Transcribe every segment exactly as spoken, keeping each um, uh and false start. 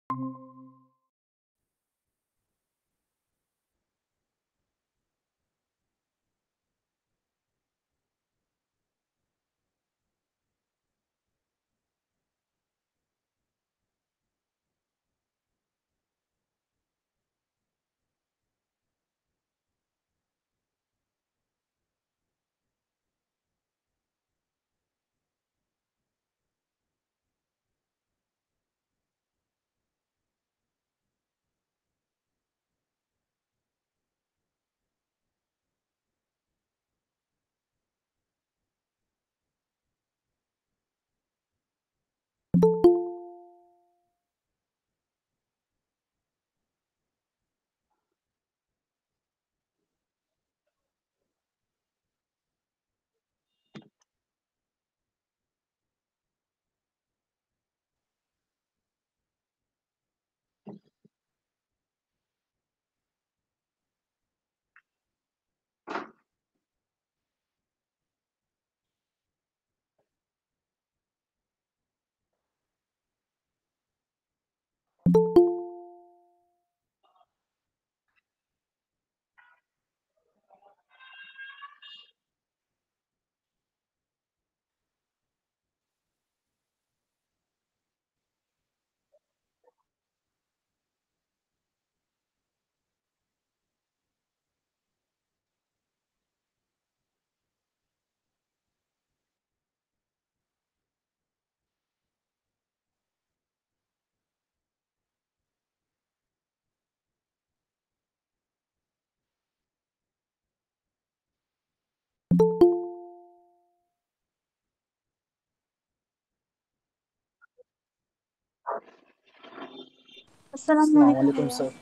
আসসালামু আসসালামু আলাইকুম আলাইকুম ভাইয়া। স্যার।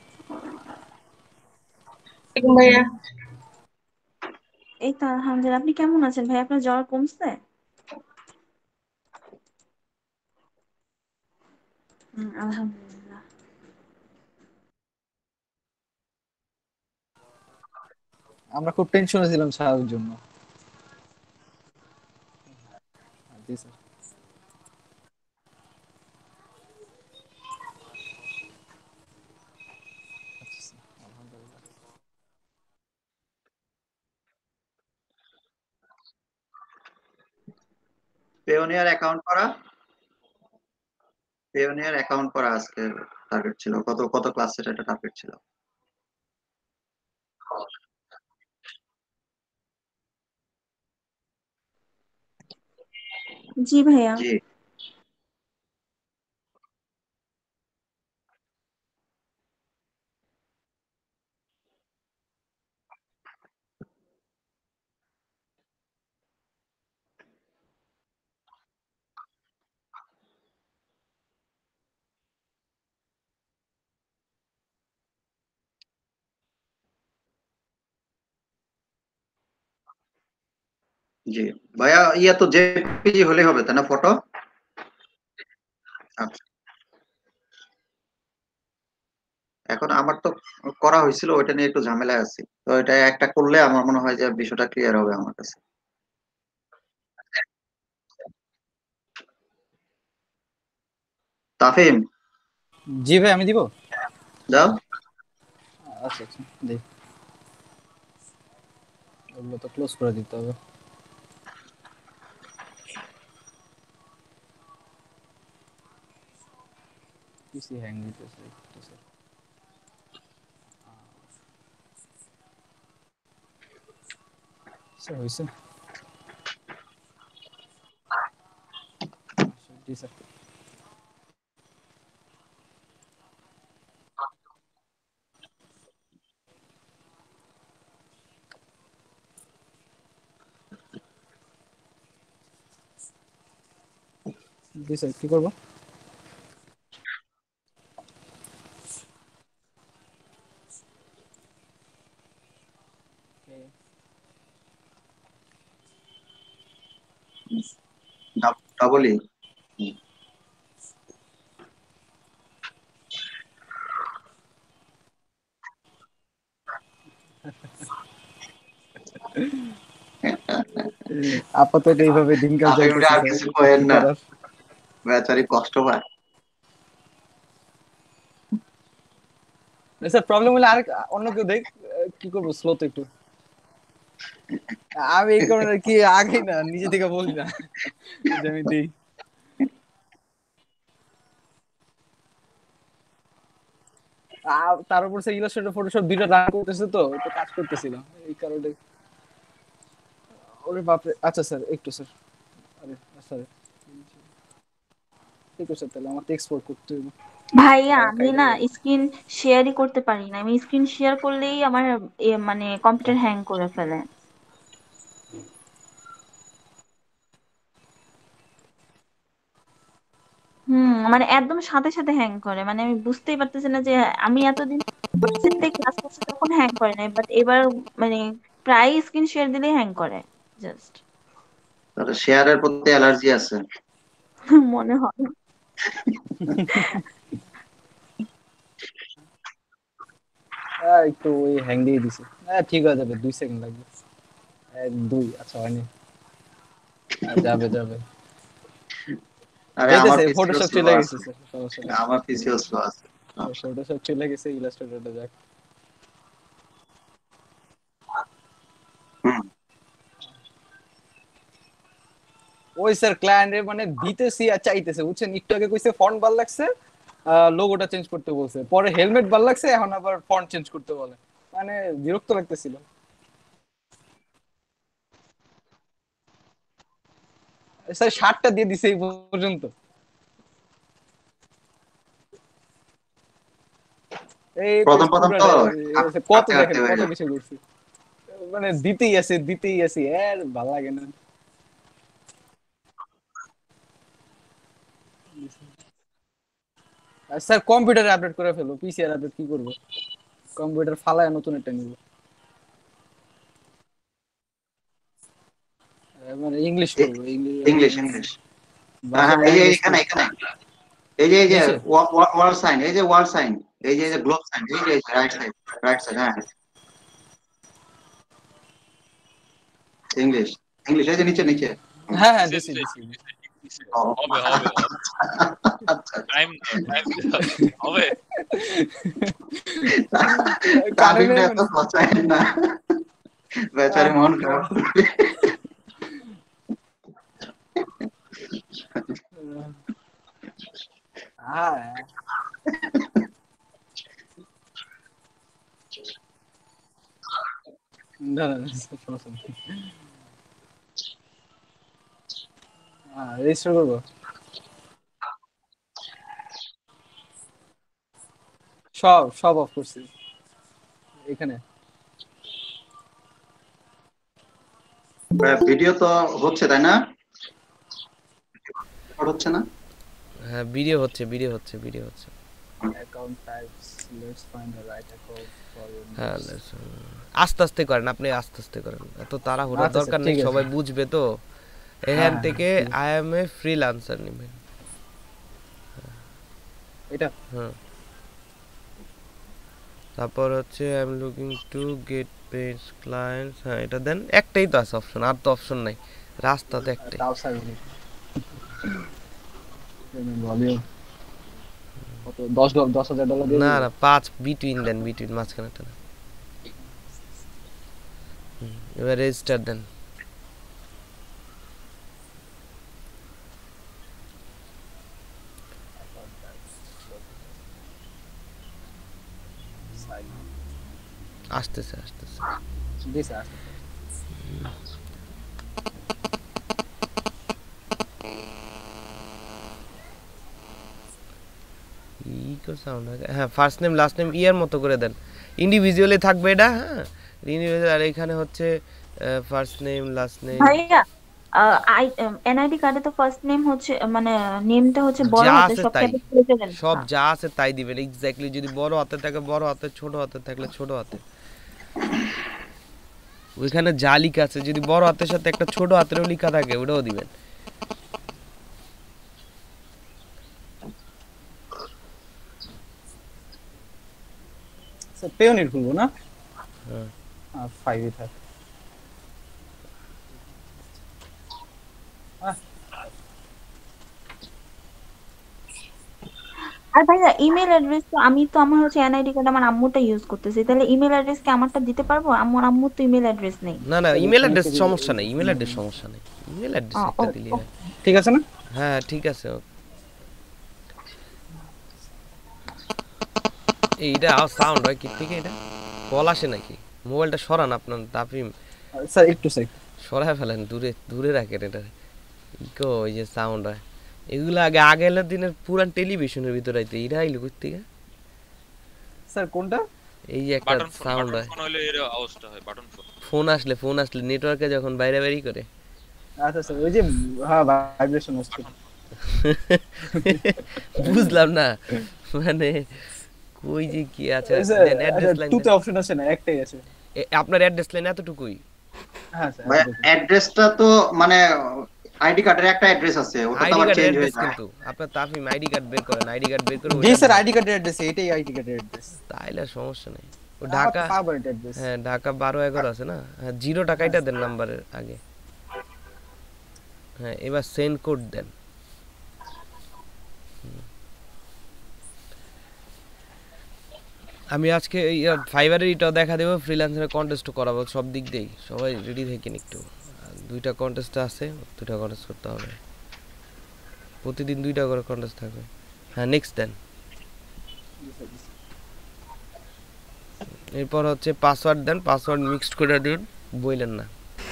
এরকম ভাইয়া। এই তো আলহামদুলিল্লাহ। আপনি কেমন আছেন ভাই? আপনার জ্বর কমছে? হুম, আলহামদুলিল্লাহ। আমরা খুব টেনশনে ছিলাম স্যারের জন্য। জি স্যার। আচ্ছা স্যার, আলহামদুলিল্লাহ। পেওনিয়ার অ্যাকাউন্ট করা পেওনিয়ার অ্যাকাউন্ট করা আজকে টার্গেট ছিল। কত কত ক্লাসের একটা টার্গেট ছিল। জি ভাইয়া। জি জি ভাইয়া, ইয়া তো জেপিজি হলে হবে তাই না? ফটো। আচ্ছা, এখন আমার তো করা হয়েছিল, ওইটা নিয়ে একটু ঝামেলায় আছি। তো এটা একটা করলে আমার মনে হয় যে বিষয়টা ক্লিয়ার হবে আমার কাছে। তাফিম, জি ভাই, আমি দিব। যাও। আচ্ছা আচ্ছা, জি। ওগুলো তো ক্লোজ করে দিতে হবে। পিসি হ্যাং দিতেছে একটু স্যার। স্যার হয়েছে? জি স্যার। জি স্যার, কি করবো? Double E. আপাতত এইভাবে দিনকাল তাফিমরে যাইতেছে আর স্যার, কিছু তো কয়েন কি না, করার। বেচারি কষ্ট পায়। স্যার প্রবলেম হলে আরেক অন্য কেউ দেখ, কি করবো, স্লো তো একটু। আমি এই কারণে কি আগে না নিজে থেকে বলি না যে আমি দিই। আর তার উপর সে ইলাস্ট্রেটর ফটোশপ দুইটা রান করতেছে, তো একটু কাজ করতেছিল এই কারণে। ওরে বাপরে, আচ্ছা স্যার একটু স্যার, আরে স্যার ঠিক আছে, তাহলে আমার এক্সপোর্ট করতে হবে। ভাইয়া আমি কাইটা না গেল। স্ক্রিন শেয়ারই করতে পারি না, আমি স্ক্রিন শেয়ার করলেই আমার এ, মানে কম্পিউটার হ্যাং করে ফেলে। হুম, মানে একদম সাথে সাথে হ্যাং করে, মানে আমি বুঝতেই পারতেছি না যে আমি এতদিন ভার্সিটিতে ক্লাস করছি তখন হ্যাং করে নাই, বাট এবার মানে প্রায় স্ক্রিন শেয়ার দিলেই হ্যাং করে জাস্ট। তাহলে শেয়ারের প্রতি অ্যালার্জি আছে। মনে হয়। হ্যাঁ একটু ওই হ্যাং দিয়ে দিছে। হ্যাঁ ঠিক হয়ে যাবে, দুই সেকেন্ড লাগবে। এক দুই, আচ্ছা হয়নি। হ্যাঁ, যাবে যাবে, আরে আমার যাইতেছে, পিসিও ফটোশপ স্লো চলে গেছে আছে, স্যার, সমস্যা নেই। আমার পিসিও স্লো আছে। ফটোশপ চলে গেছে, ইলাস্ট্রেটরটা যাক। হুম। ওই স্যার ক্লায়েন্টে মানে দিতেছি আর চাইতেছে, বুঝছেন, একটু আগে কইছে ফন্ট ভাল লাগছে, লোগোটা চেঞ্জ করতে বলছে, পরে হেলমেট ভাল লাগছে, এখন আবার ফন্ট চেঞ্জ করতে বলে। মানে বিরক্ত লাগতেছিল। স্যার শার্টটা দিয়ে দিছে এই পর্যন্ত। এই তো প্রথম প্রথম তো পুরাটা কাট- কত কাটতে দেখেন, কাটতে হয়ে কত যাবে। কিছু করছি, মানে দিতেই আছে দিতেই আছি, আর ভাল লাগে না। আর স্যার কম্পিউটারে আপডেট করে ফেলো, পিসি আর আপডেট কি করবো, কম্পিউটার ফালায় নতুন একটা নিব। মানে ইংলিশ করবো, ইংলিশ ইংলিশ ইংলিশ। হ্যাঁ ভার্চুয়াল হ্যাঁ, এই যে ল্যাঙ্গুয়েজ এখানে করবো। এখানে, এই যে এই যে নিচে ওয়াল সাইন, এই যে ওয়াল সাইন, এই যে এই যে গ্লোব সাইন, এই যে রাইট সাইড, রাইট সাইড, হ্যাঁ ইংলিশ, ইংলিশ, এই যে নিচে নিচে। হুম। হ্যাঁ হ্যাঁ দিছে দিছি দিছে দিছি। দিছে, ঠিক দিছে। ও, হবে হবে হবে, আচ্ছা টাইম দাও টাইম দাও, হবে। কানে তামিমটা নেই এত মানে। পচায় না, বেচারি আহ, মন খারাপ করবে। হ্যাঁ না না না, সমস্যা নেই। হ্যাঁ রেজিস্টার করবো, সব সব অফ করছি এখানে। ভিডিও তো হচ্ছে তাই না, রেকর্ড হচ্ছে না? হ্যাঁ ভিডিও হচ্ছে ভিডিও হচ্ছে ভিডিও হচ্ছে। Account types, let's find the right account for your হ্যাঁ নিডস। let's, uh, আস্তে আস্তে করেন, আপনি আস্তে আস্তে করেন, এত তাড়াহুড়ার আচ্ছা স্যার দরকার নেই, ঠিক আছে। সবাই বুঝবে তো। হ্যাঁ এখান হ্যাঁ হ্যাঁ, থেকে ঠিক আছে। আই এম এ ফ্রিল্যান্সার নেবেন। এটা হ্যাঁ, তারপর হচ্ছে I am looking to get page clients, হ্যাঁ এটা দেন, একটাই তো আছে অপশন, আর তো অপশন নাই, রাস্তা তো একটাই। তাও সার্ভিস ভলিউম কত, দশ ডলার, দশ হাজার ডলার দিয়ে না দিবো। না, পাঁচ বিটুইন দেন, বিটুইন মাঝখানেটা না। হুম, এবার রেজিস্টার দেন। আসতেছে আসতেছে। দিছে আসতে। ইকো সাউন্ড, হ্যাঁ ফার্স্ট নেম লাস্ট নেম ইয়ার মতো করে দেন, ইন্ডিভিজুয়ালি থাকবে এটা, হ্যাঁ ইন্ডিভিজুয়াল। আর এখানে হচ্ছে ফার্স্ট নেম লাস্ট নেম, ভাইয়া আই এনআইডি কার্ডে তো ফার্স্ট নেম হচ্ছে মানে নেমটা হচ্ছে বড় যা হাতে আছে সব তাই, ক্যাপিটাল লেটারে সব লেখা। যা আছে তাই দিবেন এক্স্যাক্টলি। যদি বড় হাতে থাকে বড় হাতে, ছোট হাতে থাকলে ছোট হাতে। ওইখানে যা লিখা আছে যদি বড় হাতের সাথে একটা ছোট হাতেরও লেখা থাকে ওটাও দিবেন। স্যার পেওনিট খুলবো না, হ্যাঁ আর ফাইভই থাক। আহ, আর ভাইয়া ইমেল অ্যাড্রেস তো আমি তো আমার হচ্ছে এনআইডি কার্ড আমার আম্মুটা ইউজ করতেছি, তাহলে ইমেল অ্যাড্রেস কি আমারটা দিতে পারবো? আমার আম্মুর তো ইমেল অ্যাড্রেস নেই। না না ইমেল অ্যাড্রেস সমস্যা নেই, ইমেল অ্যাড্রেস সমস্যা নেই, ইমেল অ্যাড্রেস আহ, একটা ও- দিলি ও- হয়। ঠিক আছে না? হ্যাঁ ঠিক আছে। এইটা সাউন্ড হয় কি থেকে? এটা কল আসে নাকি? মোবাইলটা সরান আপনার তাফিম, স্যার একটু স্যার সরায় ফেলেন, দূরে দূরে রাখেন এটা। ইকো ওই যে সাউন্ড হয় এগুলো আগে আগের দিনের পুরান টেলিভিশনের ভিতরে আইতে এরা আইলো কই থেকে? স্যার কোনটা? এই যে একটা বাটন ফোন সাউন্ড বাটন হয় ফোন হইলে এর আওয়াজটা হয় বাটন ফোন। ফোন আসলে, ফোন আসলে নেটওয়ার্কে যখন বাইরে বাইরে করে। আচ্ছা স্যার ওই যে হ্যাঁ ভাইব্রেশন হচ্ছে। বুঝলাম না মানে কই যে কি আছে। দেন অ্যাড্রেস লাইন টুতে অপশন আছে না, একটাই আছে। আপনার অ্যাড্রেস লাইন এতটুকুই? হ্যাঁ স্যার ভাই অ্যাড্রেসটা তো মানে আইডি কার্ডের একটা অ্যাড্রেস আছে, ওটা তো আইডি আবার কার্ডের চেঞ্জ হয়ে অ্যাড্রেস যায়। কিন্তু আপনার তাফিম আইডি কার্ড বের করেন, আইডি কার্ড বের করে জি ওইটা স্যার দেন। আইডি কার্ডের অ্যাড্রেস এটাই আইডি কার্ডের অ্যাড্রেস। তাইলে সমস্যা নেই। ও ঢাকা, পাবো এটা অ্যাড্রেস। হ্যাঁ ঢাকা বারো এগারো আছে না? হ্যাঁ জিরো টাকাইটা দেন নাম্বারের আগে। হ্যাঁ এবার সেন্ড কোড দেন। আমি আজকে ফাইবারের এটাও দেখা দেবো, ফ্রিল্যান্সারের কন্টেস্টও করাবো, সব দিক দিয়েই সবাই রেডি থাকেন একটু। দুইটা কন্টেস্ট আছে, দুইটা কন্টেস্ট করতে হবে, প্রতিদিন দুইটা করে কন্টেস্ট থাকবে। হ্যাঁ নেক্সট দেন। এরপর হচ্ছে পাসওয়ার্ড দেন, পাসওয়ার্ড মিক্সড করে দিন, বইলেন না।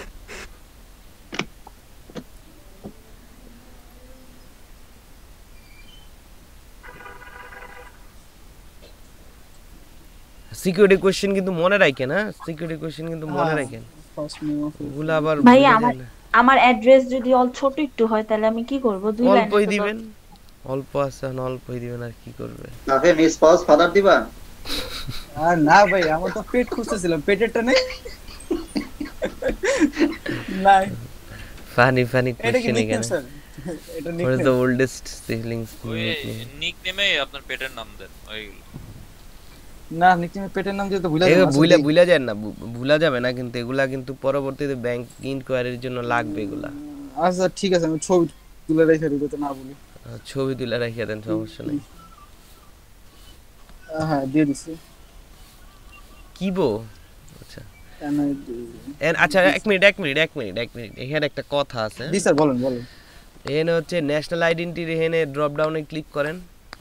সিকিউরিটি কোশ্চেন কিন্তু মনে রাখেন, হ্যাঁ সিকিউরিটি কোশ্চেন কিন্তু মনে রাখেন, ওগুলো আবার ভাইয়া ভুলে আমার যায় না। আমার অ্যাড্রেস যদি অল ছোট একটু হয় তাহলে আমি কি করব? দুই লাইন অল্পই দিবেন, অল্প আছে না, অল্পই দিবেন আর কি করবে। তাহলে মিস পাউস ফাদার দিবা? আর না ভাই আমার তো পেট খুঁজতেছিলাম, পেটেরটা নেই। না ফানি ফানি এটা কি কোশ্চেন নিকনেম এখানে। স্যার? এটা What is nickname. the oldest siblings ওই nickname? নিকনেমে আপনার পেটের নাম দেন ওই। না নিকনেম পেটের নাম দিয়ে তো ভুলে এগুলো যাবো। ভুলে ভুলে যায় না, ভু- ভুলা যাবে না কিন্তু, এগুলা কিন্তু পরবর্তীতে ব্যাংক ইনকোয়ারির জন্য লাগবে এগুলা। আচ্ছা ঠিক আছে আমি ছবি তুলে রেখে দিব তো না বলি। আহ, ছবি তুলে রাখিয়ে দেন, সমস্যা নেই। আহ, হ্যাঁ দিয়ে দিছি। কি বো? আচ্ছা এনআইডি এন- আচ্ছা এক মিনিট এক মিনিট এক মিনিট এক মিনিট এখানে একটা কথা আছে। জি স্যার বলেন বলেন। এখানে হচ্ছে ন্যাশনাল আইডেন্টিটি, এখানে ড্রপ ডাউনে ক্লিক করেন।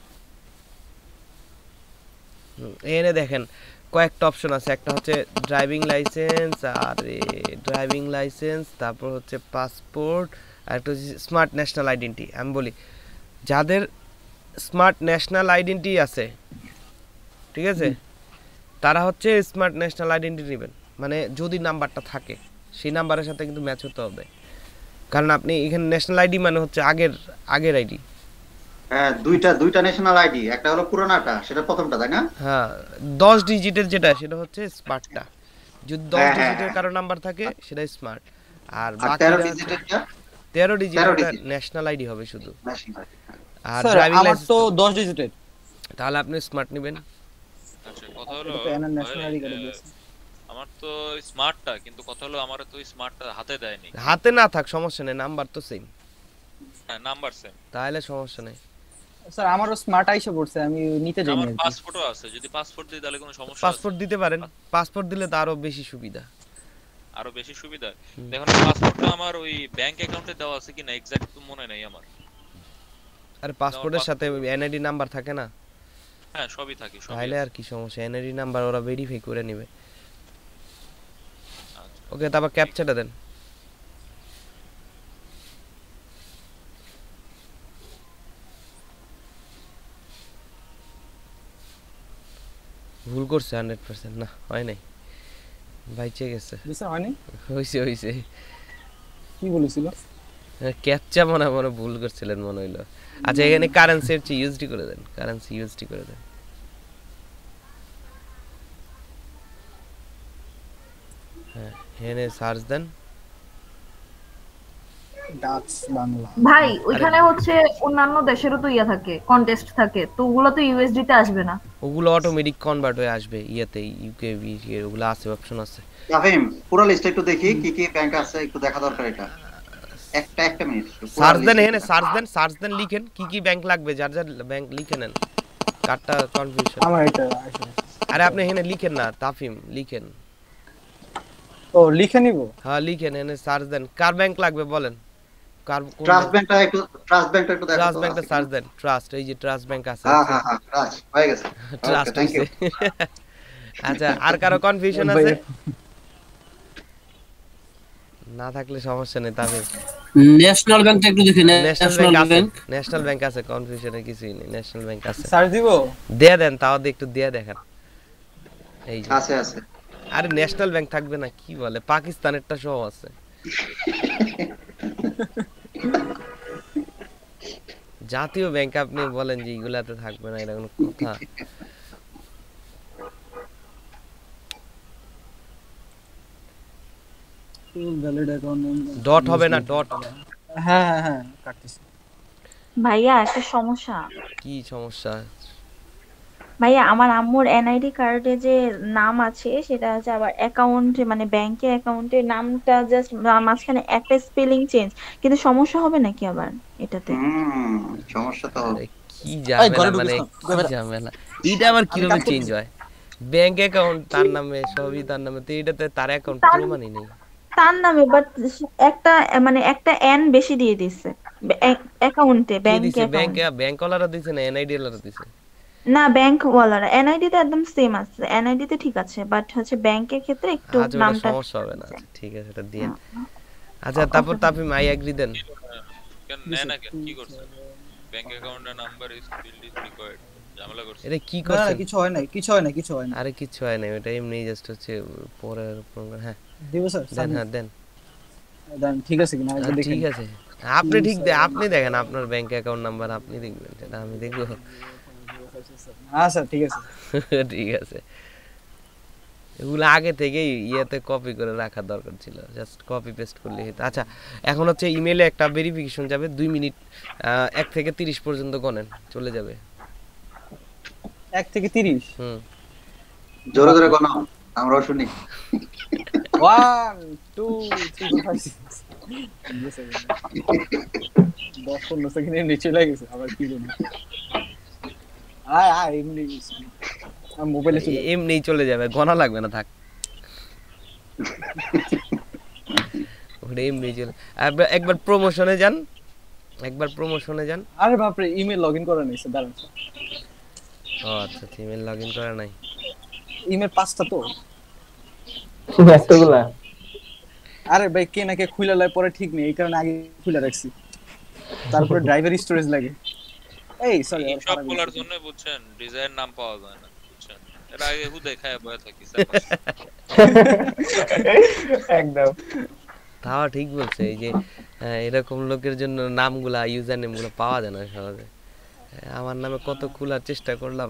হুম, এখানে দেখেন কয়েকটা অপশন আছে, একটা হচ্ছে ড্রাইভিং লাইসেন্স, আর ড্রাইভিং লাইসেন্স, তারপর হচ্ছে পাসপোর্ট, আর একটা হচ্ছে স্মার্ট ন্যাশনাল আইডেন্টি। আমি বলি যাদের স্মার্ট ন্যাশনাল আইডেন্টি আছে, ঠিক আছে, তারা হচ্ছে স্মার্ট ন্যাশনাল আইডেন্টি নেবেন। মানে যদি নাম্বারটা থাকে সেই নাম্বারের সাথে কিন্তু ম্যাচ হতে হবে, কারণ আপনি এখানে ন্যাশনাল আইডি মানে হচ্ছে আগের আগের আইডি। হ্যাঁ দুইটা দুইটা ন্যাশনাল আইডি, একটা হলো পুরোনাটা, সেটা প্রথমটা তাই না? হ্যাঁ দশ ডিজিটের যেটা সেটা হচ্ছে স্মার্টটা, যদি দশ হ্যাঁ, হ্যাঁ, ডিজিটের হ্যাঁ। কারো নাম্বার থাকে সেটা স্মার্ট, আর আর বাকি তেরো ডিজিটেরটা তেরো ডিজিটের তেরো digit। ন্যাশনাল আইডি হবে শুধু। National ID. আর স্যার ড্রাইভিং আমার লাইসেন্স তো দশ ডিজিটের। তাহলে আপনি স্মার্ট নেবেন। আচ্ছা কথা হলো এটা তো এনআর ন্যাশনাল আইডি ওই, কার্ডে আহ, দিয়েছে। আমার তো স্মার্টটা, কিন্তু কথা হলো আমার তো স্মার্টটা হাতে দেয়নি। হাতে না থাক সমস্যা নেই, নাম্বার তো সেম, হ্যাঁ নাম্বার সেম। তাহলে সমস্যা নেই। স্যার আমারও স্মার্ট আইসা পড়ছে, আমি নিতে যাইনি আমার আর কি। পাসপোর্টও আছে, যদি পাসপোর্ট দিই তাহলে কোনো সমস্যা আছে? পাসপোর্ট দিতে পারেন, পাসপোর্ট দিলে তো আরো বেশি সুবিধা। আরো বেশি সুবিধা। দেখুন পাসপোর্টটা আমার ওই ব্যাংক অ্যাকাউন্টে দেওয়া আছে কিনা এক্সাক্ট তো মনে নাই আমার। আর পাসপোর্টের সাথে এনআইডি নাম্বার থাকে না? হ্যাঁ সবই থাকে সবই তাহলে আছে। আর কি সমস্যা, এনআইডি নাম্বার ওরা ভেরিফাই করে নেবে। আচ্ছা। ওকে তারপর ক্যাপচাটা দেন। ভুল করছে হান্ড্রেড পার্সেন্ট, না হয় নাই, বাইচে গেছে। জি স্যার হয়নি। হয়েছে হয়েছে, কি বলেছিল? ক্যাপচা মনে মনে ভুল করছিলেন মনে হইলো। আচ্ছা এখানে কারেন্সি হচ্ছে ইউএসডি করে দেন, কারেন্সি ইউএসডি করে দেন। হ্যাঁ এখানে সার্চ দেন। ডাচ বাংলা। ভাই ওইখানে হচ্ছে অন্যান্য দেশেরও তো ইয়া থাকে, কন্টেস্ট থাকে, তো ওগুলো তো ইউএসডি তে আসবে না। ওগুলো অটোমেটিক কনভার্ট হয়ে আসবে ইয়েতে, ইউকে বিকে ওগুলো আছে, অপশন আছে। তাফিম পুরো লিস্ট একটু দেখি কি কি ব্যাংক আছে, একটু দেখা দরকার এটা। একটা একটা মিনিট সার্চ দেন, এখানে সার্চ দেন, সার্চ দেন, লিখেন কি কি ব্যাংক লাগবে, যার যার ব্যাংক লিখে নেন। কার্ডটা কনফিউশন। আমার এটা আসলে আরে আপনি এখানে লিখেন না তাফিম, লিখেন। ও লিখে নিব। হ্যাঁ লিখেন, এখানে সার্চ দেন। কার ব্যাংক লাগবে বলেন? কার কোন ট্রাস্ট ব্যাংকটা একটু ট্রাস্ট ব্যাংকটা একটু দেখো ট্রাস্ট তো ব্যাংকটা আছে সার্চ কিনা। দেন। ট্রাস্ট, এই যে ট্রাস্ট ব্যাংক আছে। হ্যাঁ হ্যাঁ হ্যাঁ ট্রাস্ট হয়ে গেছে। Okay trust thank you. হইছে। আচ্ছা আর কারো কনফিউশন ভাই, আছে? না থাকলে সমস্যা নেই তাফিম। ন্যাশনাল ব্যাংকটা একটু দেখেন। ন্যাশনাল ব্যাংক ন্যাশনাল আছে, ব্যাংক ন্যাশনাল ব্যাংক আছে, কনফিউশনের কিছুই নেই, ন্যাশনাল ব্যাংক আছে। সার্চ দিব। দিয়ে দেন, তাও দিয়ে একটু দিয়ে দেখেন। এই যে আছে আছে। আরে ন্যাশনাল ব্যাংক থাকবে না কি বলে, পাকিস্তানেরটা সহ আছে। জাতীয় ব্যাংক আপনি বলেন যে এগুলাতে থাকবে না, এটা কোনো কথা? Valid account name. ডট হবে না, ডট। হ্যাঁ হ্যাঁ হ্যাঁ কাটতেছি। ভাইয়া একটা সমস্যা। কি সমস্যা? ভাইয়া আমার আম্মুর এনআইডি কার্ডে যে নাম আছে সেটা হচ্ছে আবার অ্যাকাউন্টে মানে ব্যাংকের অ্যাকাউন্টের নামটা জাস্ট মাঝখানে একটা স্পেলিং চেঞ্জ, কিন্তু সমস্যা হবে নাকি আবার এটাতে? হুম সমস্যা তো আরে কি এই ঝামেলা, ঘরে মানে ঢুকিস না, কি ঘরে বেরা। ঝামেলা, এটা আবার আমি কিভাবে কাজ চেঞ্জ করতেছি। হয়? ব্যাংক অ্যাকাউন্ট তার নামে, সবই তার নামে, তো এটাতে তার অ্যাকাউন্ট তার প্রমাণই নেই। তার নামে বাট একটা মানে একটা এন বেশি দিয়ে দিচ্ছে অ্যাকাউন্টে, কে ব্যাংক দিছে? ব্যাংক অ্যাকাউন্টে। ব্যাংক ওয়ালারা দিছে না এনআইডি ওয়ালারা দিছে? না ব্যাংক ওয়ালারা, এনআইডি তে একদম সেম আছে, এনআইডি তে ঠিক আছে বাট হচ্ছে ব্যাংকের ক্ষেত্রে একটু আচ্ছা ওটা নামটা সমস্যা হবে না, আচ্ছা ঠিক আছে এটা দিয়েন। হ্যাঁ, আচ্ছা ওকে তারপর ভাই। তাফিম আই এগ্রি দেন। কেন নেয় না কেন? কি করছে? ব্যাংক অ্যাকাউন্টের number is field is required. ঝামেলা করছে। এটা কি না না করছেন? কিছু হয় নাই, কিছু হয় নাই, কিছু হয় না। আরে কিচ্ছু হয় না, এটা এমনি জাস্ট হচ্ছে পরে প্রোগ্রাম। হ্যাঁ দিব স্যার দেন, হ্যাঁ দেন। দেন ঠিক আছে কিনা আহ, একবার দেখেন। ঠিক আছে, আপনি ঠিক দে, আপনি দেখেন আপনার ব্যাংক অ্যাকাউন্ট নাম্বার আপনি দেখবেন, সেটা আমি দেখবো? হ্যাঁ স্যার ঠিক আছে। ঠিক আছে, এগুলো আগে থেকেই ইয়েতে কপি করে রাখা দরকার ছিল, জাস্ট কপি পেস্ট করলে হতো। আচ্ছা এখন হচ্ছে ইমেলে একটা ভেরিফিকেশন যাবে, দুই মিনিট, আহ, এক থেকে তিরিশ পর্যন্ত গণেন, চলে যাবে। এক থেকে তিরিশ। হুম জোরে জোরে কোনো আমরাও শুনি। One two three four five six. দশ পনেরো সেকেন্ডের নিচে লাগেছে, আবার কি বলবো। আয় আয় এমনি মোবাইলে চলে এ- এমনিই চলে যাবে, গণা লাগবে না, থাক ওটা এমনি চলে। একবার একবার প্রমোশনে যান, একবার প্রমোশনে যান। আরে বাপরে ইমেল লগইন করা নেই স্যার, দাঁড়ান ও আচ্ছা, ইমেল লগ ইন করা নাই। ইমেল পাঁচটা তো। এতগুলা আরে ভাই কে না কে খুলে লাই পরে ঠিক নেই, এই কারণে আগে খুলে রাখছি, তারপরে ড্রাইভার স্টোরেজ লাগে। এই সরি এই সব খোলার জন্য বুঝছেন ডিজাইন নাম পাওয়া যায় না, বুঝছেন? এর আগে হুদে খায় বয়ে থাকি স্যার। একদম তাও ঠিক বলছে, এই যে আহ, এরকম লোকের জন্য নামগুলা, ইউজার নেমগুলো পাওয়া যায় না সহজে। আমার নামে কত খোলার চেষ্টা করলাম।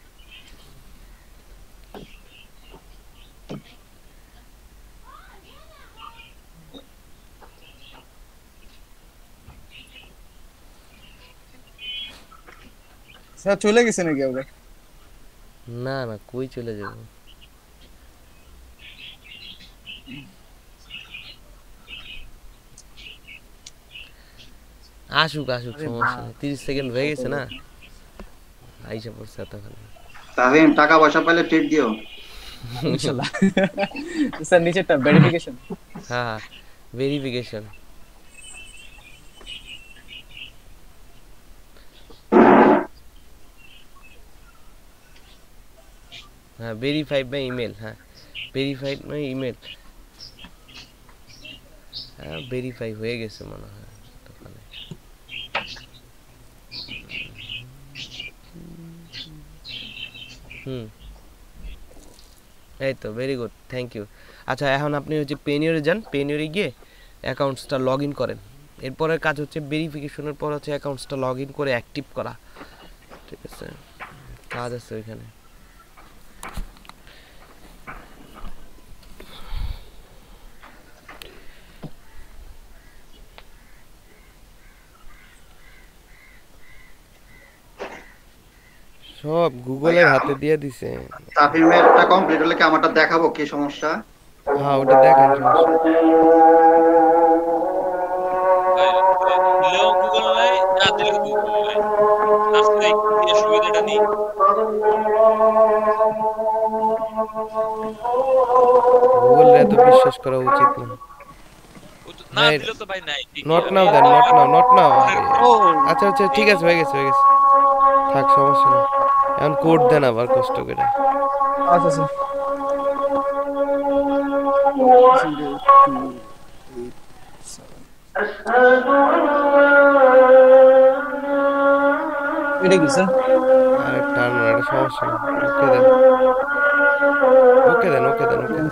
স্যার চলে গেছে নাকি আবার? না না, কই চলে যাব? আসুক আসুক, সমস্যা নেই, তিরিশ সেকেন্ড হয়ে গেছে না, আইসা পড়ছে তখন। তাহলে টাকা পয়সা পাইলে ট্রিট দিও। ইনশাআল্লাহ। স্যার নিচেরটা ভেরিফিকেশন। হ্যাঁ ভেরিফিকেশন। হ্যাঁ ভেরিফাইড বাই ইমেল, হ্যাঁ ভেরিফাইড বাই ইমেল, হ্যাঁ ভেরিফাই হয়ে গেছে মনে হয় দোকানে। হুম এই তো, ভেরি গুড, থ্যাংক ইউ। আচ্ছা এখন আপনি হচ্ছে পেনিয়রে যান, পেনিয়রে গিয়ে অ্যাকাউন্টসটা লগ ইন করেন। এরপরের কাজ হচ্ছে ভেরিফিকেশনের পর হচ্ছে অ্যাকাউন্টসটা লগ ইন করে অ্যাক্টিভ করা, ঠিক আছে? কাজ আছে ওইখানে। সব গুগলের হাতে দিয়ে দিছে। তাফিমেরটা কমপ্লিট হলে কি আমারটা দেখাবো কি সমস্যা? হ্যাঁ ওটা দেখেন, সমস্যা। দিলেও গুগল নাই, না দিলেও গুগল নাই। আসলে এই সুবিধাটা নেই। গুগল এত বিশ্বাস করা উচিত না। না দিলে তো ভাই নাই। নট নাও দেন, নট নাও, নট নাও। আচ্ছা আচ্ছা ঠিক আছে, হয়ে গেছে হয়ে গেছে, থাক সমস্যা নেই। এখন কোড দেন আবার কষ্ট করে। আচ্ছা আচ্ছা এটা কি স্যার? আরে টান না, এটা সমস্যা নেই। ওকে দেন ওকে দেন ওকে দেন ওকে দেন।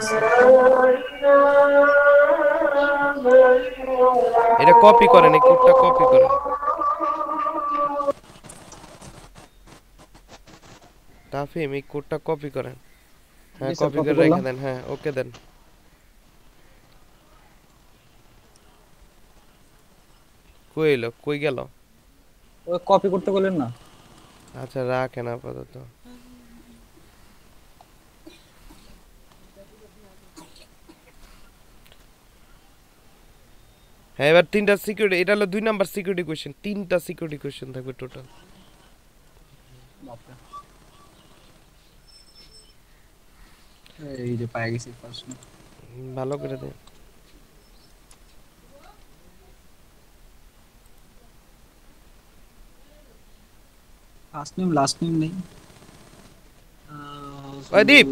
এটা কপি করেন, এই কোডটা কপি করেন। তাফিম এই কোডটা কপি করেন। হ্যাঁ কপি করে রেখে দেন। হ্যাঁ ওকে দেন। কই এলো, কই গেল? ওই কপি করতে বলেন না। আচ্ছা রাখেন আপাতত। হ্যাঁ এবার তিনটা সিকিউরিটি, এটা হলো দুই নাম্বার সিকিউরিটি কোশ্চেন, তিনটা সিকিউরিটি কোশ্চেন থাকবে টোটাল। এই যে পাই গেছি প্রশ্ন, ভালো করে দেন। ফার্স্ট নেম লাস্ট নেম নেই। ওই দীপ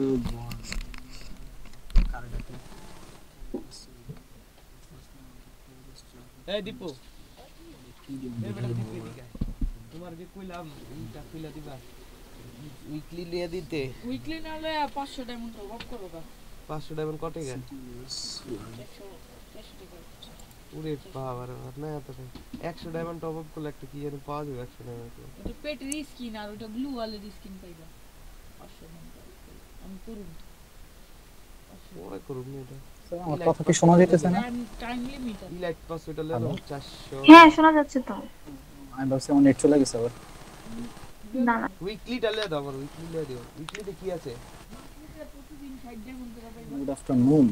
এই দীপু এই বেটা দীপ এদিকে তোমার যে কইলাম এইটা কইলা দিবা উইকলি লিয়ে দিতে। উইকলি না হলে পাঁচশো ডায়মন্ড টপ আপ করো গা। পাঁচশো ডায়মন্ড কত টাকা? ওরে বাবা রে বাবা, না এত টাকা। একশো ডায়মন্ড টপ আপ করলে একটা কি জানি পাওয়া যাবে। একশো ডায়মন্ড ওটা পেটের স্কিন আর ওটা গ্লু ওয়ালের স্কিন পাইবা। পাঁচশো ডায়মন্ড আমি করুম। ওরে করুম না এটা। আমার কথা কি শোনা যাইতেছে না? টাইম লিমিট ইলাইট পাস ওটা লেলো চারশো। হ্যাঁ শোনা যাচ্ছে তো। আমি ভাবছি আমার নেট চলে গেছে আবার। না না উইকলি টা লিয়ে দাও, আমার উইকলি লিয়ে দিও। উইকলিতে কি আছে? প্রতিদিন ষাট ডায়মন্ড করে পাইবা। Good afternoon.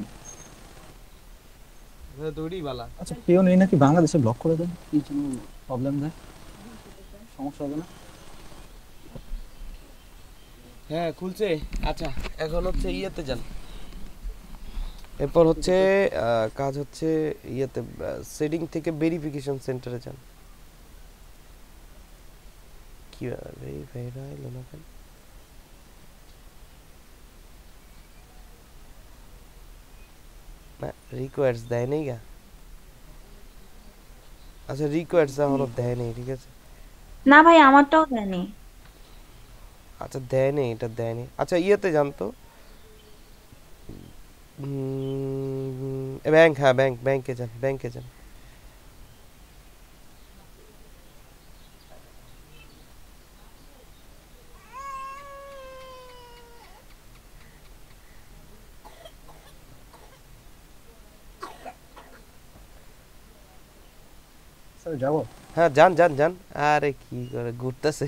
এটা দড়ি বালা। আচ্ছা কেউ নেই নাকি বাংলাদেশে ব্লক করে দেন, কি জন্য প্রবলেম দেয়? সমস্যা হবে না? হ্যাঁ খুলছে। আচ্ছা এখন হচ্ছে ইয়েতে যান, এরপর হচ্ছে কাজ হচ্ছে ইয়েতে সেটিং থেকে ভেরিফিকেশন সেন্টারে যান। কি ভেরিফাই হলো না কেন? না রিকোয়ার্ডস দেয় নাই গা। আচ্ছা রিকোয়ার্ডস এখনো দেয় নাই, ঠিক আছে। না ভাই আমারটাও দেয়নি। আচ্ছা দেয় নাই, এটা দেয় নাই। আচ্ছা ইয়েতে যান তো ব্যাংক, হ্যাঁ ব্যাংক, ব্যাংকে যান, ব্যাংকে যান। স্যার যাবো? হ্যাঁ যান যান যান। আরে কি করে ঘুরতেছে।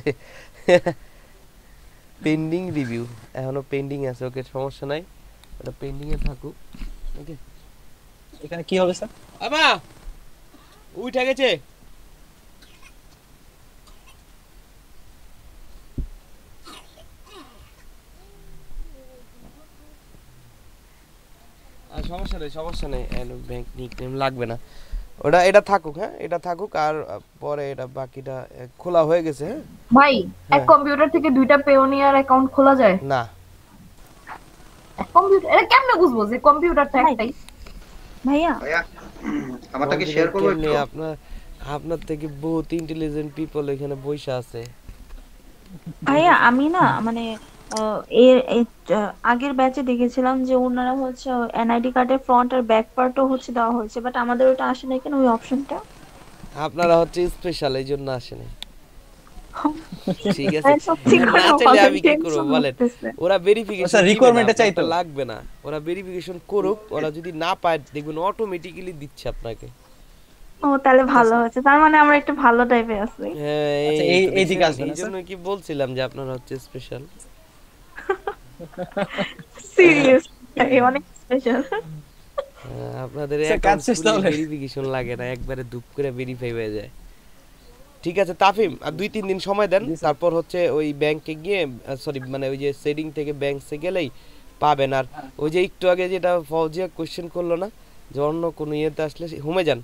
পেন্ডিং রিভিউ এখনো পেন্ডিং আছে। ওকে সমস্যা নাই, এটা পেন্ডিং এ থাকুক। ওকে এখানে কি হবে স্যার? আমা উঠে গেছে। আর সমস্যা নেই সমস্যা নেই, ব্যাংক নিকনেম লাগবে না। ওটা এটা থাকুক, হ্যাঁ এটা থাকুক। আর পরে এটা বাকিটা খোলা হয়ে গেছে। হ্যাঁ ভাই এক কম্পিউটার থেকে দুইটা পেওনিয়ার অ্যাকাউন্ট খোলা যায় না? এক কম্পিউটার এটা কেমনে বুঝবো যে কম্পিউটারটা একটাই? ভাইয়া ভাইয়া আমারটা কি শেয়ার করব একটু? আপনার আপনার থেকে বহুত ইন্টেলিজেন্ট পিপল এখানে বসে আছে। ভাইয়া আমি না মানে আহ, এর এর, আহ, আগের ব্যাচে দেখেছিলাম যে ওনারা হচ্ছে এনআইডি কার্ডের ফ্রন্ট আর ব্যাক পার্টও হচ্ছে দেওয়া হয়েছে, বাট আমাদের ওটা আসে না কেন ওই অপশনটা? আপনারা হচ্ছে স্পেশাল, এই জন্য আসেনি। ঠিক আছে ভাই, সত্যি করে না চাইলে আমাদের আমি কি করব tension বলেন? হচ্ছে। ওরা ভেরিফিকেশন আচ্ছা, requirement-এ চাইতো। লাগবে না, ওরা ভেরিফিকেশন করুক। ওরা যদি না পায় দেখবেন অটোমেটিক্যালি দিচ্ছে আপনাকে। ও তাহলে ভালো হয়েছে, তার মানে আমরা একটু ভালো টাইপে আছি। হ্যাঁ আচ্ছা, এই- এই দিকে আসবে না, এই জন্য কি বলছিলাম যে আপনারা হচ্ছে স্পেশাল। সিরিয়াস অনেক স্পেশাল। আপনাদের স্যার, কাজ শেষ তাহলে? ভেরিফিকেশন লাগে না, একবারে ধুপ করে ভেরিফাই হয়ে যায়। ঠিক আছে তাফিম, আর দুই তিন দিন সময় দেন, তারপর হচ্ছে ওই ব্যাংকে গিয়ে সরি মানে ওই যে সেটিং থেকে ব্যাংকে গেলেই পাবেন। আর ওই যে একটু আগে যেটা ফৌজিয়া কোশ্চেন করলো না যে অন্য কোনো ইয়েতে আসলে হোমে যান।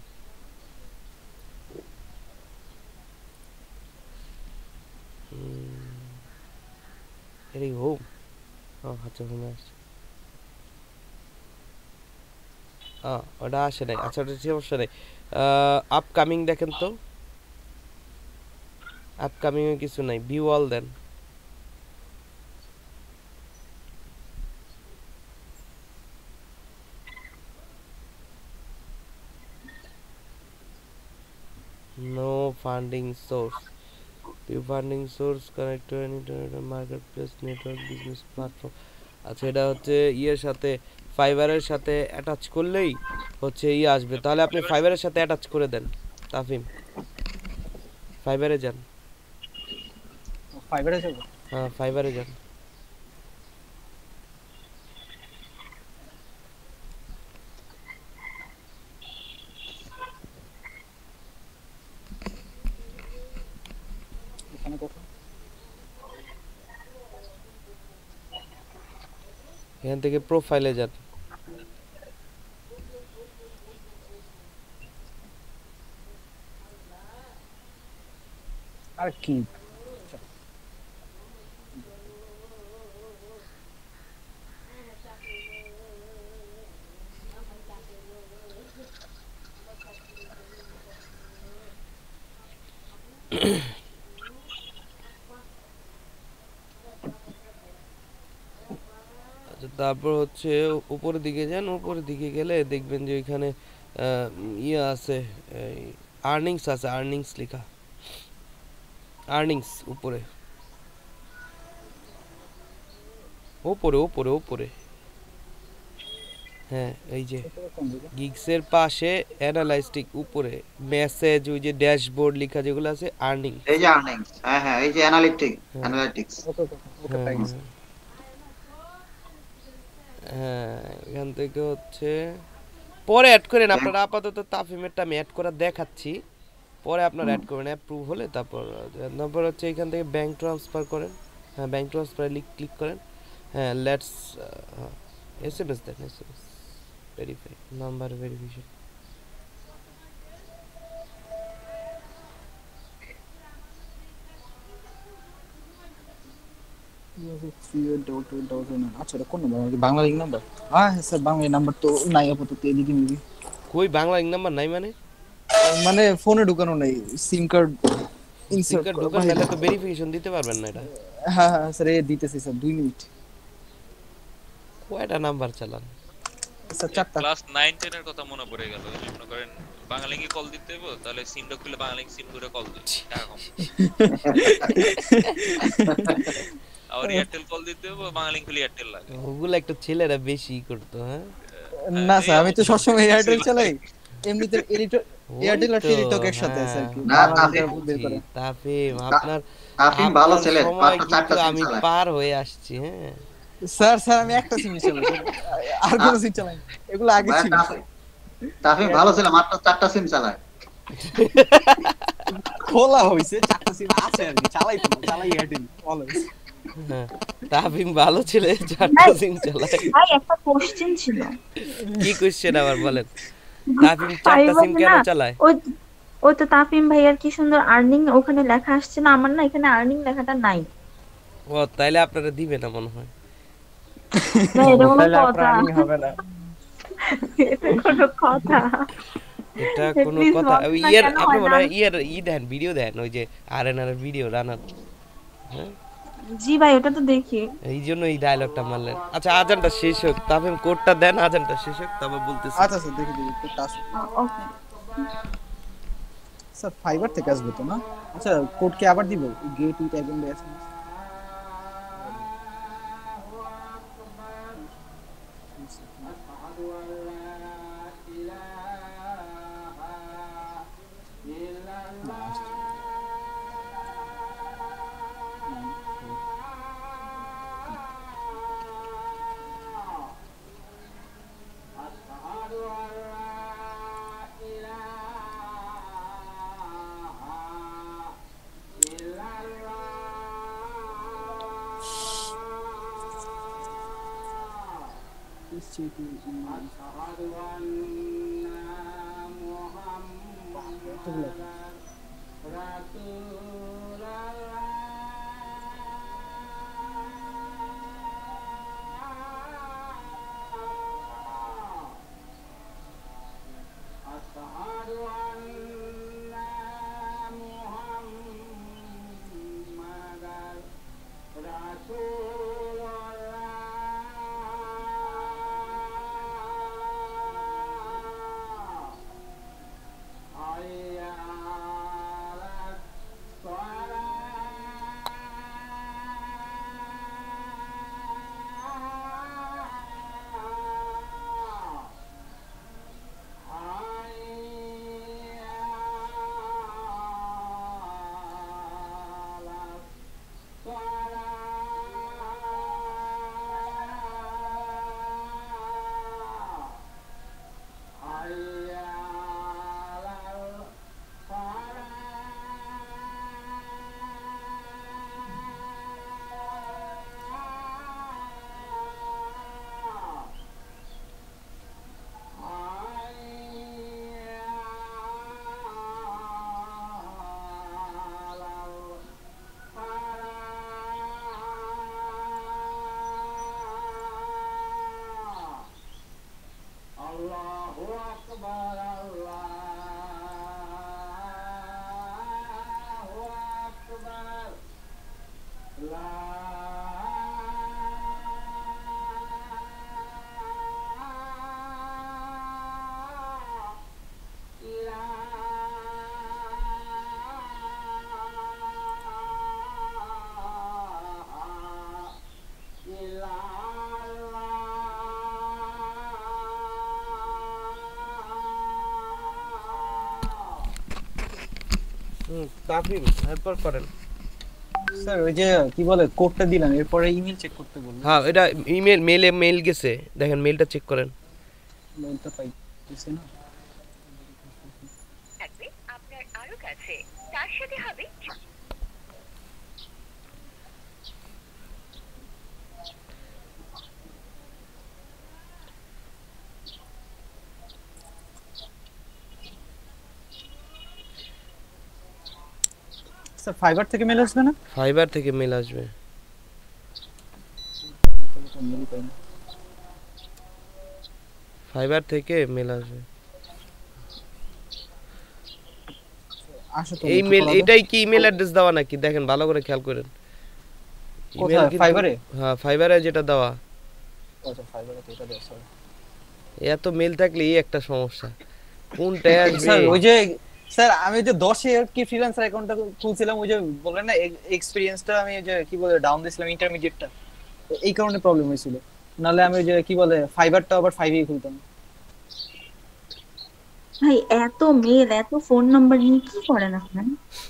এই হোম, ও আচ্ছা হোমে আসছে, হ্যাঁ ওটা আসে নাই, আচ্ছা ওটা সমস্যা নেই। আপকামিং দেখেন তো, আপকামিং এ কিছু নাই, ভিউ অল দেন। No funding source. View funding source connect to any marketplace network business platform. আচ্ছা এটা হচ্ছে ইয়ের সাথে ফাইবারের সাথে অ্যাটাচ করলেই হচ্ছে ইয়ে আসবে, তাহলে আপনি ফাইবারের সাথে অ্যাটাচ করে দেন তাফিম, ফাইবারে যান। ফাইবারে যাব? হ্যাঁ ফাইবারে যান। এখানে কোথাও এখান থেকে প্রোফাইলে যান। আর কি তারপর হচ্ছে উপরের দিকে যান, উপরের দিকে গেলে দেখবেন যে ওইখানে ইয়ে আছে, আর্নিংস আছে, আর্নিংস লেখা, আর্নিংস উপরে উপরে উপরে উপরে হ্যাঁ এই যে গিগসের পাশে অ্যানালাইস্টিক উপরে মেসেজ ওই যে ড্যাশবোর্ড লেখা যেগুলো আছে আর্নিং, এই যে আর্নিংস, হ্যাঁ হ্যাঁ এই যে অ্যানালিটিক অ্যানালিটিক্স। হ্যাঁ এখান থেকে হচ্ছে পরে অ্যাড করেন আপনারা, আপাতত তাফিমেরটা আমি অ্যাড করা দেখাচ্ছি, পরে আপনারা অ্যাড করবেন অ্যাপ্রুভ হলে। তারপর তারপর হচ্ছে এখান থেকে ব্যাংক ট্রান্সফার করেন, হ্যাঁ ব্যাংক ট্রান্সফারে ক্লিক করেন, হ্যাঁ লেটস এস এম এস দেন, S M S verify number verification. আচ্ছা এটা কোন নাম্বার? Banglalink number? হ্যাঁ স্যার বাংলা নাম্বার তো নাই আপাতত এদিকে মিবি। কই বাংলা লিঙ্ক নাম্বার নাই মানে? মানে ফোনে ঢুকানো নাই, সিম কার্ড সিম কার্ড ঢুকানো নালে তো ভেরিফিকেশন দিতে পারবেন না এটা। হ্যাঁ হ্যাঁ স্যার এই দিতেছি স্যার, দুই মিনিট। কয়টা নাম্বার চালান স্যার? চারটা। ক্লাস নাইন টেন এর কথা মনে পড়ে গেল, মনে করেন বাংলালিংকে কল দিতে হবে, তাহলে সিমটা খুলে বাংলালিংক সিম ধরে কল দিই, টাকা কম। আর এয়ারটেল কল দিতে হবে, বাংলালিংক খুলে এয়ারটেল লাগে। ওগুলো একটা ছেলেরা বেশি করতো। হ্যাঁ না স্যার আমি তো সবসময় এয়ারটেল চালাই, এমনিতে এয়ারটেল আর টেলিটক একসাথে স্যার। কি না তাফিম তাফিম আপনার তাফিম ভালো ছেলে, মাত্র চারটা সিম আমি চালায়। পার হয়ে আসছি। হ্যাঁ স্যার স্যার আমি একটা সিম চালাই, আর কোন সিম চালাই না, এগুলো আগে ছিল। তাফিম ভালো ছেলে, মাত্র চারটা সিম চালায়। খোলা হইছে চারটা সিম আছে আর কি, চালাই তো চালাই এয়ারটেল অলওয়েজ। হ্যাঁ তাফিম ভালো ছিল, চারটা সিম চালায়। ভাই একটা কোশ্চেন ছিল। কি কোশ্চেন আবার বলেন? তাফিম চারটা সিম কেন চালায়? ওই ওই তো তাফিম ভাইয়ার কি সুন্দর আর্নিং ওখানে লেখা আসছে না, আমার না এখানে আর্নিং লেখাটা নাই। ও তাইলে আপনারা দিবে না মনে হয়। না এটা কোনো কথা হবে না, এটা কোনো কথা? এটা কোনো কথা? ইয়ার আপনি মনে হয় ইয়ার ই দেন, ভিডিও দেন, ওই যে আরএনআর এর ভিডিও রানার। হ্যাঁ জি ভাই ওটা তো দেখি, এই জন্য এই ডায়লগটা মারলেন। আচ্ছা আজানটা শেষ হোক, তাফিম কোডটা দেন, আজানটা শেষ হোক তারপর বলতেছি। আচ্ছা স্যার দেখি দেখি কোডটা আছে। ওকে স্যার ফাইবার থেকে আসবে তো না? আচ্ছা কোড কি আবার দিব? Get with agenda SMS. হুম তাফিম এরপর করেন স্যার ওই যে কি বলে কোডটা দিলাম এরপরে ইমেল চেক করতে বললাম হ্যাঁ এটা ইমেল মেলে মেল গেছে দেখেন মেলটা চেক করেন মেলটা পাইতেছি না থাকবে আপনার আরো কাছে তার সাথে হবে স্যার ফাইবার থেকে মেল আসবে না ফাইবার থেকে মেল আসবে ফাইবার থেকে মেল আসবে এই মেল এটাই কি ইমেল অ্যাড্রেস দেওয়া নাকি দেখেন ভালো করে খেয়াল করেন ইমেল কি ফাইবারে হ্যাঁ ফাইবারে যেটা দেওয়া আচ্ছা ফাইবারে তো এটা দেওয়া সরি এত মেল থাকলে এই একটা সমস্যা কোনটা আসবে স্যার ওই যে স্যার আমি যে দশ এর কি ফ্রিল্যান্সার অ্যাকাউন্টটা খুলছিলাম ওই যে বললেন না এক্সপেরিয়েন্সটা আমি যে কি বলে ডাউন দিছিলাম ইন্টারমিডিয়েটটা এই কারণে প্রবলেম হয়েছিল নালে আমি যে কি বলে ফাইবারটা আবার ফাইভ এ খুলতাম ভাই এত মেল এত ফোন নাম্বার নিয়ে কি করেন আপনারা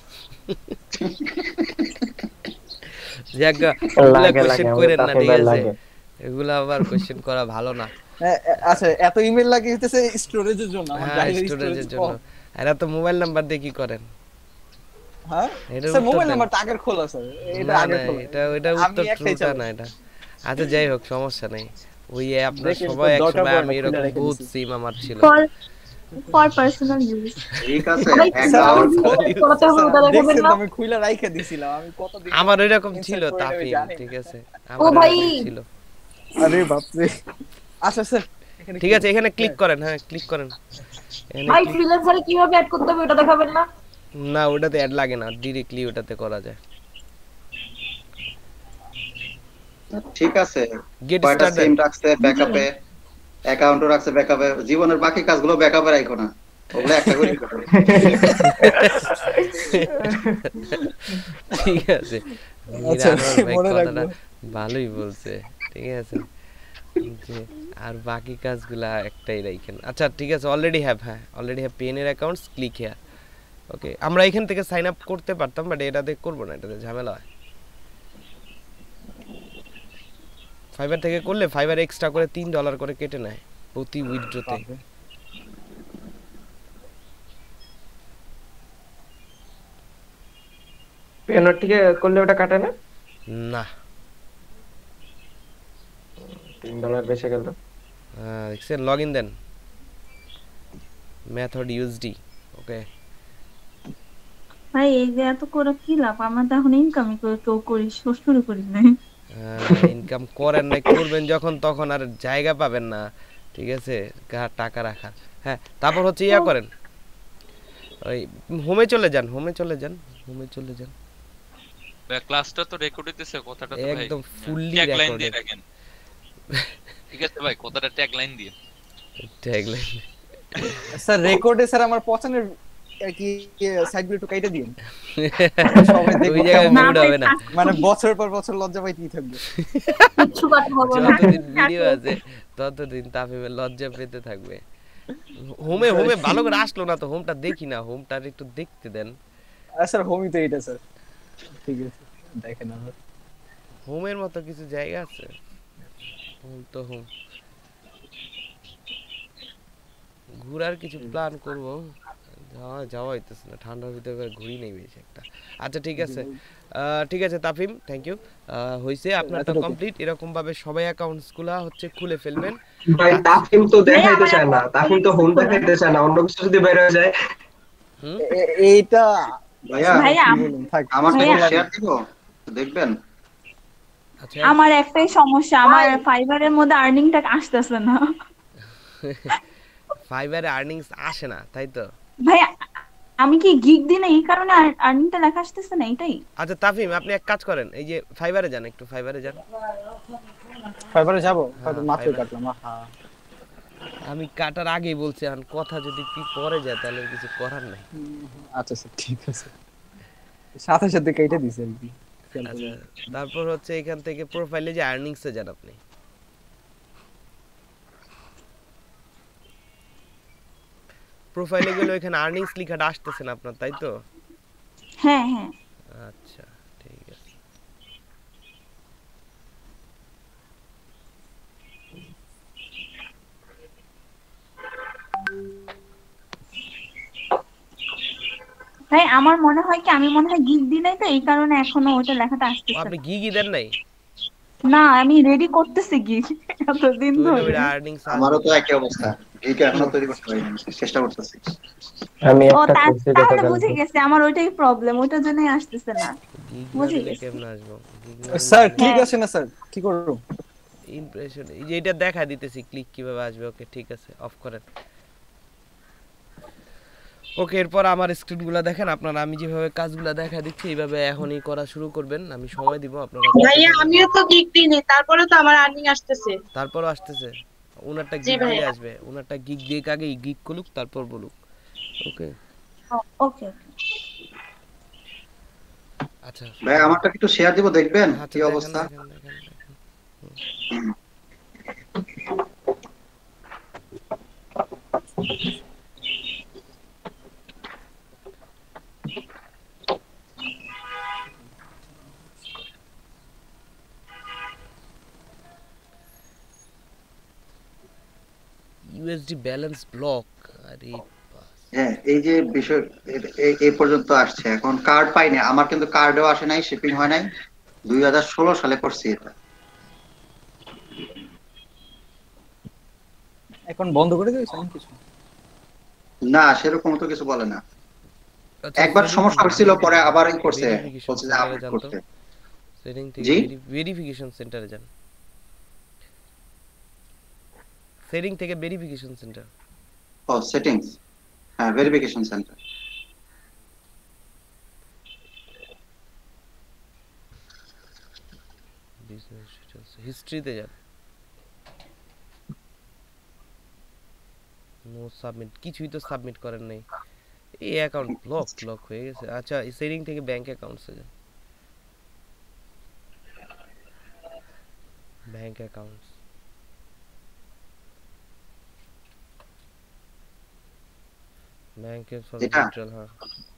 জায়গা ওগুলা কোশ্চেন করেন না ঠিক আছে এগুলা আবার কোশ্চেন করা ভালো না আচ্ছা এত ইমেল লাগিয়ে হইতেছে স্টোরেজের জন্য আমার ড্রাইভের স্টোরেজের জন্য এরা তো মোবাইল নাম্বার দিয়ে কি করেন হ্যাঁ স্যার মোবাইল নাম্বারটা আগের খোলা স্যার এটা আগের খোলা এটা ওইটা উত্তর ট্রুটা না এটা আচ্ছা যাই হোক সমস্যা নাই ওই আপনারা সবাই এক সময় আমি এরকম বহুত সিম আমার ছিল ফর পার্সোনাল ইউজ ঠিক আছে অ্যাকাউন্ট করতে হবে ওটা দেখাবেন না আমি খুইলা রাইখা দিছিলাম আমি কত দিন আমার ওইরকম ছিল তাফিম ঠিক আছে ও ভাই ছিল আরে বাপ রে আচ্ছা স্যার ঠিক আছে এখানে ক্লিক করেন হ্যাঁ ক্লিক করেন ভাই ফ্রিল্যান্সারে কিভাবে অ্যাড করতে হবে ওটা দেখাবেন না না ওটাতে অ্যাড লাগে না ডাইরেক্টলি ওটাতে করা যায় ঠিক আছে গেট কয়টা স্টার্টেড সিম রাখছে ব্যাকআপে অ্যাকাউন্টও রাখছে ব্যাকআপে জীবনের বাকি কাজগুলো ব্যাকআপে রাখো না ওগুলো একটা করে করো ঠিক আছে আচ্ছা ভাই মনে কথাটা রাখবো ভালোই বলছে ঠিক আছে যে আর বাকি কাজগুলা একটাই রাখেন আচ্ছা ঠিক আছে অলরেডি হ্যাভ হ্যাঁ অলরেডি হ্যাভ পেনের অ্যাকাউন্টস ক্লিক হিয়ার ওকে আমরা এখান থেকে সাইন আপ করতে পারতাম বাট এটাতে করব না এটাতে ঝামেলা হয় ফাইবার থেকে করলে ফাইবার এক্সট্রা করে তিন ডলার করে কেটে নেয় প্রতি উইথড্রতে পেনর থেকে করলে ওটা কাটে না না তিন ডলার বেশি গেল হ্যাঁ দেখছেন লগ ইন দেন মেথড ইউজডি ওকে ভাই এই যে এত করে কি লাভ, আমরা তো এখন ইনকামই করে কেউ করি শুরু করি নাই। ইনকাম করেন নাই, করবেন যখন তখন আর জায়গা পাবেন না, ঠিক আছে, টাকা রাখার। হ্যাঁ তারপর হচ্ছে ইয়া করেন, ওই হোমে চলে যান, হোমে চলে যান, হোমে চলে যান। ভাই ক্লাসটা তো রেকর্ড হইতেছে, কথাটা তো ভাই একদম ফুললি ট্যাগ লাইন রেকর্ড দিয়ে রাখেন। ঠিক আছে ভাই, কথাটা ট্যাগ লাইন দিয়ে। ট্যাগ লাইন স্যার রেকর্ডে স্যার আমার পছন্দের কি সাইডগুলো একটু কাইটা দিন, সবাই দেখবে, মিউট হবে না, মানে বছর পর বছর লজ্জা পাইতেই থাকবে। কিছু কথা হবে না, যতদিন ভিডিও আছে ততদিন তাফিমের লজ্জা পেতে থাকবে। হোমে হোমে ভালো করে আসলো না তো, হোমটা দেখি না, হোমটা একটু দেখতে দেন। স্যার হোমই তো এটা স্যার, ঠিক আছে দেখেন। আমরা হোমের মতো কিছু জায়গা আছে, হোম তো হোম। ঘোরার কিছু প্ল্যান করব, যাওয়া যাওয়া হইতেছে না, ঠান্ডার ভিতরে ঘুরি নেই বেশি একটা। আচ্ছা ঠিক আছে, ঠিক আছে তাফিম, থ্যাংক ইউ, হইছে আপনারটা কমপ্লিট। এরকম ভাবে সবাই অ্যাকাউন্টস গুলা হচ্ছে খুলে ফেলবেন। ভাই তাফিম তো দেখাইতে চায় না, তাফিম তো হোম দেখাইতে চায় না, অন্য কিছু যদি বের হয়ে যায়। এইটা ভাইয়া ভাইয়া আমাকে শেয়ার দিব দেখবেন। আচ্ছা আমার একটাই সমস্যা, আমার ফাইবারের মধ্যে আর্নিংটা আসতেছে না। ফাইবারে আর্নিংস আসে না তাই তো ভাই, আমি কি গিগ দিই না এই কারণে আর্নিংটা লেখা আসতেছে না, এটাই। আচ্ছা তাফিম আপনি এক কাজ করেন, এই যে ফাইবারে যান, একটু ফাইবারে যান। ফাইবারে যাব, হয়তো মাত্র কাটলাম। হ্যাঁ আমি কাটার আগেই বলছি, এখন কথা যদি কি পরে যায় তাহলে কিছু করার নাই। আচ্ছা স্যার ঠিক আছে, সাথে সাথে কেটে দিছি আর কি। আচ্ছা তারপর হচ্ছে এখান থেকে প্রোফাইলে যে আর্নিংস এ যান আপনি। প্রোফাইলে গেলে ওখানে আর্নিংস লেখাটা আসতেছে না আপনার, তাই তো? হ্যাঁ হ্যাঁ আচ্ছা ঠিক আছে। ভাই আমার মনে হয় কি, আমি মনে হয় গিগ দিই নাই তো এই কারণে এখনো ওটা লেখাটা আসতেছে না। আপনি গিগই দেন নাই? না আমি রেডি করতেছি গিগ এতদিন ধরে। আমারও তো একই অবস্থা, গিগ এখনো তৈরি করতে পারিনি, চেষ্টা করতেছি। আমি ও একটা করছি তাহলে বুঝে গেছি, আমার ওইটাই প্রবলেম, ওইটার জন্যই আসতেছে না। বুঝে গেছি কেমনে আসবো স্যার, ক্লিক আসে না স্যার, কি করব? ইমপ্রেশন এই যে এটা দেখা দিতেছি, ক্লিক কিভাবে আসবে। ওকে ঠিক আছে, অফ করেন। ওকে এরপর আমার স্ক্রিপ্টগুলো দেখেন আপনারা, আমি যেভাবে কাজগুলো দেখা দিচ্ছি এইভাবে এখনই করা শুরু করবেন, আমি সময় দিব আপনারা। ভাইয়া আমিও তো গিগ দিইনি, তারপরে তো আমার আর্নিং আসতেছে। তারপরও আসতেছে, ওনারটা গিগ দিলে আসবে, ওনারটা গিগ দিয়ে আগে গিগ করুক তারপর বলুক। ওকে ওকে আচ্ছা ভাই আমারটা একটু শেয়ার দিব, দেখবেন কি অবস্থা। ইউএসডি ব্যালেন্স ব্লক, আরে হ্যাঁ এই যে বিষয় এই পর্যন্ত আসছে, এখন কার্ড পাইনি, আমার কিন্তু কার্ডও আসে নাই, শিপিং হয় নাই, দুই হাজার ষোলো সালে করছি এটা। এখন বন্ধ করে দিয়েছে কিছু না সেরকম তো কিছু বলে না, একবার সমস্যা হচ্ছিল পরে আবার ই করছে, বলছে যে আপডেট করতে। সেটিং থেকে ভেরিফিকেশন সেন্টারে যান, সেটিং থেকে ভেরিফিকেশন সেন্টার। ও সেটিংস, হ্যাঁ ভেরিফিকেশন সেন্টার। বিজনেস ডিটেইলস হিস্ট্রিতে যান, নো সাবমিট, কিছুই তো সাবমিট করেন নাই, এই অ্যাকাউন্ট ব্লক ব্লক হয়ে গেছে। আচ্ছা সেটিং থেকে ব্যাংক অ্যাকাউন্টসে যান, ব্যাংক অ্যাকাউন্টস, ব্যাংকের ফর উইথড্রল। হ্যাঁ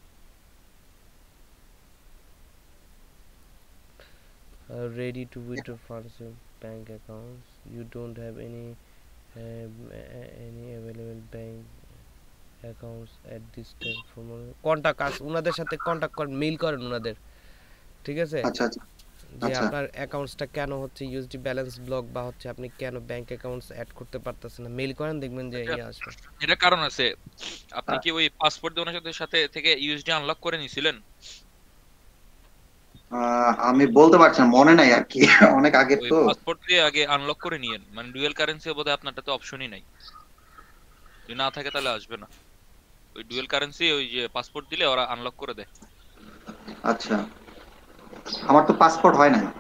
Uh, ready to withdraw funds in bank accounts. You don't have any uh, any available bank accounts at this time for contact us, উনাদের সাথে কন্টাক্ট করেন, মেইল করেন উনাদের, ঠিক আছে? আচ্ছা আচ্ছা যে আচ্ছা আপনার অ্যাকাউন্টসটা কেন হচ্ছে ইউএসডি ব্যালেন্স ব্লক বা হচ্ছে আপনি কেন ব্যাংক অ্যাকাউন্টস অ্যাড করতে পারতেছেন না, মেইল করেন দেখবেন যে এটা ইয়ে আসবে। এটা কারণ আছে। আপনি কি ওই পাসপোর্ট দেওয়ার সাথে সাথে থেকে ইউএসডি আনলক করে নিছিলেন? আহ, আমি বলতে পারছি না, মনে নাই আর কি অনেক আগের ওই তো। পাসপোর্ট দিয়ে আগে আনলক করে নিয়েন, মানে ডুয়াল কারেন্সি বোধহয় আপনারটাতে অপশনই নাই। যদি না থাকে তাহলে আসবে না। ওই ডুয়াল কারেন্সি ওই যে পাসপোর্ট দিলে ওরা আনলক করে দেয়। আচ্ছা, আমার তো পাসপোর্ট হয় নাই।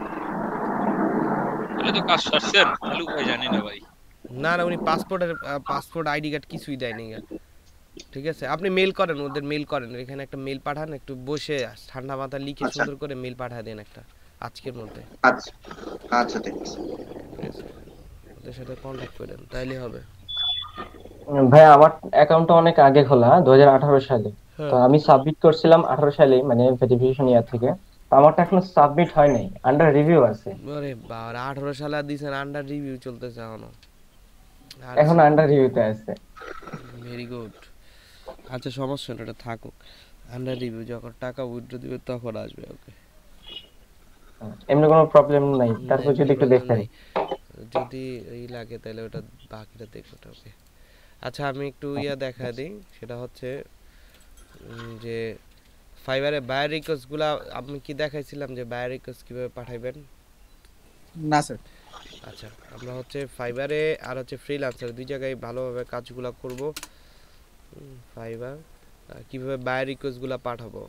তাহলে তো কাজ সারছেন, তাহলে উপায় জানি না ভাই। না না উনি পাসপোর্টের পাসপোর্ট আইডি কার্ড কিছুই দেয়নি গা। ঠিক আছে, আপনি মেল করেন, ওদের মেল করেন, এখানে একটা মেল পাঠান, একটু বসে ঠান্ডা মাথা লিখে আচ্ছা সুন্দর করে মেল পাঠিয়ে দেন একটা আজকের মধ্যে। আচ্ছা আচ্ছা ঠিক আছে। ঠিক আছে, ওদের সাথে কন্ট্যাক্ট করেন তাইলে হবে। ভাই আমার অ্যাকাউন্টটা অনেক আগে খোলা, দুই হাজার আঠারো সালে। তো হ্যাঁ আমি সাবমিট করছিলাম আঠারো সালে, মানে ভেরিফিকেশন ইয়ার থেকে। তো আমারটা এখনো সাবমিট হয় নাই, আন্ডার রিভিউ আছে। আরে বাবা, আঠারো সালে দিয়েছেন, আন্ডার রিভিউ চলতেছে এখনো। এখন আন্ডার রিভিউতে আছে। Very good. আচ্ছা সমস্যা না, এটা থাকুক আন্ডার রিভিউ, যখন টাকা উইথড্র দিবে তখন আসবে। ওকে, এমনি কোনো প্রবলেম নাই, তারপর যদি এমনি একটু প্রবলেম দেখেন। নেই, যদি এই লাগে তাহলে ওটা বাকিটা দেখবো। ওকে আচ্ছা, আমি একটু ইয়া দেখা দিই, সেটা হচ্ছে উম, যে ফাইবারে বায়ার রিকোয়েস্টগুলো আপনি কি দেখাইছিলাম যে বায়ার রিকোয়েস্ট কিভাবে পাঠাইবেন? না স্যার। আচ্ছা, আমরা হচ্ছে ফাইবারে আর হচ্ছে ফ্রিল্যান্সার দুই জায়গায় ভালোভাবে কাজগুলো করব। ফাইবার কিভাবে বায়ার রিকোয়েস্টগুলো পাঠাবো?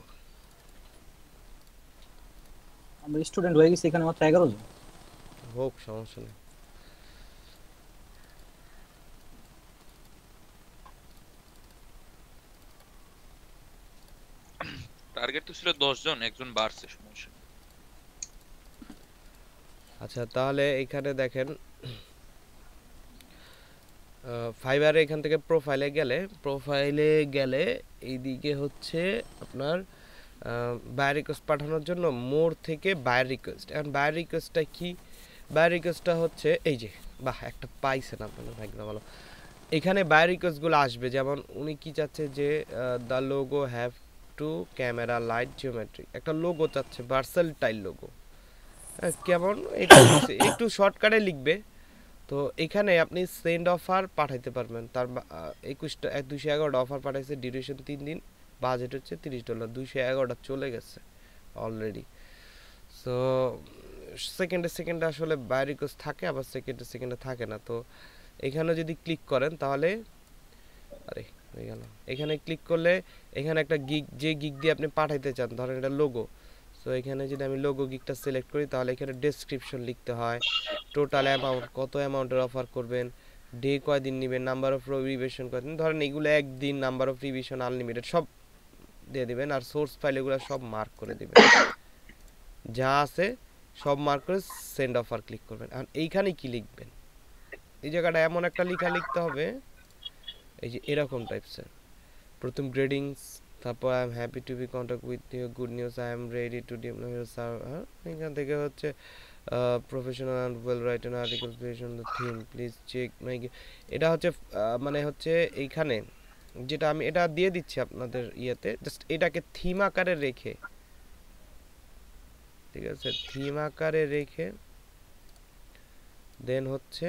আমরা স্টুডেন্ট হয়ে গেছি এখানে মাত্র এগারো জন। হোক, সমস্যা নেই। টার্গেট তো ছিল দশ জন, একজন বাড়ছে, সমস্যা নেই। আচ্ছা তাহলে এখানে দেখেন, ফাইবারে এখান থেকে প্রোফাইলে গেলে, প্রোফাইলে গেলে এইদিকে হচ্ছে আপনার বায়ার রিকোয়েস্ট পাঠানোর জন্য মোর থেকে বায়ার রিকোয়েস্ট। এখন বায়ার রিকোয়েস্টটা কি? বায়ার রিকোয়েস্টটা হচ্ছে এই যে, বাহ একটা পাইছেন আপনারা, একদম ভালো। এখানে বায়ার রিকোয়েস্টগুলো আসবে, যেমন উনি কি চাচ্ছে যে the logo have to camera light geometry, একটা লোগো চাচ্ছে, ভার্সাটাইল লোগো। কেমন এটা একটু শর্টকাটে লিখবে। তো এখানে আপনি সেন্ড অফার পাঠাইতে পারবেন, তার একুশটা দুইশো এগারোটা অফার পাঠাইছে, ডিউরেশন তিন দিন, বাজেট হচ্ছে তিরিশ ডলার, দুইশো এগারোটা চলে গেছে অলরেডি। সো সেকেন্ডে সেকেন্ডে আসলে বাই রিকোয়েস্ট থাকে, আবার সেকেন্ডে সেকেন্ডে থাকে না। তো এখানে যদি ক্লিক করেন তাহলে, আরে হয়ে গেল, এখানে ক্লিক করলে এখানে একটা গিগ, যে গিগ দিয়ে আপনি পাঠাইতে চান, ধরেন এটা লোগো। সো এখানে যদি আমি লোগো গিগটা সিলেক্ট করি তাহলে এখানে ডেসক্রিপশন লিখতে হয়, টোটাল অ্যামাউন্ট, কত অ্যামাউন্টের অফার করবেন, ডে কয়দিন নেবেন, নাম্বার অফ রিভিশন কয়দিন, ধরেন এগুলো একদিন, নাম্বার অফ রিভিশন আনলিমিটেড, সব দিয়ে দিবেন। আর সোর্স ফাইল এগুলো সব মার্ক করে দিবেন, যা আছে সব মার্ক করে সেন্ড অফার ক্লিক করবেন। আর এইখানে কি লিখবেন, এই জায়গাটা এমন একটা লেখা লিখতে হবে, এই যে এরকম টাইপসের, প্রথম গ্রেডিংস, তারপর I am happy to be contact with you, good news, I am ready to develop your server. এখান থেকে হচ্ছে professional and well written article based on the theme, please check my. এটা হচ্ছে মানে হচ্ছে এইখানে যেটা আমি এটা দিয়ে দিচ্ছি আপনাদের ইয়েতে, জাস্ট এটাকে থিম আকারে রেখে, ঠিক আছে, থিম আকারে রেখে দেন হচ্ছে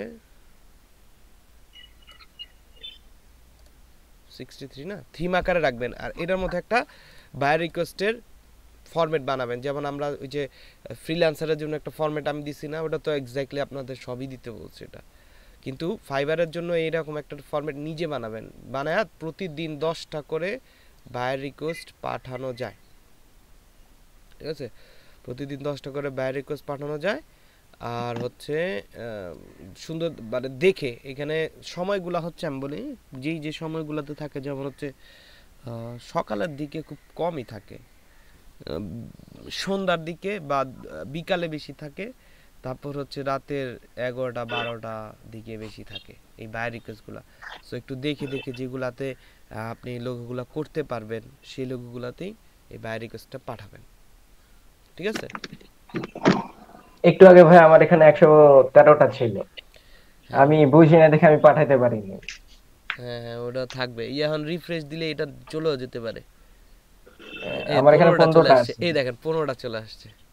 সিক্সটি থ্রি না, থিম আকারে রাখবেন। আর এটার মধ্যে একটা বায়ার রিকোয়েস্টের ফরম্যাট বানাবেন, যেমন আমরা ওই যে ফ্রিল্যান্সারের জন্য একটা ফরম্যাট আমি দিছি না, ওটা তো এক্স্যাক্টলি আপনাদের সবই দিতে বলছে এটা, কিন্তু ফাইবারের জন্য এইরকম একটা ফরম্যাট নিজে বানাবেন, বানায় প্রতিদিন দশটা করে বায়ার রিকোয়েস্ট পাঠানো যায়। ঠিক আছে, প্রতিদিন দশটা করে বায়ার রিকোয়েস্ট পাঠানো যায়। আর হচ্ছে সুন্দর মানে দেখে এখানে সময়গুলো হচ্ছে আমি বলি, যেই যে সময়গুলোতে থাকে, যেমন হচ্ছে সকালের দিকে খুব কমই থাকে, সন্ধ্যার দিকে বা বিকালে বেশি থাকে, তারপর হচ্ছে রাতের এগারোটা বারোটা দিকে বেশি থাকে এই বায়ার রিকোয়েস্টগুলো। সো একটু দেখে দেখে যেগুলাতে আপনি লোগোগুলো করতে পারবেন সেই লোগোগুলোতেই এই বায়ার রিকোয়েস্টটা পাঠাবেন। ঠিক আছে, একটু আগে ভাই আমার এখানে একশো তেরোটা ছিল, আমি বুঝি না দেখে আমি পাঠাইতে পারিনি। হ্যাঁ হ্যাঁ ওটা থাকবে, এখন রিফ্রেশ দিলে এটা চলেও যেতে পারে। আমার এখানে পনেরোটা আছে, এই দেখেন পনেরোটা চলে আসছে।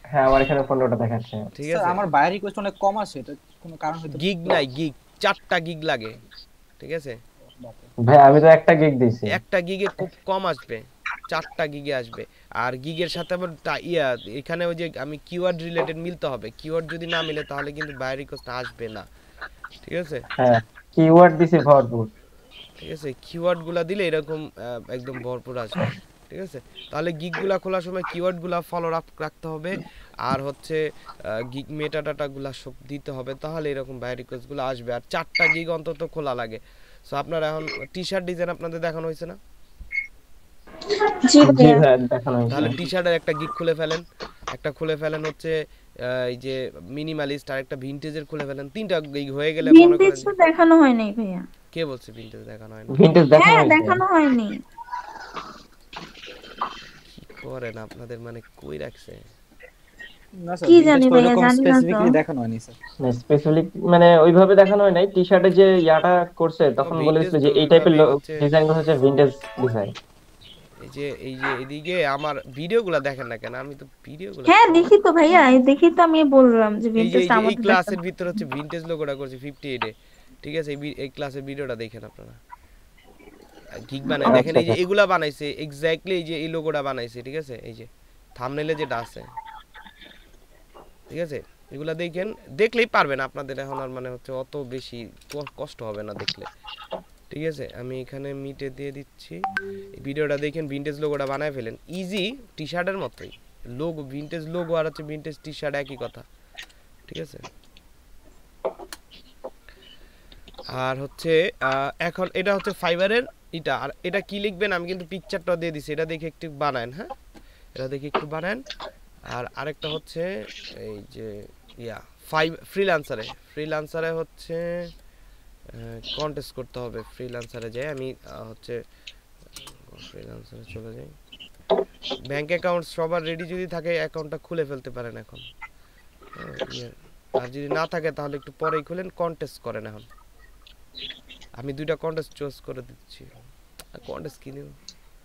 হ্যাঁ আমার এখানে পনেরোটা দেখাচ্ছে। ঠিক স্যার আছে আমার বায়ার রিকোয়েস্ট অনেক কম আসে, এটা কোনো কারণ হতে গিগ নাই গিগ চারটা গিগ লাগে ঠিক আছে ভাই আমি তো একটা গিগ দিছি। একটা গিগে খুব কম আসবে চারটা গিগে আসবে আর গিগের সাথে আবার ইয়া এখানে ওই যে আমি কিওয়ার্ড রিলেটেড মিলতে হবে কিওয়ার্ড যদি না মিলে তাহলে কিন্তু বায়ার রিকোয়েস্ট আসবে না ঠিক আছে হ্যাঁ কিওয়ার্ড দিছি ভরপুর ঠিক আছে কিওয়ার্ডগুলো দিলে এরকম একদম ভরপুর আসবে ঠিক আছে তাহলে গিগগুলা খোলার সময় কিওয়ার্ডগুলো ফলো আপ রাখতে হবে আর হচ্ছে গিগ মেটা ডাটাগুলো সব দিতে হবে তাহলে এরকম বায়ার রিকোয়েস্টগুলো আসবে আর চারটা গিগ অন্তত খোলা লাগে সো আপনারা এখন টি-শার্ট ডিজাইন আপনাদের দেখানো হয়েছে না জি ভাইয়া দেখানো হয়েছে তাহলে টি-শার্টের একটা গিগ খুলে ফেলেন একটা খুলে ফেলেন হচ্ছে এই যে মিনিমালিস্ট আর একটা ভিনটেজের খুলে ফেলেন তিনটা গিগ হয়ে গেলে মনে করেন ভিনটেজ তো দেখানো হয় নাই ভাইয়া কে বলছে ভিনটেজ দেখানো হয় না ভিনটেজ দেখানো হ্যাঁ হয়েছে দেখানো হয়নি কি করেন আপনাদের মানে কই রাখছে না স্যার কি জানি ভাইয়া এরকম জানি না তো স্পেসিফিকলি দেখানো হয়নি স্যার না স্পেসিফিক মানে ওইভাবে দেখানো হয় নাই টি-শার্টে যে ইয়াটা করছে তখন বলেছিল যে এই টাইপের ডিজাইনগুলো হচ্ছে ভিনটেজ ডিজাইন এই যে এই যে এদিকে আমার ভিডিওগুলো দেখেন না কেন আমি তো ভিডিওগুলো হ্যাঁ দেখি তো ভাইয়া এই দেখি তো আমি বললাম যে এই যে ভিনটেজটা এই আমাদের ক্লাসের ভিতর হচ্ছে ভিনটেজ লোগোটা করছি আটাশি এ ঠিক আছে এই ক্লাসের ভিডিওটা দেখেন আপনারা গিগ বানাই দেখেন এই যে এগুলা বানাইছে এক্স্যাক্টলি এই যে এই লোগোটা বানাইছে ঠিক আছে এই যে থাম্বনেলে যেটা আছে ঠিক আছে এগুলা দেখেন দেখলেই পারবেন আপনাদের এখন আর মানে হচ্ছে অত বেশি কষ্ট হবে না দেখলে ঠিক আছে আমি এখানে মিটে দিয়ে দিচ্ছি এই ভিডিওটা দেখেন ভিনটেজ লোগোটা বানায় ফেলেন ইজি টি-শার্টের মতোই লোগো ভিনটেজ লোগো আর হচ্ছে ভিনটেজ টি-শার্ট একই কথা ঠিক আছে আর হচ্ছে এখন এটা হচ্ছে ফাইবারের এটা আর এটা কি লিখবেন আমি কিন্তু পিকচারটা দিয়ে দিছি এটা দেখে একটু বানান হ্যাঁ এটা দেখে একটু বানান আর আরেকটা হচ্ছে এই যে ইয়া ফাইভ ফ্রিল্যান্সারে ফ্রিল্যান্সারে হচ্ছে কন্টেস্ট করতে হবে ফ্রিল্যান্সারে যাই আমি হচ্ছে ফ্রিল্যান্সারে চলে যাই ব্যাংক অ্যাকাউন্ট সবার রেডি যদি থাকে অ্যাকাউন্টটা খুলে ফেলতে পারেন এখন আর যদি না থাকে তাহলে একটু পরেই খুলেন কন্টেস্ট করেন এখন আমি দুইটা কন্টেস্ট চুজ করে দিচ্ছি কন্টেস্ট কি নিব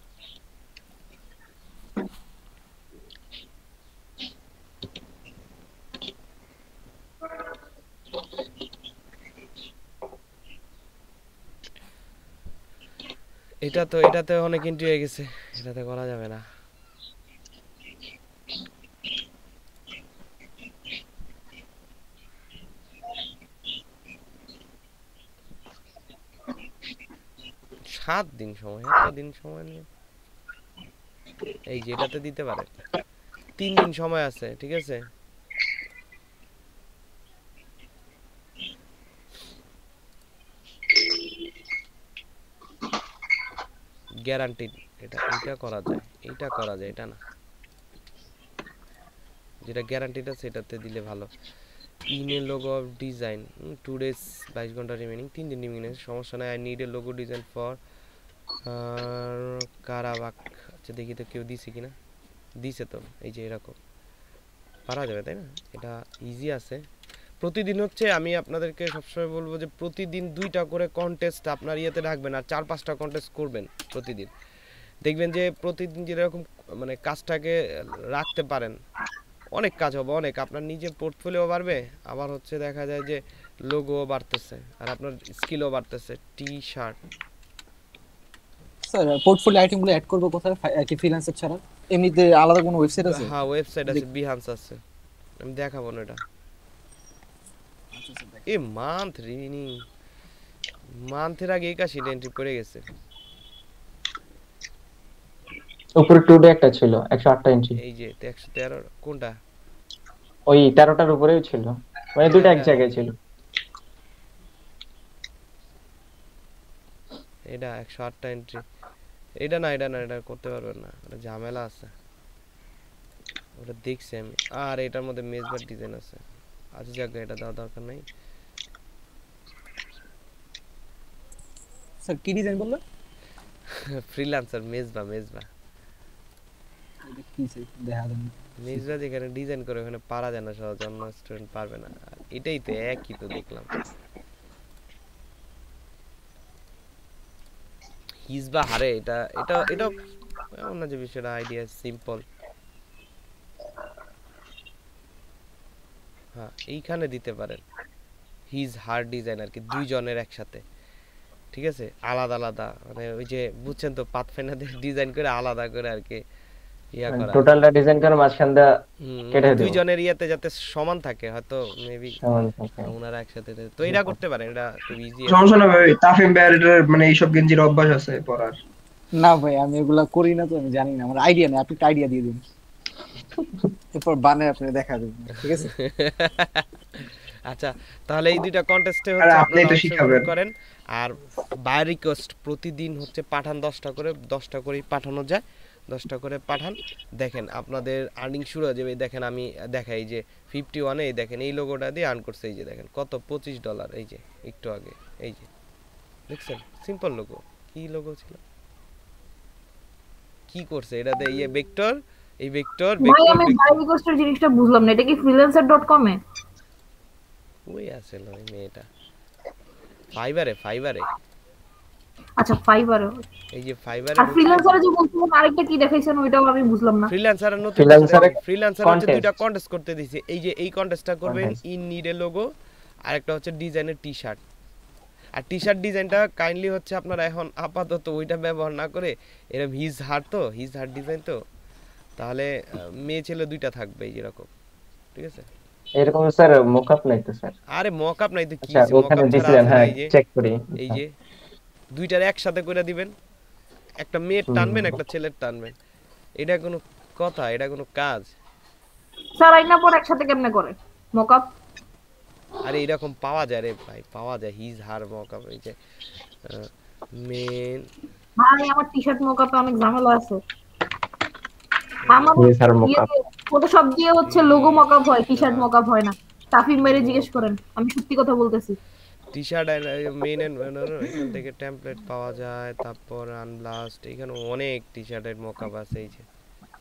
এটা তো এটাতে অনেক এন্ট্রি হয়ে গেছে এটাতে করা যাবে না সাত দিন সময় এত দিন সময় নিয়ে এই যে এটাতে দিতে পারে তিন দিন সময় আছে ঠিক আছে গ্যারান্টিড এটা এটা করা যায় এটা করা যায় এটা না যেটা গ্যারান্টিড আছে সেটাতে দিলে ভালো email logo of design two days বাইশ ঘন্টা রিমেনিং তিন দিন রিমেনিং সমস্যা নাই I need a logo design for Karabakh আচ্ছা দেখি তো কেউ দিছে কিনা দিছে তো এই যে এরকম পারা যাবে তাই না এটা ইজি আছে প্রতিদিন হচ্ছে আমি আপনাদেরকে সবসময় বলবো যে প্রতিদিন দুইটা করে কন্টেস্ট আপনার ইয়েতে রাখবেন আর চার পাঁচটা কন্টেস্ট করবেন প্রতিদিন দেখবেন যে প্রতিদিন যেরকম মানে কাজটাকে রাখতে পারেন অনেক কাজ হবে অনেক আপনার নিজের পোর্টফোলিও বাড়বে আবার হচ্ছে দেখা যায় যে লোগো বাড়তেছে আর আপনার স্কিলও বাড়তেছে টি শার্ট স্যার পোর্টফোলিও আইটেমগুলো অ্যাড করব কোথায় কি ফ্রিল্যান্সার ছাড়া এমনিতে আলাদা কোনো ওয়েবসাইট আছে হ্যাঁ ওয়েবসাইট আছে বিহান্স আছে আমি দেখাবো না এটা এ মান্থ রিনি মান্থের আগে একাশি এন্ট্রি পড়ে গেছে উপরে টু ডে একটা ছিল একশো আটটা এন্ট্রি এই যে একশো তেরো কোনটা ওই তেরোটার উপরেই ছিল মানে দুটো এক জায়গায় ছিল এটা একশো আটটা এন্ট্রি এটা না এটা না এটা করতে পারবেন না এটা ঝামেলা আছে ওটা দেখছি আমি আর এটার মধ্যে মেজবার ডিজাইন আছে আচ্ছা যাক এটা দেওয়া দরকার নাই স্যার কি ডিজাইন বললেন ফ্রিল্যান্সার মেজবা মেজবা কি সে দেখা দেন মেজবা যেখানে ডিজাইন করে ওখানে পারা যায় না সহজে অন্য স্টুডেন্ট পারবে না এটাই তো একই তো দেখলাম হিজবা হারে এটা এটা এটা এমন না যে বিষয়টা আইডিয়া সিম্পল হ্যাঁ এইখানে দিতে পারেন হিজ হার্ড ডিজাইন আর কি দুইজনের একসাথে ঠিক আছে আলাদা আলাদা মানে ওই যে বুঝছেন তো পাথফাইন্ডারদের ডিজাইন করে আলাদা করে আর কি ইয়া করা টোটালটা ডিজাইন করে মাঝখান দিয়ে কেটে দেব দুইজনের ইয়াতে যাতে সমান থাকে হয়তো মেবি সমান থাকে ওনারা একসাথে তো এটা করতে পারেন এটা খুব ইজি সমস্যা না ভাই তাফিম ব্যারের মানে এইসব গেঞ্জির অভ্যাস আছে পরার না ভাই আমি এগুলা করি না তো আমি জানি না আমার আইডিয়া নেই আপনি আইডিয়া দিয়ে দিন এরপর বানায় আপনি দেখা দিবেন ঠিক আছে আচ্ছা তাহলে এই দুইটা কন্টেস্টে হচ্ছে আপনি তো শিখাবেন করেন আর বাই রিকোয়েস্ট প্রতিদিন হচ্ছে পাঠান দশটা করে দশটা করে পাঠানো যায় দশটা করে পাঠান দেখেন আপনাদের আর্নিং শুরু হয়ে যাবে দেখেন আমি দেখাই যে ফিফটি ওয়ানে এই দেখেন এই লোগোটা দিয়ে আর্ন করছে এই যে দেখেন কত পঁচিশ ডলার এই যে একটু আগে এই যে দেখছেন সিম্পল লোগো কি লোগো ছিল কি করছে এটা দিয়ে ইয়ে ভেক্টর এই ভেক্টর ভাই আমি বাই রিকোয়েস্টের জিনিসটা বুঝলাম না এটা কি ফ্রিল্যান্সার ডট কম এ ওই আছে লই মেটা ফাইবারে ফাইবারে আচ্ছা ফাইবারে এই যে ফাইবারে আর ফ্রিল্যান্সারে যে বলছিলেন আরেকটা কি দেখাইছেন ওইটাও আমি বুঝলাম না ফ্রিল্যান্সারে নতুন ফ্রিল্যান্সারে ফ্রিল্যান্সারে হচ্ছে দুইটা কন্টেস্ট করতে দিয়েছে এই যে এই কন্টেস্টটা করবেন ইন নিডের লোগো আর একটা হচ্ছে ডিজাইনের টি-শার্ট আর টি-শার্ট ডিজাইনটা কাইন্ডলি হচ্ছে আপনারা এখন আপাতত ওইটা ব্যবহার না করে এরকম হিজ হার্ট তো হিজ হার্ট ডিজাইন তো তাহলে মেয়ে ছেলে দুইটা থাকবে এই যেরকম ঠিক আছে এরকম স্যার মকআপ নাই তো স্যার আরে মকআপ নাই তো কি আচ্ছা ওখানে দিছিলেন হ্যাঁ চেক করি এই যে দুইটার একসাথে করে দিবেন একটা মেয়ের টানবেন একটা ছেলের টানবেন এটা কোনো কথা এটা কোনো কাজ স্যার আইনা পর একসাথে কেমনে করে মকআপ আরে এরকম পাওয়া যায় রে ভাই পাওয়া যায় হিজ হার মকআপ এই যে মেন ভাই আমার টি-শার্ট মকআপে অনেক ঝামেলা আছে আমার ফটোশপ দিয়ে হচ্ছে লোগো মকআপ হয় টি-শার্ট মকআপ হয় না তাফিম মেরে জিজ্ঞেস করেন আমি সত্যি কথা বলতেছি টি-শার্ট মেন এন্ড এখান থেকে টেমপ্লেট পাওয়া যায় তারপর আনব্লাস্ট এখানে অনেক টি-শার্টের মকআপ আছে এই যে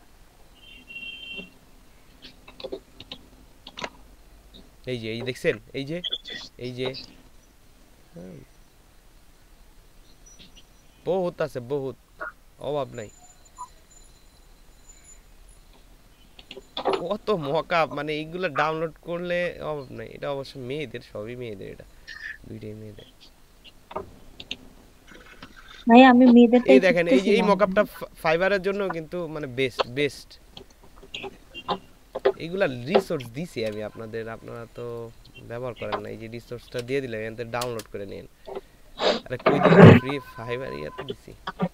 এই যে এই দেখছেন এই যে এই যে বহুত আছে বহুত অভাব নাই কত মকআপ মানে এইগুলা ডাউনলোড করলে অভাব নাই এটা অবশ্য মেয়েদের সবই মেয়েদের এটা দুইটাই মেয়েদের ভাই আমি মেয়েদেরটাই এই দেখেন এই যে এই মকআপটা ফাইবারের জন্য কিন্তু মানে বেস্ট বেস্ট এইগুলা রিসোর্স দিছি আমি আপনাদের আপনারা তো ব্যবহার করেন না এই যে রিসোর্সটা দিয়ে দিলাম এখান থেকে ডাউনলোড করে নিন আরে কই দিন ফ্রি ফাইবার ইয়াতে দিছি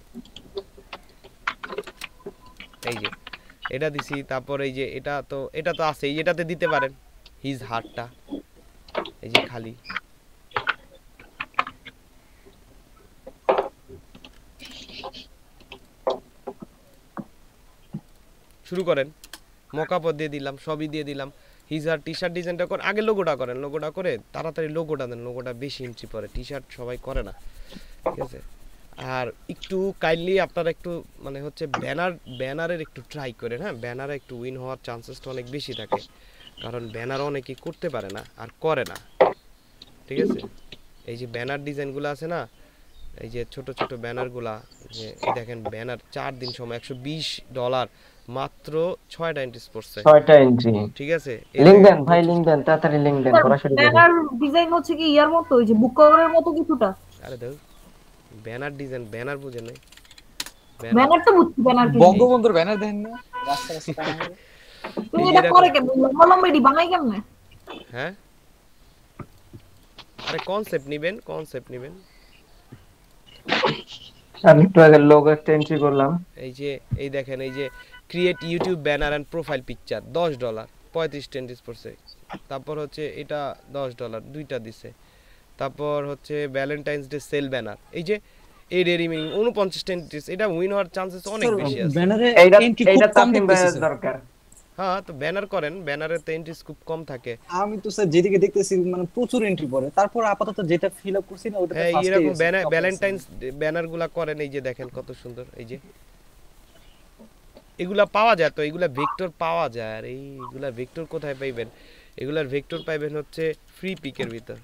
এই যে এটা দিছি তারপর এই যে এটা তো এটা তো আছে এই এটাতে দিতে পারেন হিজ হার্টটা এই যে খালি শুরু করেন মকআপ দিয়ে দিলাম সবই দিয়ে দিলাম হিজার টি-শার্ট ডিজাইনটা করে আগে লোগোটা করেন লোগোটা করে তাড়াতাড়ি লোগোটা দেন লোগোটা বেশি এন্ট্রি পড়ে টি-শার্ট সবাই করে না ঠিক আছে আর একটু কাইন্ডলি আপনারা একটু মানে হচ্ছে ব্যানার ব্যানারের একটু ট্রাই করেন হ্যাঁ ব্যানারে একটু উইন হওয়ার চান্সেসটা অনেক বেশি থাকে কারণ ব্যানার অনেকেই করতে পারে না আর করে না ঠিক আছে এই যে ব্যানার ডিজাইনগুলো আছে না এই যে ছোট ছোট ব্যানারগুলা যে এই দেখেন ব্যানার চার দিন সময় একশো বিশ ডলার মাত্র ছয়টা এন্ট্রি পড়ছে ছয়টা এন্ট্রি ঠিক আছে লিংক দেন ভাই লিংক দেন তাড়াতাড়ি লিংক দেন সরাসরি ব্যানার ডিজাইন হচ্ছে কি ইয়ার মতো ওই যে বুক কভারের মতো কিছুটা আরে দাও ব্যানার ডিজাইন ব্যানার বুঝে নাই ব্যানার তো বুঝছি ব্যানার কি বঙ্গবন্ধুর ব্যানার দেন না রাস্তা রাস্তা তুমি এটা করে কেন মলমবেডি বানাই কেমনে হ্যাঁ আরে কনসেপ্ট নেবেন কনসেপ্ট নেবেন আমি একটু আগে লোগো একটা এন্ট্রি করলাম এই যে এই দেখেন এই যে create YouTube banner and profile picture দশ ডলার পঁয়ত্রিশ টেন্টিস পড়ছে তারপর হচ্ছে এটা দশ ডলার দুইটা দিছে তারপর হচ্ছে ভ্যালেন্টাইন্স ডে সেল ব্যানার এই যে এই ডেরি মিনিং উনপঞ্চাশ টেন্টিস এটা উইন হওয়ার চান্সেস অনেক বেশি আছে ব্যানারে এইটা এন্ট্রি এইটা খুব কম তাফিম দেখতেছি দরকার হ্যাঁ তো ব্যানার করেন ব্যানারে তো এন্ট্রিস খুব কম থাকে আমি তো স্যার যেদিকে দেখতেছি মানে প্রচুর এন্ট্রি পড়ে তারপর আপাতত যেটা ফিল আপ করছি না ওটাতে হ্যাঁ ফার্স্ট এরকম ভ্যালেন্টাইন্স ব্যানারগুলা করেন এই যে দেখেন কত সুন্দর এই যে এগুলা পাওয়া যায় তো এগুলা ভেক্টর পাওয়া যায় আর এইগুলা ভেক্টর কোথায় পাইবেন এগুলার ভেক্টর পাইবেন হচ্ছে ফ্রি পিকের ভিতর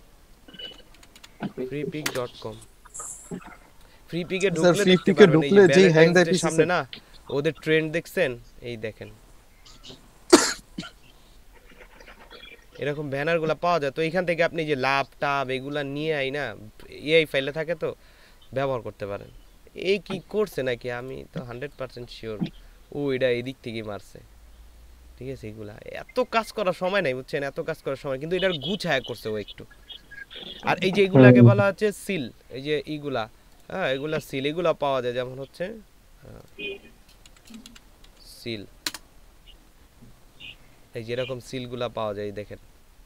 ফ্রি পিক ডট কম ফ্রি পিকে ঢুকলে ফ্রি পিকে ঢুকলে যে হ্যাং দেয় সামনে না ওদের ট্রেন্ড দেখছেন এই দেখেন এরকম ব্যানারগুলো পাওয়া যায়। তো এখান থেকে আপনি যে লাভ টাব এগুলা নিয়ে আই না এআই ফাইলে থাকে তো ব্যবহার করতে পারেন। এই কি করছে নাকি আমি তো হান্ড্রেড পার্সেন্ট শিওর ও এটা এদিক থেকে মারছে। ঠিক আছে, এগুলা এত কাজ করার সময় নাই বুঝছেন, এত কাজ করার সময় কিন্তু এটার গুছায়া করছে ও একটু। আর এই যে এগুলাকে বলা হচ্ছে সিল, এই যে এইগুলা হ্যাঁ এগুলা সিল, এগুলা পাওয়া যায় যেমন হচ্ছে সিল, এই যে এরকম সিলগুলা পাওয়া যায় দেখেন,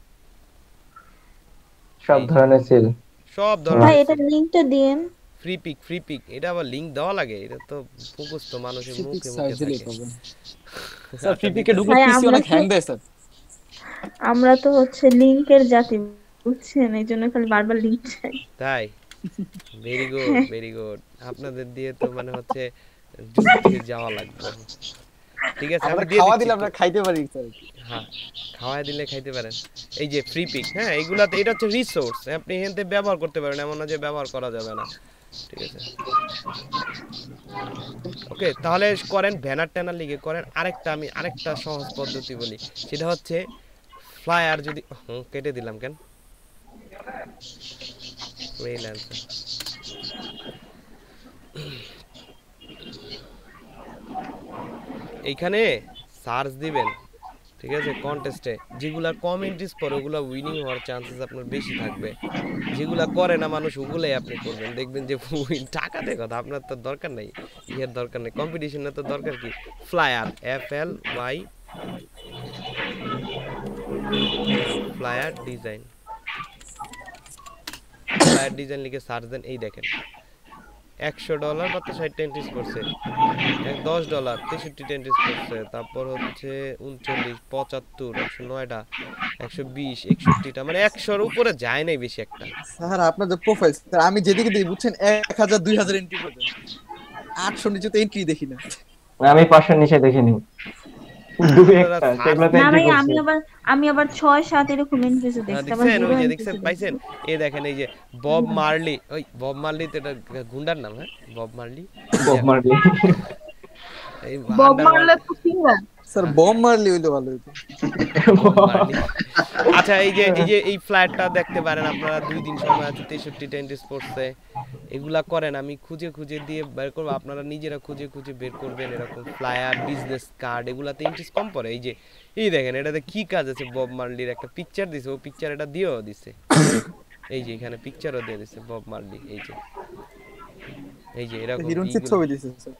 সব ধরনের সিল, সব ভাই ধরনের এটা লিংকটা দিন। ফ্রি পিক, ফ্রি পিক এটা আবার লিংক দেওয়া লাগে? এটা তো ফোকাস তো মানুষের ফ্রি পিক মুখে সার্চ মুখে দিলেই থাকে। পাবেন স্যার। ফ্রি পিকে ঢুকলে ভাই পিসি আমরা অনেক তো হ্যাং দেয় স্যার। আমরা তো হচ্ছে লিংকের জাতি বুঝছেন, এই জন্য খালি বারবার লিংক চাই। তাই ভেরি গুড, ভেরি গুড। আপনাদের দিয়ে তো মানে হচ্ছে যুদ্ধে যাওয়া লাগবে। ঠিক আছে, আমি আমরা দিয়ে খাওয়া দিচ্ছি দিলে একটু। আমরা খাইতে পারি স্যার। হ্যাঁ খাওয়াই দিলে খাইতে পারেন। এই যে ফ্রি পিক, হ্যাঁ এগুলাতে এটা হচ্ছে রিসোর্স, আপনি এখান থেকে ব্যবহার করতে পারেন, এমন না যে ব্যবহার করা যাবে না। ঠিক আছে, ওকে তাহলে করেন ব্যানার ট্যানার লিখে করেন। আরেকটা আমি আরেকটা সহজ পদ্ধতি বলি, সেটা হচ্ছে ফ্লায়ার যদি হুম, কেটে দিলাম কেন ফ্রিল্যান্সার। এইখানে সার্চ দিবেন, ঠিক আছে, কন্টেস্টে যেগুলা কমেন্টস পড়ে ওগুলা উইনিং হওয়ার চান্সেস আপনার বেশি থাকবে। যেগুলা করে না মানুষ ওগুলাই আপনি করবেন, দেখবেন যে উইন। টাকাতে কথা আপনার তো দরকার নেই, ইয়ের দরকার নেই, কম্পিটিশনের তো দরকার কি। Flyer F L Y flyer design, flyer design লিখে সার্চ দেন। এই দেখেন একশো ডলার মাত্র ষাটটা এন্ট্রিজ করছে, দশ ডলার তেষট্টিটা এন্ট্রিজ করছে, তারপর হচ্ছে উনচল্লিশ, পঁচাত্তর, একশো নয়টা, একশো বিশ, একষট্টিটা, মানে একশোর উপরে যায় নাই বেশি একটা। স্যার আপনাদের প্রোফাইল স্যার আমি যেদিকে দিই বুঝছেন এক হাজার দুই হাজার এন্ট্রি করে দেন, আটশো নিচে তো এন্ট্রি দেখি না। আমি পাঁচশোর নিচে দেখিনি, দুই একটা সেগুলোতে না এন্ট্রি ভাই করছি। আমি আবার আমি আবার ছয় সাত এরকম এন্ট্রিজও দেখছি, আবার দেখছেন জিরো ওই যে এন্ট্রিজও দেখছেন দেখছি। পাইছেন, এই দেখেন এই যে বব মার্লি, ওই বব মার্লি তো এটা গুন্ডার নাম, হ্যাঁ বব মার্লি। বব মার্লি, এই বব মারলে তো সিঙ্গার স্যার বম মারলি হইলো ভালো হইতো। Bob Marley. আচ্ছা এই যে এই যে এই ফ্ল্যাটটা দেখতে পারেন আপনারা, দুই দিন সময় আছে, তেষট্টিটা এন্ট্রিজ পড়ছে। এগুলা করেন, আমি খুঁজে খুঁজে দিয়ে বের করব, আপনারা নিজেরা খুঁজে খুঁজে বের করবেন। এরকম ফ্লায়ার, বিজনেস কার্ড এগুলাতে এন্ট্রিজ কম পড়ে। এই যে এই দেখেন এটাতে কি কাজ আছে, বব মার্লির একটা পিকচার দিছে, ও পিকচার এটা দিয়েও দিছে, এই যে এখানে পিকচারও দিয়ে দিছে বব মার্লি। এই যে এই যে এরকম হিরোইনসির ছবি দিছে স্যার।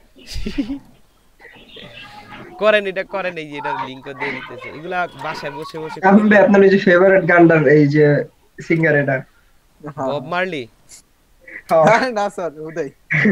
করেন এটা করেন, এই যে এটার লিংকও দিয়ে দিতেছে। এগুলা বাসায় বসে বসে আমি আপনার ওই যে ফেভারিট গানটার এই যে সিঙ্গার এটা বব মার্লি। না স্যার উদয়।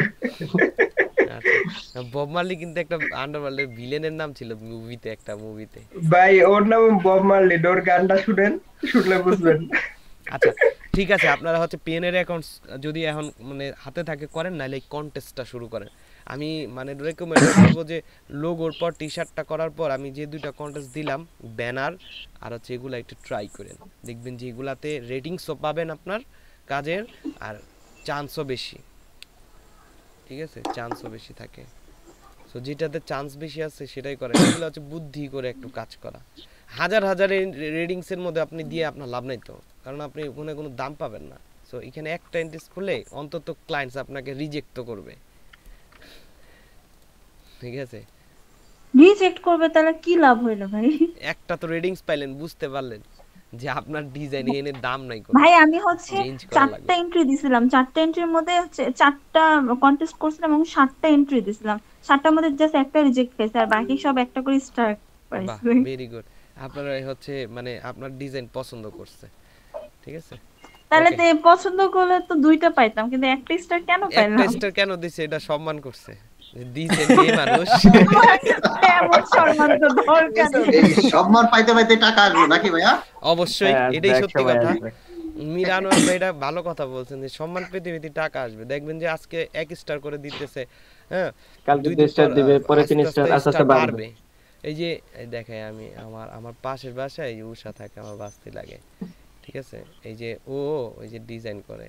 আচ্ছা বব মার্লি কিন্তু একটা আন্ডারওয়ার্ল্ডের ভিলেনের নাম ছিল মুভিতে, একটা মুভিতে। ভাই ওর নাম বব মার্লি, ওর গানটা শুনেন, শুনলে বুঝবেন। আচ্ছা ঠিক আছে, আপনারা হচ্ছে পিএনএর অ্যাকাউন্টস যদি এখন মানে হাতে থাকে করেন, নাহলে এই কন্টেস্টটা শুরু করেন। আমি মানে রেকমেন্ড করবো যে লোগোর পর টি শার্টটা করার পর আমি যে দুইটা কন্টেস্ট দিলাম, ব্যানার আর হচ্ছে এগুলা একটু ট্রাই করেন, দেখবেন যে এগুলাতে রেটিংসও পাবেন আপনার কাজের, আর চান্সও বেশি। ঠিক আছে, চান্সও বেশি থাকে। সো যেটাতে চান্স বেশি আছে সেটাই করেন। এগুলো হচ্ছে বুদ্ধি করে একটু কাজ করা। হাজার হাজার রেটিংসের মধ্যে আপনি দিয়ে আপনার লাভ নাই তো, কারণ আপনি ওখানে কোনো দাম পাবেন না। সো এখানে একটা এন্ট্রিজ করলে অন্তত ক্লায়েন্টস আপনাকে রিজেক্ট তো করবে। ঠিক আছে, রিজেক্ট করবে তাহলে কি লাভ হইলো ভাই? একটা তো রেটিংস পাইলেন, বুঝতে পারলেন যে আপনার ডিজাইন এনে দাম নাই কোনো, ভাই আমি হচ্ছে চেঞ্জ করা চারটা লাগবে। এন্ট্রি দিছিলাম, চারটা এন্ট্রির মধ্যে হচ্ছে চারটা কন্টেস্ট করছিলাম এবং সাতটা এন্ট্রি দিছিলাম, সাতটার মধ্যে জাস্ট একটা রিজেক্ট হয়েছে আর বাকি সব একটা করে স্টার বাহ পাইছে। ভেরি গুড, আপনারা হচ্ছে মানে আপনার ডিজাইন পছন্দ করছে। ঠিক আছে, তাহলে তো পছন্দ করলে তো দুইটা পাইতাম, কিন্তু একটা স্টার কেন পাইলাম? একটা স্টার কেন দিছে? এটা সম্মান করছে, দিছে যে মানুষ। এমন সম্মান তো দরকার নেই। এই সম্মান পাইতে পাইতে টাকা আসবে নাকি ভাইয়া? অবশ্যই এটাই সত্যি কথা। মিরান ভাই এটা ভালো কথা বলছেন যে সম্মান পেতে পেতে টাকা আসবে। দেখবেন যে আজকে এক স্টার করে দিতেছে, হ্যাঁ কালকে দুই দুই দিন স্টার পর দিবে, পরে তিন আস্তে স্টার, আস্তে আস্তে স্টার আস্তে বাড়বে। বাড়বে। এই যে দেখাই আমি আমার আমার পাশের বাসায় উষা থাকে, আমার বাস্তি লাগে। ঠিক আছে, এই যে ও ওই যে ডিজাইন করে,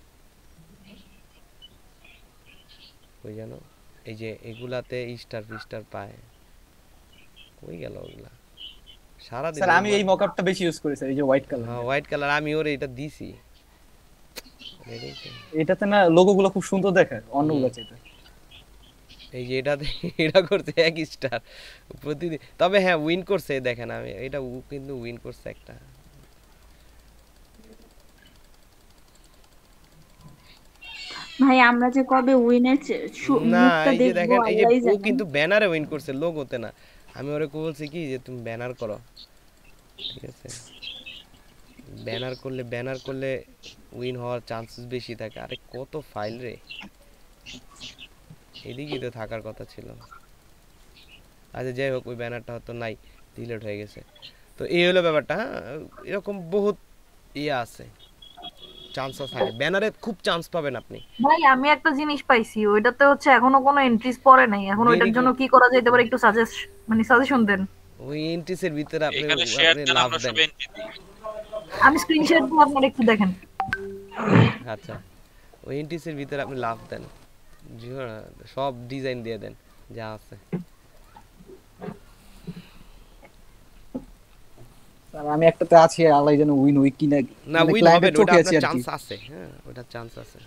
ওই জানো এই যে এগুলাতে স্টার ফিস্টার পায়, কই গেল ওগুলা? সারা দিন স্যার আমি এই মকআপটা বেশি ইউজ করি স্যার, এই যে হোয়াইট কালার। হ্যাঁ হোয়াইট কালার আমি ওরে এটা দিছি। এটাতে না লোগোগুলো খুব সুন্দর দেখায় অন্যগুলো চাইতে। এই যে এটাতে এটা করছে এক স্টার প্রতিদিন, তবে হ্যাঁ উইন করছে দেখেন, আমি এটা ও কিন্তু উইন করছে একটা। ভাই আমরা যে কবে উইনের না মুখটা এই যে দেখবো দেখেন এই যে আল্লাহই ও জানে। কিন্তু ব্যানারে উইন করছে, লোগোতে না। আমি ওরে বলছি কি যে তুমি ব্যানার করো, ঠিক আছে? ব্যানার করলে ব্যানার করলে উইন হওয়ার চান্সেস বেশি থাকে। আরে কত ফাইল রে, এদিকেই তো থাকার কথা ছিল। আচ্ছা যাই হোক, ওই ব্যানারটা হয়তো নাই, ডিলিট হয়ে গেছে। তো এই হলো ব্যাপারটা। হ্যাঁ এরকম বহুত ইয়ে আছে, চান্সেস থাকে। ব্যানারে খুব চান্স পাবেন আপনি। ভাই আমি একটা জিনিস পাইছি, ওইটাতে হচ্ছে এখনো কোনো এন্ট্রিজ পড়ে নাই। এখন ওইটার জন্য কি করা যেতে পারে একটু সাজেস্ট মানে সাজেশন দেন। ওই এন্ট্রিসের ভিতরে আপনি এখানে শেয়ার আপনি দেন, লাভ আমরা দেন। সব এন্ট্রি দিই। আমি স্ক্রিনশট দিয়ে আপনারা একটু দেখেন। আচ্ছা ওই এন্ট্রিসের ভিতরে আপনি লাভ দেন, জি সব ডিজাইন দিয়ে দেন যা আছে। স্যার আমি একটাতে আছি, আল্লাহ জানে উইন উইক কি না। না উইন হবে, ওটা আপনার চান্স আছে। হ্যাঁ ওটা চান্স আছে,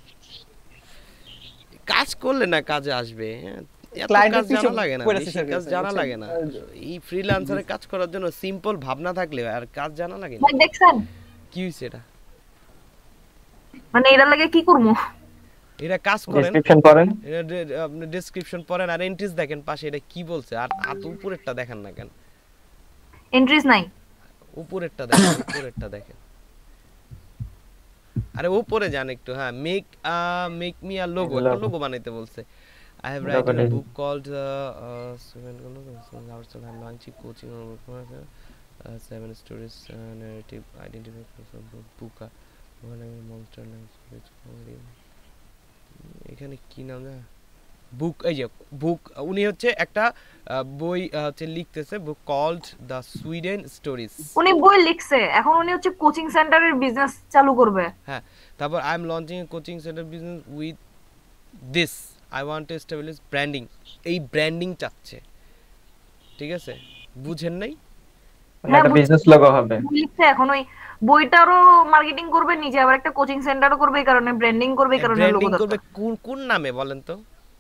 কাজ করলে না কাজে আসবে। হ্যাঁ এত কাজ জানা লাগে না, বেশি কাজ জানা লাগে না। এই ফ্রিল্যান্সারে কাজ করার জন্য সিম্পল ভাবনা থাকলে আর কাজ জানা লাগে না। ভাই দেখছেন কি হইছে এটা? মানে এর লাগে কি করব? এটা কাজ করেন, ডেসক্রিপশন পড়েন, এটা আপনি ডেসক্রিপশন পড়েন আর এন্ট্রিজ দেখেন পাশে এটা কি বলছে। আর আত উপরেরটা দেখেন না কেন? এন্ট্রিজ নাই, উপরেরটা দেখেন, উপরেরটা দেখেন। আরে উপরে যান একটু। হ্যাঁ make a make me a logo, একটা লোগো বানাইতে বলছে। I have written a book called uh, uh, seven hours of launching coaching uh, seven stories uh, narrative identify book monster এখানে কি নাম না বুক, এই যে বুক। উনি হচ্ছে একটা বই হচ্ছে লিখতেছে, book called the Sweden stories. উনি বই লিখছে, এখন উনি হচ্ছে কোচিং সেন্টারের বিজনেস চালু করবে। হ্যাঁ তারপর I am launching a coaching centre business with this I want to establish branding. এই ব্র্যান্ডিং চাচ্ছে, ঠিক আছে? বুঝেন নাই? একটা বিজনেস লোগো হবে। লিখছে এখন ওই বইটারও মার্কেটিং করবে, নিজে আবার একটা কোচিং সেন্টারও করবে, এই কারণে ব্র্যান্ডিং করবে, এই কারণে লোগো ব্র্যান্ডিং করবে। কোন কোন নামে বলেন তো?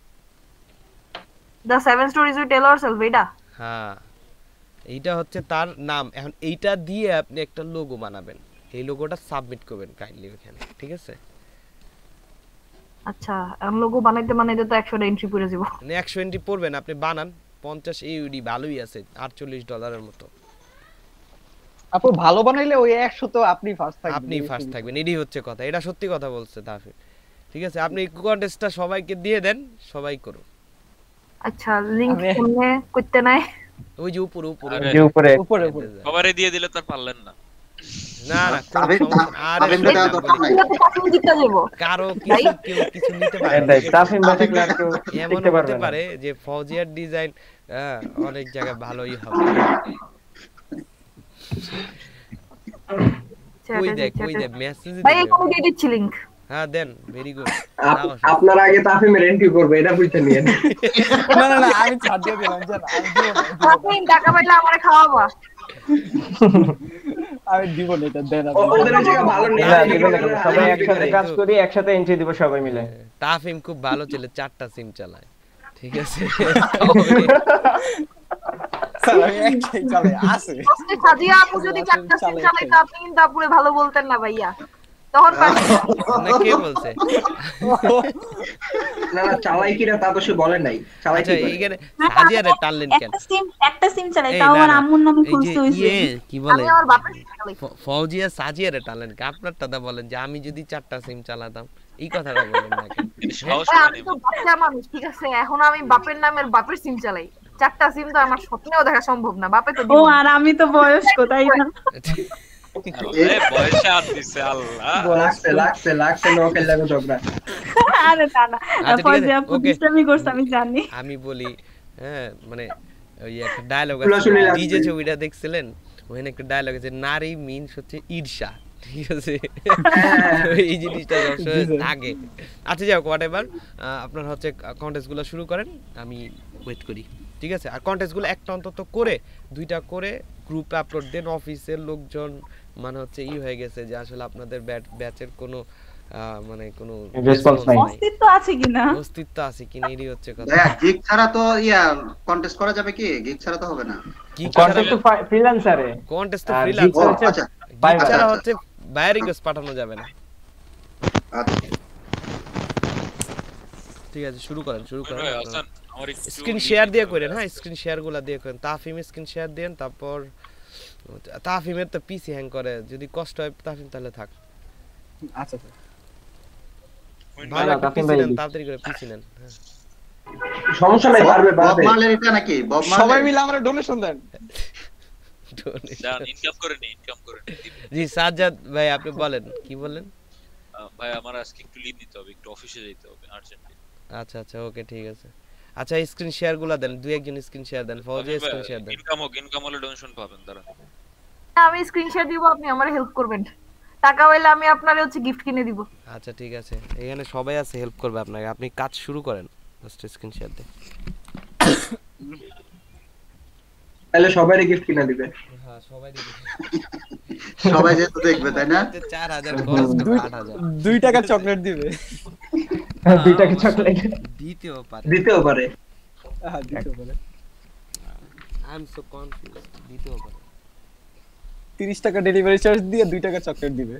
The seven stories we tell ourselves, এটা। হ্যাঁ এইটা হচ্ছে তার নাম। এখন এইটা দিয়ে আপনি একটা লোগো বানাবেন, এই লোগোটা সাবমিট করবেন কাইন্ডলি ওখানে, ঠিক আছে? আচ্ছা এখন লোগো বানাইতে বানাইতে তো একশো টা এন্ট্রি পড়ে যাব। মানে একশো এন্ট্রি পড়বেন আপনি, বানান। পঞ্চাশ ইউডি ভালোই আছে, আটচল্লিশ ডলারের মতো। আপু ভালো বানাইলে ওই একশো তো আপনি ফার্স্ট থাকবেন, আপনি ফার্স্ট থাকবেন, এটাই হচ্ছে কথা। এটা সত্যি কথা বলছে তাফির, ঠিক আছে? আপনি কন্টেস্টটা সবাইকে দিয়ে দেন, সবাই করুন। আচ্ছা লিংক কোনে করতে নাই? ওই যে উপরে উপরে যে উপরে উপরে উপরে কভারে দিয়ে দিলে তার পারলেন না। না না আরে কারো কিছু কেউ কিছু নিতে পারে, এমন হতে পারে যে ফৌজিয়ার ডিজাইন অনেক জায়গায় ভালোই হবে। ওই দেখ ওই দেখ মেসেজ ভাই কোন দিয়ে দিচ্ছি লিংক। হ্যাঁ দেন, ভেরি গুড। আপনার আগে তাফিমের এন্ট্রি করবে, এটা বুঝতে নিয়েন। না না না আমি ছাড় দিয়ে দিলাম, জান আমি দিব না। আপনি টাকা পাইলে আমারে খাওয়াবা। আমি দিব না, এটা দেন আপনি। ওদের জায়গা ভালো নেই, সবাই একসাথে কাজ করি, একসাথে এন্ট্রি দিব সবাই মিলে। তাফিম খুব ভালো ছেলে, চারটা সিম চালায়, ঠিক আছে? স্যার আমি একটাই চালাই আছে। আজকে সাজিয়া আপু যদি চারটা সিম চালাইতো আপনি কিন্তু আপুরে ভালো বলতেন না ভাইয়া, তখন না কে বলছে? না না চালাই কিনা তা তো সে বলে নাই। চালাই কি এইখানে সাজিয়ারে টানলেন কেন? একটা সিম একটা সিম চালাই, তাও আমার আম্মুর নামে খুলতে হইছে। কি বলে আমি আমার বাপের চালাই। ফৌজিয়া সাজিয়ারে টানলেন কেন? আপনারটা দা বলেন যে আমি যদি চারটা সিম চালাতাম, এই কথাটা বলেন না কেন? আমি তো বাচ্চা মানুষ, ঠিক আছে? এখন আমি বাপের নামের বাপের সিম চালাই, চারটা সিম তো আমার স্বপ্নেও দেখা সম্ভব না। বাপে তো ও আর আমি তো বয়স্ক, তাই না? আরে বয়সে আর দিছে আল্লাহ। লাগছে লাগছে লাগছে নকেল লাগো ঝগড়া। আরে না না ফৌজিয়া আপু ডিস্টার্বই করছে আমি জানি। আমি বলি হ্যাঁ মানে ওই একটা ডায়লগ আছে, ডিজে ছবিটা দেখছিলেন? ওখানে একটা ডায়লগ আছে, নারী মিনস হচ্ছে ঈর্ষা, ঠিক আছে? এই জিনিসটা সবসময় থাকে। আচ্ছা যাও হোয়াট এভার, আপনার হচ্ছে কন্টেস্ট গুলো শুরু করেন, আমি ওয়েট করি। ঠিক আছে। আর কন্টেস্টগুলো একটা অন্তত করে দুইটা করে গ্রুপে আপলোড দেন। অফিসের লোকজন মানে হচ্ছে ই হয়ে গেছে যে আসলে আপনাদের ব্যাচের কোনো মানে কোনো রেসপন্স নাই, অস্তিত্ব আছে কিনা অস্তিত্ব আছে কিনা এরই হচ্ছে কথা। হ্যাঁ গিগ ছাড়া তো ইয়া কন্টেস্ট করা যাবে কি? গিগ ছাড়া তো হবে না। কন্টেস্ট তো ফ্রিল্যান্সারে, কন্টেস্ট তো ফ্রিল্যান্সার। আচ্ছা গিগ ছাড়া হচ্ছে বায়ার রিকোয়েস্ট পাঠানো যাবে না। আচ্ছা ঠিক আছে শুরু করেন শুরু করেন। হাসান আমার স্ক্রিন শেয়ার দিয়ে করেন। হ্যাঁ স্ক্রিন শেয়ারগুলো দিয়ে করেন। তাফিম স্ক্রিন শেয়ার দেন। তারপর তাফিমের তো পিসি হ্যাং করে, যদি কষ্ট হয় তাফিম তাহলে থাক। আচ্ছা ভালো তাফিম ভাই তাড়াতাড়ি করে পিসি নেন। সমস্যা নাই, পারবে পারবে। বব মার্লের এটা নাকি? বব মার্লে সবাই মিলে আমরা ডোনেশন দেন। দেন ইনকাম করে নি ইনকাম করে নি। জি সাজ্জাদ ভাই আপনি বলেন কি বলেন? ভাই আমার আজকে একটু লিভ নিতে হবে, একটু অফিসে যেতে হবে আর্জেন্টলি। আচ্ছা আচ্ছা ওকে ঠিক আছে। আচ্ছা স্ক্রিন শেয়ারগুলো দেন, দুই একজন স্ক্রিন শেয়ার দেন। ফৌজি স্ক্রিন শেয়ার দেন। ইনকাম হোক, ইনকাম হলে ডোনেশন পাবেন তারা। আমি স্ক্রিন শেয়ার দিব, আপনি আমারে হেল্প করবেন। টাকা হইলে আমি আপনারে হচ্ছে গিফট কিনে দিব। আচ্ছা ঠিক আছে, এখানে সবাই আছে হেল্প করবে আপনাকে। আপনি কাজ শুরু করেন, জাস্ট স্ক্রিন শেয়ার দেন। তাহলে সবাইকে গিফট কিনে দিবে। হ্যাঁ সবাই দিবে, সবাই যেতে দেখবে তাই না? চার হাজার খরচ করে আট হাজার দুই টাকা চকলেট দিবে। দুই টাকা চকলেট দিতেও পারে, দিতেও পারে। হ্যাঁ দিতেও পারে। আই এম সো কনফিউজড, দিতেও পারে। তিরিশ টাকা ডেলিভারি চার্জ দিয়ে দুই টাকা চকলেট দিবে।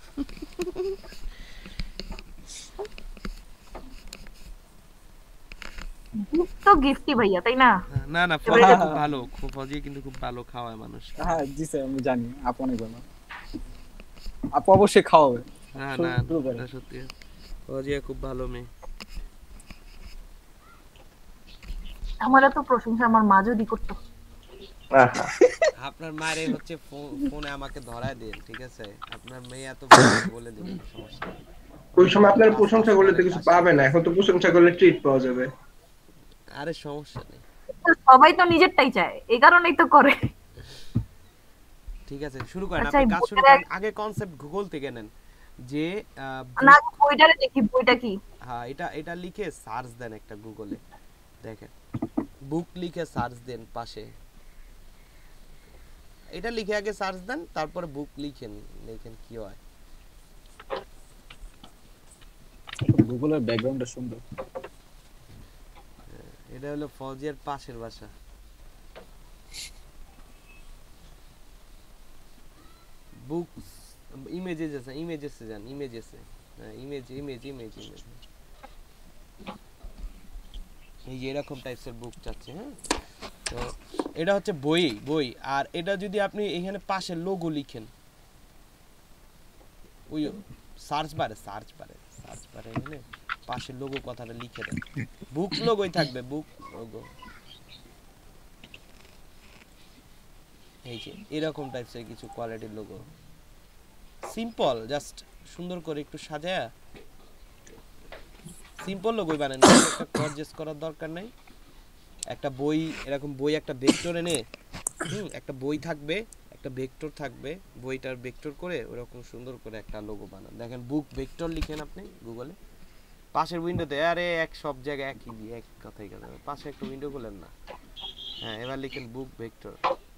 তো গিফটই ভাইয়া তাই না? না না ফজি খুব ভালো, খুব ফজি কিন্তু খুব ভালো খাওয়ায় মানুষ। হ্যাঁ জি স্যার আমি জানি, আপু অনেক ভালো। আপু অবশ্যই খাওয়াবে। হ্যাঁ না এটা সত্যি, ফজি খুব ভালো মেয়ে। আমার তো প্রশংসা আমার মা যদি করতো। আপনার মারে হচ্ছে ফোনে আমাকে ধরায় দেন, ঠিক আছে? আপনার মেয়ে এত ভালো বলে দিবেন, সমস্যা নেই। ওই সময় আপনার প্রশংসা করলে তো কিছু পাবে না, এখন তো প্রশংসা করলে ট্রিট পাওয়া যাবে। আরে সমস্যা নেই, সবাই তো নিজেরটাই চায়, এই কারণেই তো করে। ঠিক আছে শুরু করেন, আপনি কাজ শুরু করেন। আগে কনসেপ্ট গুগল থেকে নেন যে না বইটারে দেখি, বইটা কি? হ্যাঁ এটা এটা লিখে সার্চ দেন একটা গুগলে, দেখেন বুক লিখে সার্চ দেন পাশে। এটা লিখে আগে সার্চ দেন, তারপরে বুক লিখেন, দেখেন কি হয়। গুগলের ব্যাকগ্রাউন্ডটা সুন্দর। এটা হলো ফৌজিয়ার পাশের বাসা। বুকস ইমেজেস আছে, ইমেজেসে যান, ইমেজেসে। হ্যাঁ ইমেজ ইমেজ ইমেজ ইমেজ এই যে এরকম টাইপসের বুক চাচ্ছে। হ্যাঁ তো এটা হচ্ছে বই বই আর এটা যদি আপনি এখানে পাশে লোগো লিখেন, ওই সার্চ বারে সার্চ বারে সার্চ বারে এখানে পাশে লোগো কথাটা লিখে দেন, বুক লোগোই থাকবে, বুক লোগো। এই যে এরকম টাইপসের কিছু কোয়ালিটির লোগো, সিম্পল জাস্ট সুন্দর করে একটু সাজায়া সিম্পল লোগোই বানান, একটা গর্জিয়াস করার দরকার নাই। একটা বই এরকম বই একটা ভেক্টর এনে, হুম একটা বই থাকবে, একটা ভেক্টর থাকবে, বইটার ভেক্টর করে ওরকম সুন্দর করে একটা লোগো বানান। দেখেন বুক ভেক্টর লিখেন আপনি গুগলে, পাশের উইন্ডোতে, আরে এক সব জায়গায় একই দিয়ে এক কথাই কথা, পাশে একটা উইন্ডো খুলেন না। হ্যাঁ এবার লিখেন বুক ভেক্টর।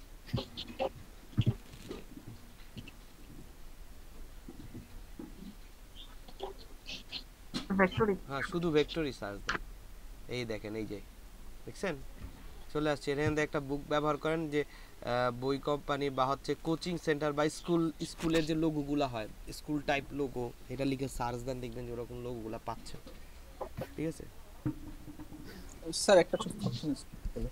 ভেক্টরি, হ্যাঁ শুধু ভেক্টরই সার্চ দেন। এই দেখেন এই যে দেখছেন চলে আসছে। এখানে একটা বুক ব্যবহার করেন যে বই কোম্পানি বা হচ্ছে কোচিং সেন্টার বা স্কুল, স্কুলের যে লোগোগুলো হয় স্কুল টাইপ লোগো, এটা লিখে সার্চ দেন, দেখবেন যে ওরকম লোগোগুলো পাচ্ছেন। ঠিক আছে স্যার একটা ছোট কোশ্চেন আছে,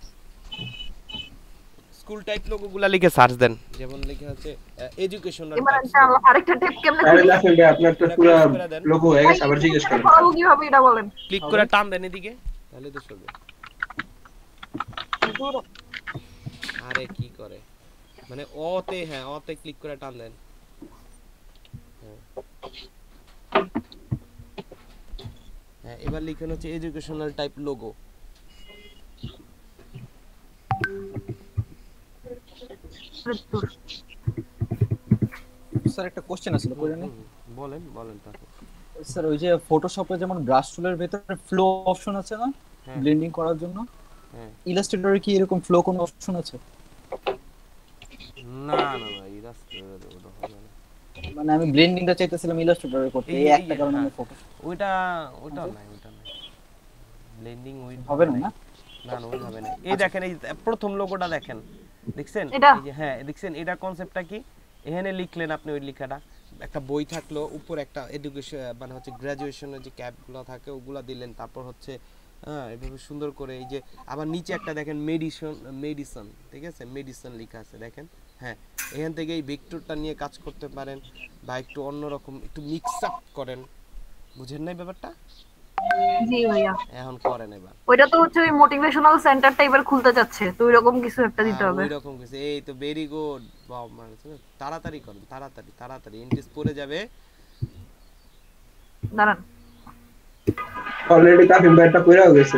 স্কুল টাইপ লোগোগুলো লিখে সার্চ দেন, যেমন লিখে হচ্ছে এডুকেশনাল এবার ইনশাআল্লাহ আরেকটা টিপ কেমনে আরে দেখেন ভাই আপনার তো পুরো লোগো হয়ে গেছে, আবার জিজ্ঞেস করেন পাবো কিভাবে এটা বলেন। ক্লিক করে টান দেন এদিকে, তাহলে তো চলবে। আরে কি করে মানে অতে, হ্যাঁ অতে ক্লিক করে টান দেন। হ্যাঁ এবার লিখুন হচ্ছে এডুকেশনাল টাইপ লোগো। স্যার একটা কোশ্চেন আছে বলেন। বলেন বলেন তারপর। স্যার ওই যে ফটোশপে যেমন ব্রাশ টুলের ভিতরে ফ্লো অপশন আছে না ব্লেন্ডিং করার জন্য, হ্যাঁ ইলাস্ট্রেটরে কি এরকম ফ্লো কোনো অপশন আছে? না না না ইলাস্ট্রেটর ওটা হবে না। মানে আমি ব্লেন্ডিংটা চাইতেছিলাম ইলাস্ট্রেটরে করতে, এই এই এই একটা কারণে হ্যাঁ আমি ফোকাস ওইটা ওইটা নাই ওইটা নাই ব্লেন্ডিং ওই হবে না নাই। না না না ওইভাবে নাই। এই দেখেন এই প্রথম লোগোটা দেখেন, দেখছেন এটা? এই যে হ্যাঁ দেখছেন এটা কনসেপ্টটা কি, এখানে লিখলেন আপনি ওই লেখাটা, একটা বই থাকলো উপর একটা এডুকেশন মানে হচ্ছে গ্র্যাজুয়েশনের যে ক্যাপগুলো থাকে ওগুলা দিলেন, তারপর হচ্ছে হ্যাঁ এভাবে সুন্দর করে এই যে আবার নিচে একটা দেখেন মেডিসন মেডিসন ঠিক আছে মেডিসন লেখা আছে দেখেন। হ্যাঁ এখান থেকে এই ভেক্টরটা নিয়ে কাজ করতে পারেন বা একটু অন্যরকম একটু মিক্স আপ করেন, বুঝেন নাই ব্যাপারটা? জি ভাইয়া এখন করেন এবার। ওইটা তো হচ্ছে ওই মোটিভেশনাল সেন্টার টাইপের খুলতে যাচ্ছে, তো ওইরকম কিছু একটা দিতে হবে। ওই রকম কিছু, এই তো ভেরি গুড বাবা, মানে তাড়াতাড়ি করেন তাড়াতাড়ি তাড়াতাড়ি এন্ট্রিস পড়ে যাবে। দাঁড়ান অলরেডি তাফিম ভাইটা কইরাও গেছে।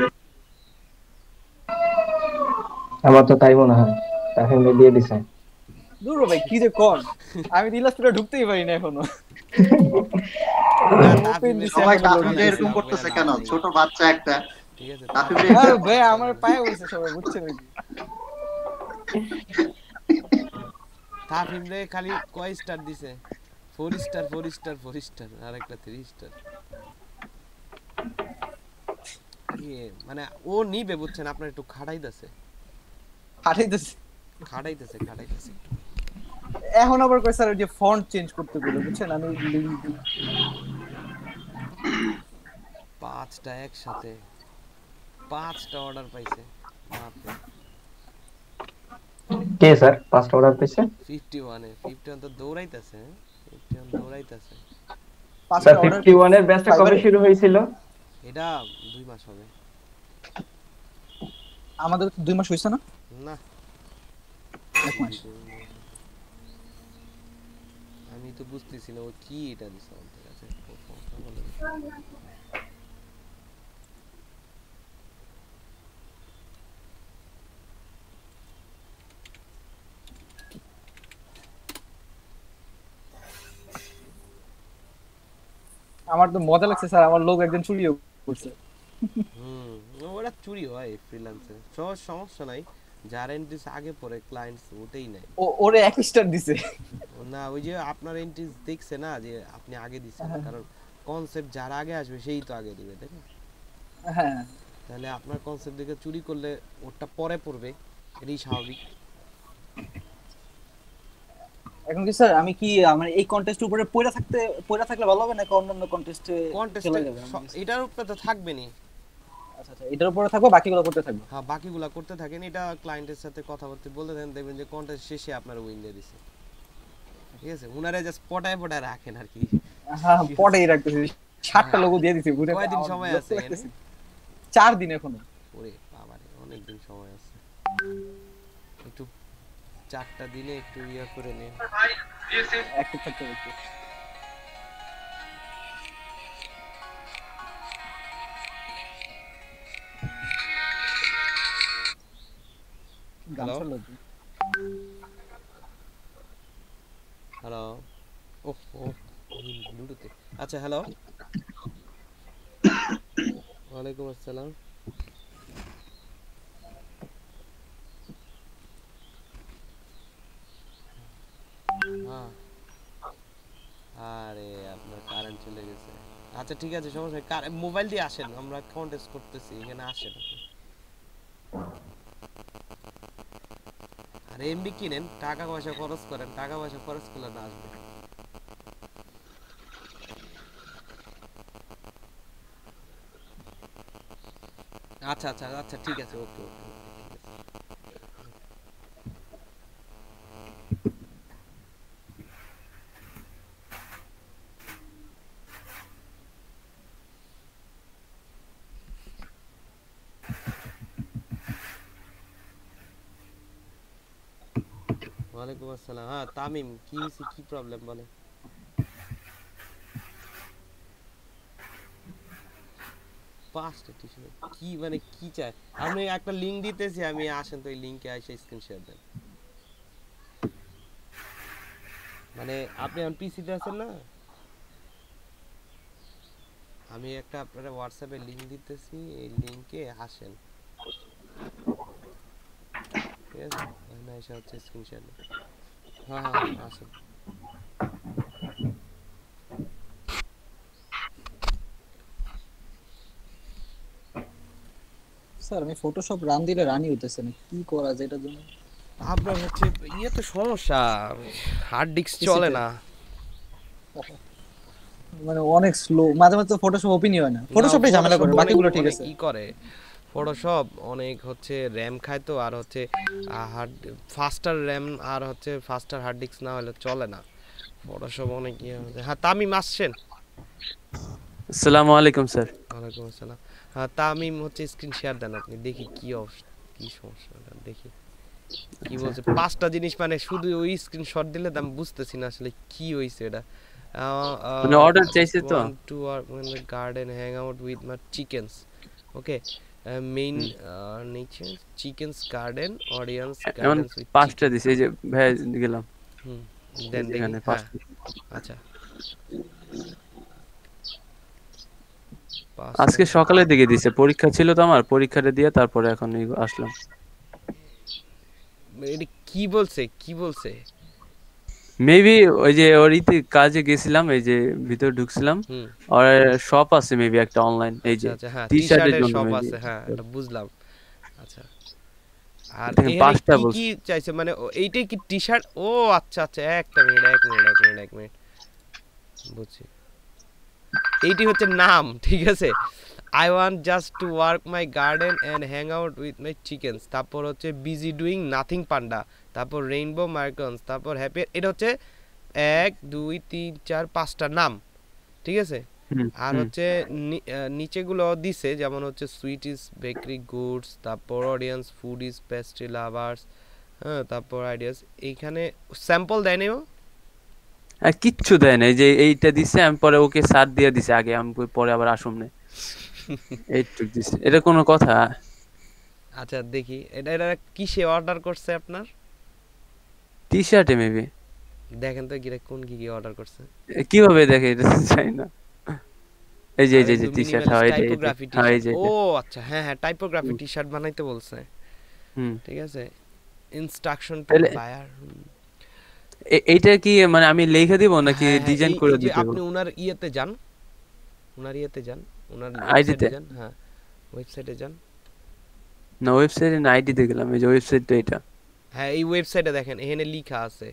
আমার তো তাই মনে হয় তাফিম ভাই দিয়ে দিছে। দূর ভাই কি যে কোন, আমি ইলাস্ট্রেটরে ঢুকতেই পারি না এখনো। সবাই তাফিম ভাই এরকম করতেছে কেন? ছোট বাচ্চা একটা। ঠিক আছে তাফিম ভাই আরে ভাই আমার পায়ে উঠছে সবাই, বুঝছেন নাকি? তাফিম রে খালি কয় স্টার দিছে? Four star four star four star আর একটা থ্রি স্টার। মানে ও নিবে বুঝছেন, আপনার একটু খাড়াইতেছে খাটাইতেছে খাড়াইতেছে খাড়াইতেছে। এখন আবার কই স্যার ওই যে ফন্ট চেঞ্জ করতে বলে, বুঝছেন? আমি পাঁচটা একসাথে পাঁচটা অর্ডার পাইছে বাপরে। কে স্যার পাঁচটা অর্ডার পাইছে? ইক্কান্ন এ ইক্কান্ন তো দৌড়াইতেছে, ইক্কান্ন দৌড়াইতেছে। স্যার ইক্কান্ন এর ব্যাচটা কবে শুরু হয়েছিল? এটা দুই মাস হবে। আমাদের দুই মাস হইছে না? না এক মাস। আমি তো বুঝতেছি না ও কি এটা দিছে আমাদের কাছে। আমার তো মজা লাগছে স্যার, আমার লোক একজন চুরিও করছে। হুম ওটা চুরি হয় ফ্রিল্যান্সে, সহজ সমস্যা নাই। যার এন্ট্রিস আগে পরে ক্লায়েন্টস ওটাই নাই। ও ওরে এক স্টার দিছে না ওই যে আপনার এন্ট্রিস দেখছে না যে আপনি আগে দিছেন, কারণ কনসেপ্ট যার আগে আসবে সেই তো আগে দিবে তাই না? হ্যাঁ তাহলে আপনার কনসেপ্ট দেখে চুরি করলে ওটা পরে পড়বে, এটাই স্বাভাবিক। এখন কি স্যার আমি কি মানে এই কন্টেস্টের উপরে পয়রা থাকতে পয়রা থাকলে ভালো হবে নাকি অন্যান্য কন্টেস্টে চলে যাবে? এটার উপরে তো থাকবেনি। আচ্ছা আচ্ছা এটার উপরে থাকবো, বাকিগুলো করতে থাকবো। হ্যাঁ বাকিগুলো করতে থাকেন, এটা ক্লায়েন্টের সাথে কথা বলতে বলে দেন, দেখবেন যে কন্টেস্ট শেষে আপনার উইন দিয়ে দিছে। ঠিক আছে উনারে জাস্ট পটায় পটায় রাখেন আর কি। হ্যাঁ পটাই রাখতেছি, ষাটটা লোগো দিয়ে দিছি। কয়দিন সময় আছে এখানে? চার দিন এখনো। ওরে বাবারে অনেক দিন সময় আছে, একটু চারটা দিনে একটু ইয়া করে নিন। একটু থাকতে একটু হ্যালো হ্যালো ওহ ও ব্লুটুথে। আচ্ছা হ্যালো ওয়ালাইকুম আসসালাম। হ্যাঁ আরে আপনার কারেন্ট চলে গেছে। আচ্ছা ঠিক আছে সমস্যা নেই, মোবাইল দিয়ে আসেন, আমরা কন্টেস্ট করতেছি এখানে আসেন। আর এমবি কিনেন, টাকা পয়সা খরচ করেন, টাকা পয়সা খরচ করলে না আসবে। আচ্ছা আচ্ছা আচ্ছা ঠিক আছে ওকে ওকে ওয়ালাইকুম আসসালাম। হ্যাঁ তামিম কি হইছে, কি প্রবলেম বলে? পাঁচটা টিউশন কি মানে কি চাই? আমি একটা লিংক দিতেছি, আমি আসেন তো এই লিংকে এসে স্ক্রিন শেয়ার দেন। মানে আপনি এখন পিসিতে আছেন না? আমি একটা আপনার হোয়াটসঅ্যাপে লিংক দিতেছি, এই লিংকে আসেন। ঠিক আছে না এসে হচ্ছে স্ক্রিনশট হ্যাঁ হ্যাঁ আসুন স্যার আমি ফটোশপ রান দিলে রানই হইতেছে না কি করা যায় এটার জন্য আপনার হচ্ছে ইয়ে তো সমস্যা হার্ড ডিস্ক চলে না মানে অনেক স্লো মাঝে মাঝে ফটোশপ ওপেনই হয় না ফটোশপে ঝামেলা করে বাকিগুলো ঠিক আছে কি করে ফটোশপ অনেক হচ্ছে র‍্যাম খায় তো আর হচ্ছে হার্ড ফাস্টার র‍্যাম আর হচ্ছে ফাস্টার হার্ড ডিস্ক না হলে চলে না ফটোশপ অনেক ইয়ে হচ্ছে হ্যাঁ তামিম আসছেন আসসালামু আলাইকুম স্যার ওয়ালাইকুম আসসালাম হ্যাঁ তামিম হচ্ছে স্ক্রিন শেয়ার দেন আপনি দেখি কি অবস্থা কি সমস্যা দেখি কি বলছে পাঁচটা জিনিস মানে শুধু ওই স্ক্রিনশট দিলে আমি বুঝতেছি না আসলে কি হইছে এটা মানে অর্ডার চাইছে তো টু আর in the garden hang out with my chickens okay main nature chickens garden audience gardens with পাঁচটা দিছে এই যে ভাই গেলাম হুম দেন দেখি আচ্ছা আজকে সকালে দিকে দিছে পরীক্ষা ছিল তো আমার পরীক্ষাটা দিয়ে তারপরে এখন আসলাম এটা কি বলছে কি বলছে মেবি ওই যে ওরিতে কাজে গেছিলাম এই যে ভিতর ঢুকছিলাম আর শপ আছে মেবি একটা অনলাইন এই যে টি-শার্টের জন্য শপ আছে হ্যাঁ এটা বুঝলাম আচ্ছা আর পাঁচটা বলছে কি চাইছে মানে এইটাই কি টি-শার্ট ও আচ্ছা আচ্ছা একটা মিনিট এক মিনিট এক মিনিট এক মিনিট বুঝছি এইটি হচ্ছে নাম ঠিক আছে I want just to work my garden and hang out with my chickens তারপর হচ্ছে busy doing nothing panda তারপর rainbow marcons তারপর happy এটা হচ্ছে এক দুই তিন চার পাঁচটা নাম ঠিক আছে আর হচ্ছে নিচেগুলো দিছে যেমন হচ্ছে সুইট ইজ বেকারি গুডস তারপর audience food is pastry lovers হ্যাঁ তারপর আইডিয়াস এইখানে স্যাম্পল দেয় না আর কিচ্ছু দেয় না যে এইটা দিছে আমি পরে ওকে সার দিয়ে দিছে আগে আমি পরে আবার আসুম না এইটুক দিছে এটা কোনো কথা আচ্ছা দেখি এটা এটা কিসে অর্ডার করছে আপনার টি-শার্টে মেবি দেখেন তো কি কোন কি কি অর্ডার করছে কিভাবে দেখে এটা চাই না এই যে এই যে টি-শার্ট হয় এই যে ও আচ্ছা হ্যাঁ হ্যাঁ টাইপোগ্রাফি টি-শার্ট বানাইতে বলছে হুম ঠিক আছে ইনস্ট্রাকশন টু বায়ার এইটা কি মানে আমি লিখে দিব নাকি ডিজাইন করে দিতে আপনি উনার ইয়েতে যান উনার ইয়েতে যান উনার আইডিতে যান হ্যাঁ ওয়েবসাইটে যান না ওয়েবসাইটে না আইডিতে গেলাম এই যে ওয়েবসাইটটা এটা হ্যাঁ এই ওয়েবসাইটে দেখেন এখানে লেখা আছে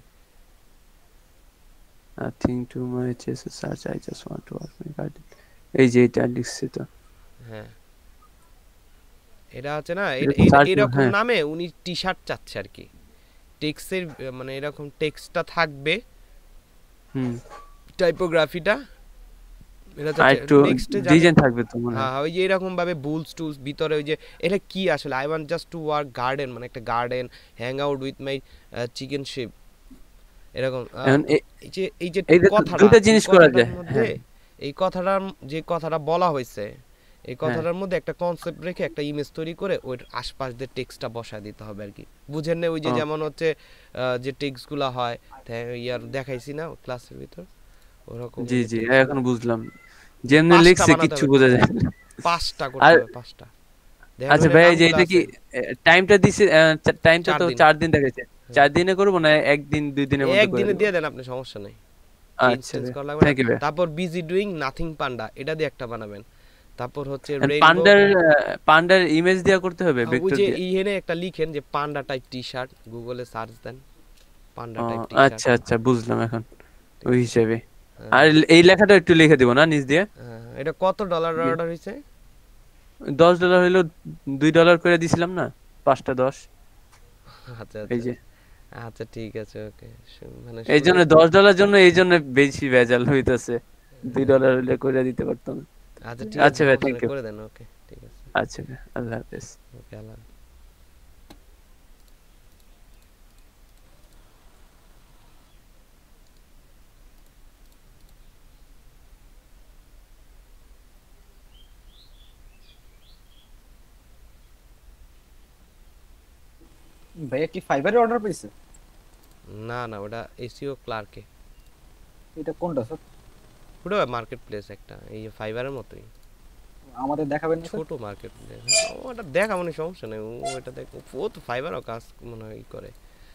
nothing to my chest search I just want to work my garden এই যে এটা লিখছে তো হ্যাঁ এটা আছে না এরকম নামে উনি টি-শার্ট চাচ্ছে আর কি টেক্সটের মানে এরকম টেক্সটটা থাকবে হুম টাইপোগ্রাফিটা এটা তো টেক্সটে ডিজাইন থাকবে তো মনে হ্যাঁ ওই যে এরকম ভাবে বুলস টুলস ভিতরে ওই যে এটা কি আসলে I want just to work garden মানে একটা garden hang out with my chicken ship এরকম এই যে এই যে কথাটা দুটো জিনিস করা যায় এই কথাটার যে কথাটা বলা হয়েছে এই কথাটার মধ্যে একটা কনসেপ্ট রেখে একটা ইমেজ তৈরি করে ওই আশপাশ দিয়ে টেক্সটটা বসায় দিতে হবে আর কি বুঝেন না ওই যে যেমন হচ্ছে যে টেক্সটগুলো হয় ইয়ার দেখাইছি না ক্লাসের ভিতর ওরকম জি জি এখন বুঝলাম যেমনি লিখছে কিছু বোঝা যায় না পাঁচটা করতে হবে পাঁচটা আচ্ছা ভাই যে এটা কি টাইমটা দিছে টাইমটা তো চার দিন দেখাইছে চার দিনে করব না একদিন দুই দিনের মধ্যে একদিনে দিয়ে দেন আপনি সমস্যা নাই আচ্ছা থ্যাঙ্ক ইউ তারপর বিজি ডুইং নাথিং পান্ডা এটা দিয়ে একটা বানাবেন তারপর হচ্ছে রেইনবো পান্ডার পান্ডার ইমেজ দেয়া করতে হবে ভেক্টর দিয়ে ওই যে এইখানে একটা লিখেন যে পান্ডা টাইপ টি-শার্ট গুগলে সার্চ দেন পান্ডা টাইপ টি-শার্ট আচ্ছা আচ্ছা বুঝলাম এখন ওই হিসাবে আর এই লেখাটা একটু লিখে দিব না নিচ দিয়ে হ্যাঁ এটা কত ডলার অর্ডার হইছে দশ ডলার হলো দুই ডলার করে দিছিলাম না পাঁচটা দশ আচ্ছা এই যে আচ্ছা ঠিক আছে ওকে মানে এইজন্য দশ ডলার জন্য এইজন্য বেশি ভেজাল হইতাছে দুই ডলার হলে করে দিতে পারতাম আচ্ছা ঠিক আছে আচ্ছা ভাই থ্যাঙ্ক ইউ করে দেন ওকে ঠিক আছে আচ্ছা ভাই আল্লাহ হাফেজ ওকে আল্লাহ ভাইয়া কি ফাইবারে অর্ডার পেয়েছে না না ওটা এসইও ক্লার্কে এটা কোনটা স্যার ওটা মার্কেট প্লেস একটা এই ফাইবারের মতোই আমাদের দেখাবেন না ছোট মার্কেট ওটা দেখা মানে সমস্যা নেই ও এটা দেখ ও তো ফাইবারও কাজ মনে হয় করে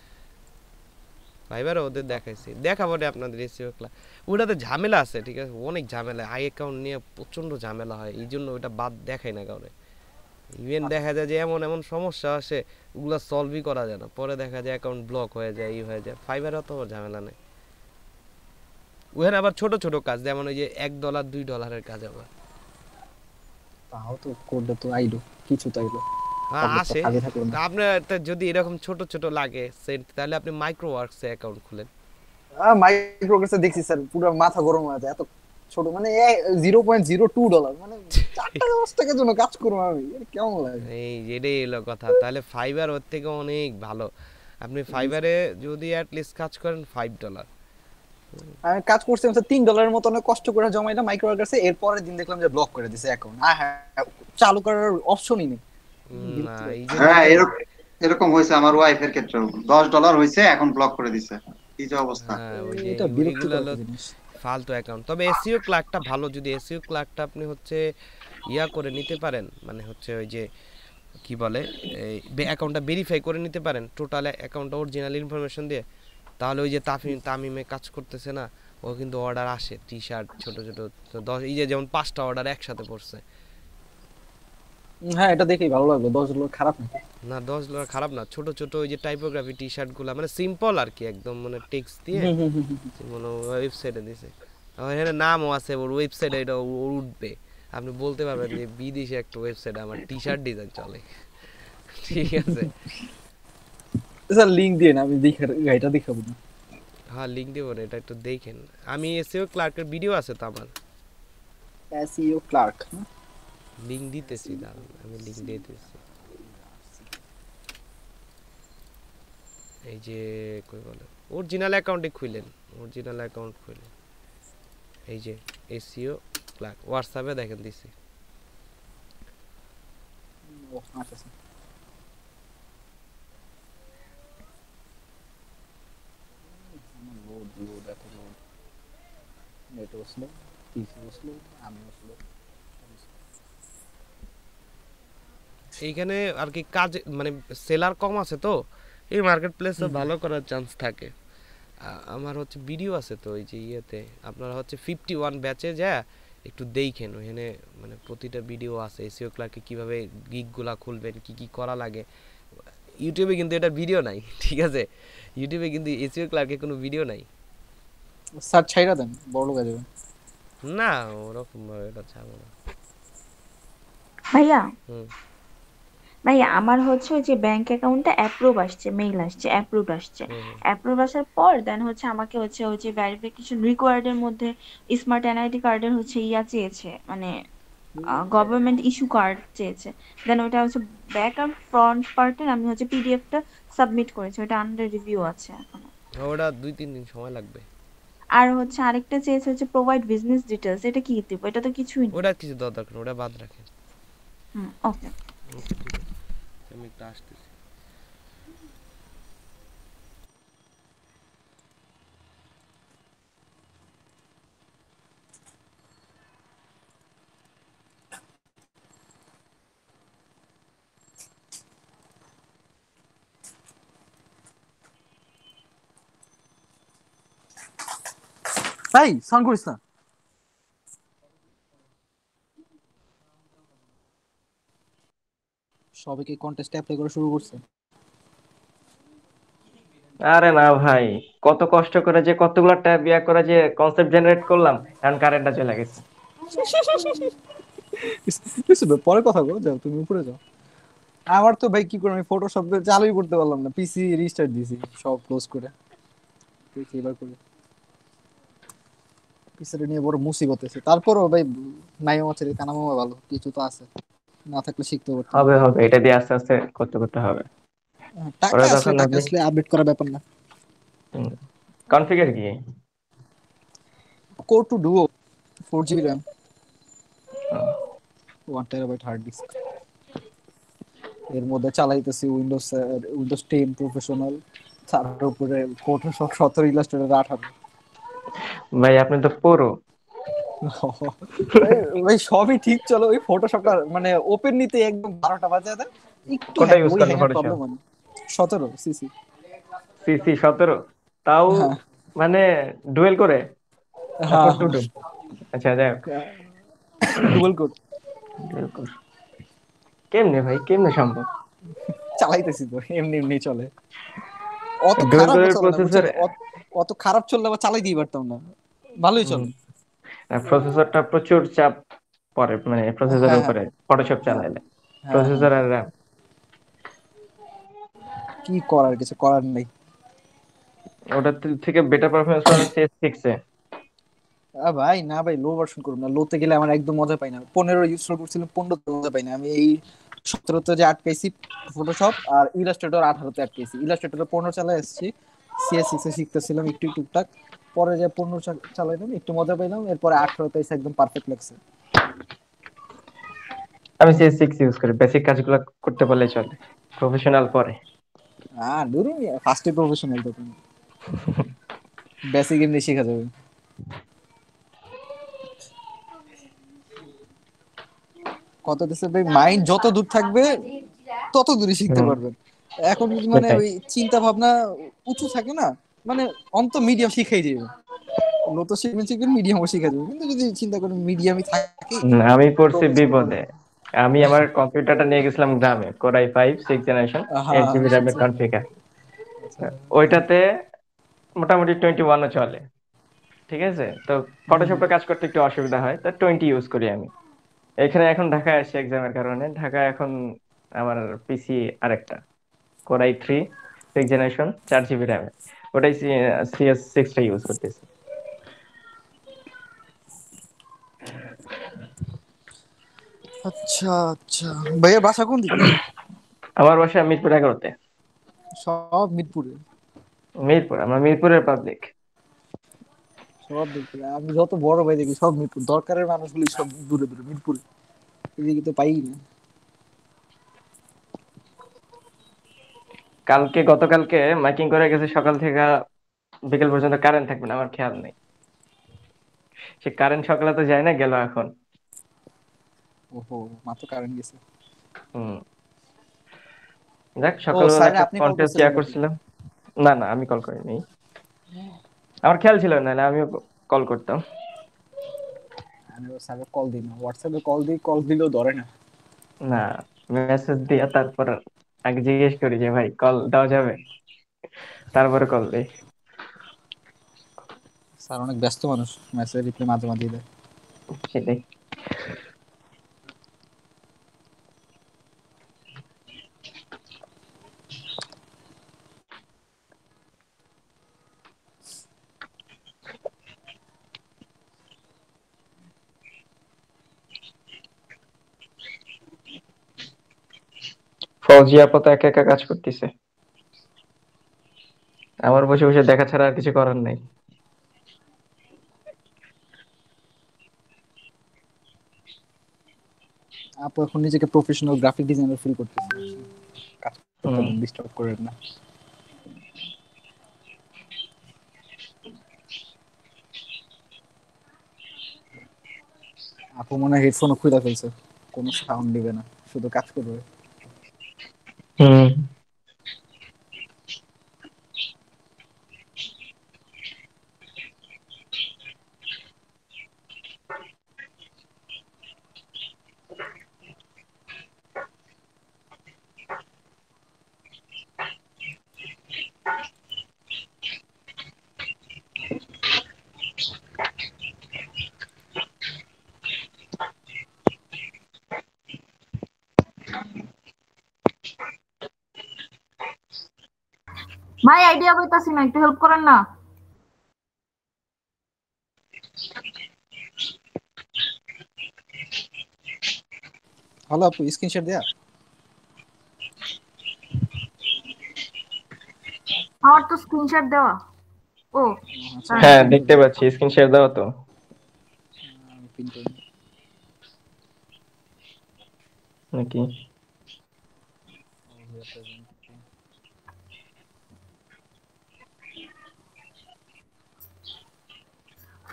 ফাইবারও ওদের দেখাইছি দেখাবো রে আপনাদের এসিও ক্লাস ওটাতে ঝামেলা আছে ঠিক আছে অনেক ঝামেলা আই অ্যাকাউন্ট নিয়ে প্রচন্ড ঝামেলা হয় এই জন্য ওটা বাদ দেখাই না কাউরে ইভেন দেখা যায় যে এমন এমন সমস্যা আসে ওগুলো সলভই করা যায় না পরে দেখা যায় অ্যাকাউন্ট ব্লক হয়ে যায় ই হয়ে যায় ফাইবারও তো ঝামেলা নেই ওখানে আবার ছোট ছোট কাজ যেমন ওই যে এক ডলার দুই ডলারের কাজ আবার তাও তো কোডটা তো আইলো কিছু তো আইলো আসে আপনার যদি এরকম ছোট ছোট লাগে সেন্ট তাহলে আপনি মাইক্রো ওয়ার্কসে অ্যাকাউন্ট খুলেন আ মাইক্রো ওয়ার্কসে দেখছি স্যার পুরো মাথা গরম হয়ে যায় এত ছোট মানে zero point zero two dollar মানে চার টাকা দশ টাকার জন্য কাজ করব আমি কেমন লাগে এই এটাই হলো কথা তাহলে ফাইবার ওর থেকে অনেক ভালো আপনি ফাইবারে যদি অ্যাট লিস্ট কাজ করেন পাঁচ ডলার আমি কাজ করছিলাম স্যার তিন ডলারের মতো অনেক কষ্ট করে জমাইলাম মাইক্রো ওয়ার্কসে এর পরের দিন দেখলাম যে ব্লক করে দিয়েছে অ্যাকাউন্ট হ্যাঁ চালু করার অপশনই নেই হ্যাঁ এরকম এরকম হয়েছে আমার ওয়াইফের ক্ষেত্রে দশ ডলার হয়েছে এখন ব্লক করে দিয়েছে কি যে অবস্থা এটা বিরক্তিকর জিনিস ফালতু অ্যাকাউন্ট তবে এসইও ক্লার্কটা ভালো যদি এসইও ক্লার্কটা আপনি হচ্ছে ইয়া করে নিতে পারেন মানে হচ্ছে ওই যে কি বলে এই অ্যাকাউন্টটা ভেরিফাই করে নিতে পারেন টোটাল অ্যাকাউন্টটা অরিজিনাল ইনফরমেশন দিয়ে তাহলে ওই যে তাফিম তামিমে কাজ করতেছে না ও কিন্তু অর্ডার আসে টি শার্ট ছোট ছোট দশ এই যে যেমন পাঁচটা অর্ডার একসাথে পড়ছে হ্যাঁ এটা দেখেই ভালো লাগলো দশ ডলার খারাপ না না দশ ডলার খারাপ না ছোট ছোট ওই যে টাইপোগ্রাফি টি শার্টগুলো মানে সিম্পল আর কি একদম মানে টেক্সট দিয়ে মানে ওয়েবসাইটে দিয়েছে আর এখানে নামও আছে ওর ওয়েবসাইটে এটা উঠবে আপনি বলতে পারবেন যে বিদেশে একটা ওয়েবসাইট আমার টি শার্ট ডিজাইন চলে ঠিক আছে স্যার লিংক দিয়ে না আমি দেখে গাইটা দেখাবো না হ্যাঁ লিংক দেব না এটা একটু দেখেন আমি এসইও ক্লার্কের ভিডিও আছে তো আমার এসইও ক্লার্ক লিংক দিতেছি দাঁড়ান আমি লিংক দিয়ে দিতেছি এই যে কই বলে অরিজিনাল অ্যাকাউন্টে খুলেন অরিজিনাল অ্যাকাউন্ট খুলেন এই যে এসইও ক্লার্ক হোয়াটসঅ্যাপে দেখেন দিছি ও আচ্ছা লোড লোড এত load net slow PC slow আমি স্লো এইখানে আর কি কাজ মানে সেলার কম আছে তো এই মার্কেট প্লেসে ভালো করার চান্স থাকে আমার হচ্ছে ভিডিও আছে তো এই যে ইয়েতে আপনারা হচ্ছে ফিফটি ওয়ান ব্যাচে যা একটু দেখেন ওখানে মানে প্রতিটা ভিডিও আছে এসইও ক্লার্কে কিভাবে গিগগুলা খুলবেন কি কি করা লাগে ইউটিউবে কিন্তু এটা ভিডিও নাই ঠিক আছে ইউটিউবে কিন্তু এসইও ক্লার্কে কোনো ভিডিও নাই সার্চ ছাইরা দেন বড় লোক যাবে না ওরকম ভাবে এটা ছাড়বো না ভাইয়া হুম ভাইয়া আমার হচ্ছে ওই যে ব্যাংক অ্যাকাউন্টে অ্যাপ্রুভ আসছে মেইল আসছে অ্যাপ্রুভ আসছে অ্যাপ্রুভ আসার পর দেন হচ্ছে আমাকে হচ্ছে ওই যে ভেরিফিকেশন রিকোয়ার্ডের মধ্যে স্মার্ট এনআইডি কার্ডের হচ্ছে ইয়া চেয়েছে মানে গভর্নমেন্ট ইস্যু কার্ড চেয়েছে দেন ওটা হচ্ছে ব্যাক আর ফ্রন্ট পার্টের আমি হচ্ছে পিডিএফটা সাবমিট করেছি ওটা আন্ডার রিভিউ আছে এখনো ওটা দুই তিন দিন সময় লাগবে আর হচ্ছে আরেকটা চেয়েছে হচ্ছে প্রোভাইড বিজনেস ডিটেইলস এটা কি দিব এটা তো কিছুই না ওটা কিছু দরকার নেই ওটা বাদ রাখেন হুম ওকে ওকে ঠিক আছে আমি একটা আসতেছি ভাই সাউন্ড করিস না সবে কি কন্টেস্ট অ্যাপ্লাই করা শুরু করছে আরে না ভাই কত কষ্ট করে যে কতগুলো ট্যাব ইয়া করে যে কনসেপ্ট জেনারেট করলাম এখন কারেন্টটা চলে গেছে পরে কথা বলো যাও তুমি উপরে যাও আমার তো ভাই কি করে আমি ফটোশপ চালুই করতে পারলাম না পিসি রিস্টার্ট দিয়েছি সব ক্লোজ করে দেখি এবার করে পিসিটা নিয়ে বড় মুসিবত আছে তারপরও ভাই নাই আছে কানামামা ভালো কিছু তো আছে না থাকলে শিখতে হবে হবে হবে এটা দিয়ে আস্তে আস্তে করতে করতে হবে টাকা আসলে টাকা আসলে আপডেট করার ব্যাপার না কনফিগার কি core two duo four GB RAM one terabyte hard disk এর মধ্যে চালাইতেছি উইন্ডোজ উইন্ডোজ টেন প্রফেশনাল তার উপরে ফটোশপ সতেরো ইলাস্ট্রেটর আঠারো ভাই আপনি তো পুরো ওই সবই ঠিক চলো, ওই ফটোশপটা মানে ওপেন নিতে একদম বারোটা বাজে দেন, একটু কোনটা ইউজ ওই করলে হ্যাঙ্গের ফটোশপ? প্রবলেম হয়। সতেরো সিসি। সিসি সতেরো, তাও হ্যাঁ মানে ডুয়েল করে না হ্যাঁ ফোর টু টু? আচ্ছা যাই হোক, ডুয়াল কোড ডুয়েল কোর কেমনে ভাই, কেমনে সম্ভব? চালাইতেছি তো, এমনি এমনি চলে, অত ডুয়েল খারাপও কোরের চলে না বুঝছেন, প্রসেসর, অত- অত খারাপ চললে আবার চালাই দিই পারতাম না, ভালোই চলে। প্রসেসরটা প্রচুর চাপ পড়ে মানে প্রসেসরের হ্যাঁ হ্যাঁ উপরে ফটোশপ হ্যাঁ চালাইলে, হ্যাঁ হ্যাঁ, প্রসেসর আর RAM। কি করার, কিছু করার নেই। ওটার থেকে বেটার পারফরমেন্স পাবে সিএস সিক্স এ। আ ভাই না ভাই, লো ভার্সন করুন না, লোতে গেলে আমার একদম মজা পাই না। পনেরো ইউজ করছিলাম, পনেরো মজা পাই না আমি। এই সতেরোতে যে আটকাইছি ফটোশপ, আর ইলাস্ট্রেটর আঠারোতে আটকাইছি। ইলাস্ট্রেটর পনেরো চালাই আসছি, সিএস সিক্স এ শিখতেছিলাম একটু একটু টুকটাক, পরে যে পনেরো চালাইলাম একটু মজা পাইলাম, এরপরে আঠারোতে এসে একদম পারফেক্ট লাগছে। আমি সিএস সিক্স ইউজ করি, বেসিক কাজগুলো করতে পারলেই চলে, প্রফেশনাল পরে। হ্যাঁ দূরই ফার্স্টে প্রফেশনাল, তো তুমি বেসিক এমনি শেখা যাবে। কত দিছে ভাই, মাইন্ড যত দূর থাকবে তত দূরই শিখতে হুম, পারবেন। এখন যদি মানে সেটাই। ওই চিন্তা ভাবনা উঁচু থাকে না, মানে অন্ত মিডিয়াম শিখাই যাবে, লো তো শিখবেন শিখবেন, মিডিয়ামও শিখা যাবে। কিন্তু যদি চিন্তা করেন মিডিয়ামই থাকি, হুম, আমি পড়ছি প্রফেশনাল। বিপদে। আমি আমার কম্পিউটারটা নিয়ে গেছিলাম গ্রামে, core i five six generation, eight হ্যাঁ জিবি র্যামের আচ্ছা কনফিগার। আচ্ছা, ওইটাতে মোটামুটি টোয়েন্টি ওয়ানও চলে, ঠিক আছে। তো হুম। ফটোশপে কাজ করতে একটু অসুবিধা হয়, তো টোয়েন্টি ইউজ করি আমি। এখানে এখন ঢাকায় আসছি এক্সামের কারণে, ঢাকায় এখন আমার পিসি আরেকটা কোরাই থ্রি সিক্স জেনারেশন, চার জিবি র্যামে, ওটাই সিএস সিক্সটা ইউজ করতেছি। আচ্ছা আচ্ছা, ভাইয়া বাসা কোন দিকে? আমার বাসা মিরপুর এগারোতে। সব মিরপুরে? মিরপুর, আমার মিরপুরের পাবলিক। সব মিরপুরে, আমি যত বড় ভাই দেখি সব মিরপুর, দরকারের মানুষগুলি সব দূরে দূরে মিরপুরে, এদিকে তো পাই না। কালকে গতকালকে মাইকিং করে গেছে সকাল থেকে বিকেল পর্যন্ত, কারেন্ট থাকবে না আমার খেয়াল নেই। সে কারেন্ট সকালে তো যায় না, গেল এখন। ওহো, মাত্র কারেন্ট গেছে। হুম, যাক ও সকালবেলা স্যার, একটা আপনি কল কন্টেস্ট করছিলেন ইয়া নাকি? করছিলাম। না না, আমি কল করিনি, আমার খেয়াল ছিল না, আমিও কল করতাম। আমি স্যার কল দিই না, হোয়াটসঅ্যাপে কল দিই, কল দিলেও ধরে না। না, মেসেজ দিয়ে তারপর আগে জিজ্ঞেস করি যে ভাই কল দেওয়া যাবে, তারপরে কল দিই। স্যার অনেক ব্যস্ত মানুষ, মেসেজ রিপ্লাই মাঝে মাঝে দেয়। সেটাই। ফৌজি আপা তো একা একা কাজ করতেছে, আমার বসে বসে দেখা ছাড়া আর কিছু করার নাই। আপু এখন নিজেকে প্রফেশনাল গ্রাফিক ডিজাইনার ফিল করতেছে, কাজ করতে হুম, ডিস্টার্ব করেন না। আপু মনে হয় হেডফোনও খুলে ফেলছে, কোনো সাউন্ড দিবে না, শুধু কাজ করবে। হুম। ভাই আইডিয়া পাইতাছি না, একটু হেল্প করেন না। হ্যালো আপু, স্ক্রিনশট দেয়া? আমার তো স্ক্রিনশট দেওয়া। ও আচ্ছা, হ্যাঁ পিন দেখতে করে পাচ্ছি, স্ক্রিন শেয়ার দাও তো। আমি পিন করে দিই। নাকি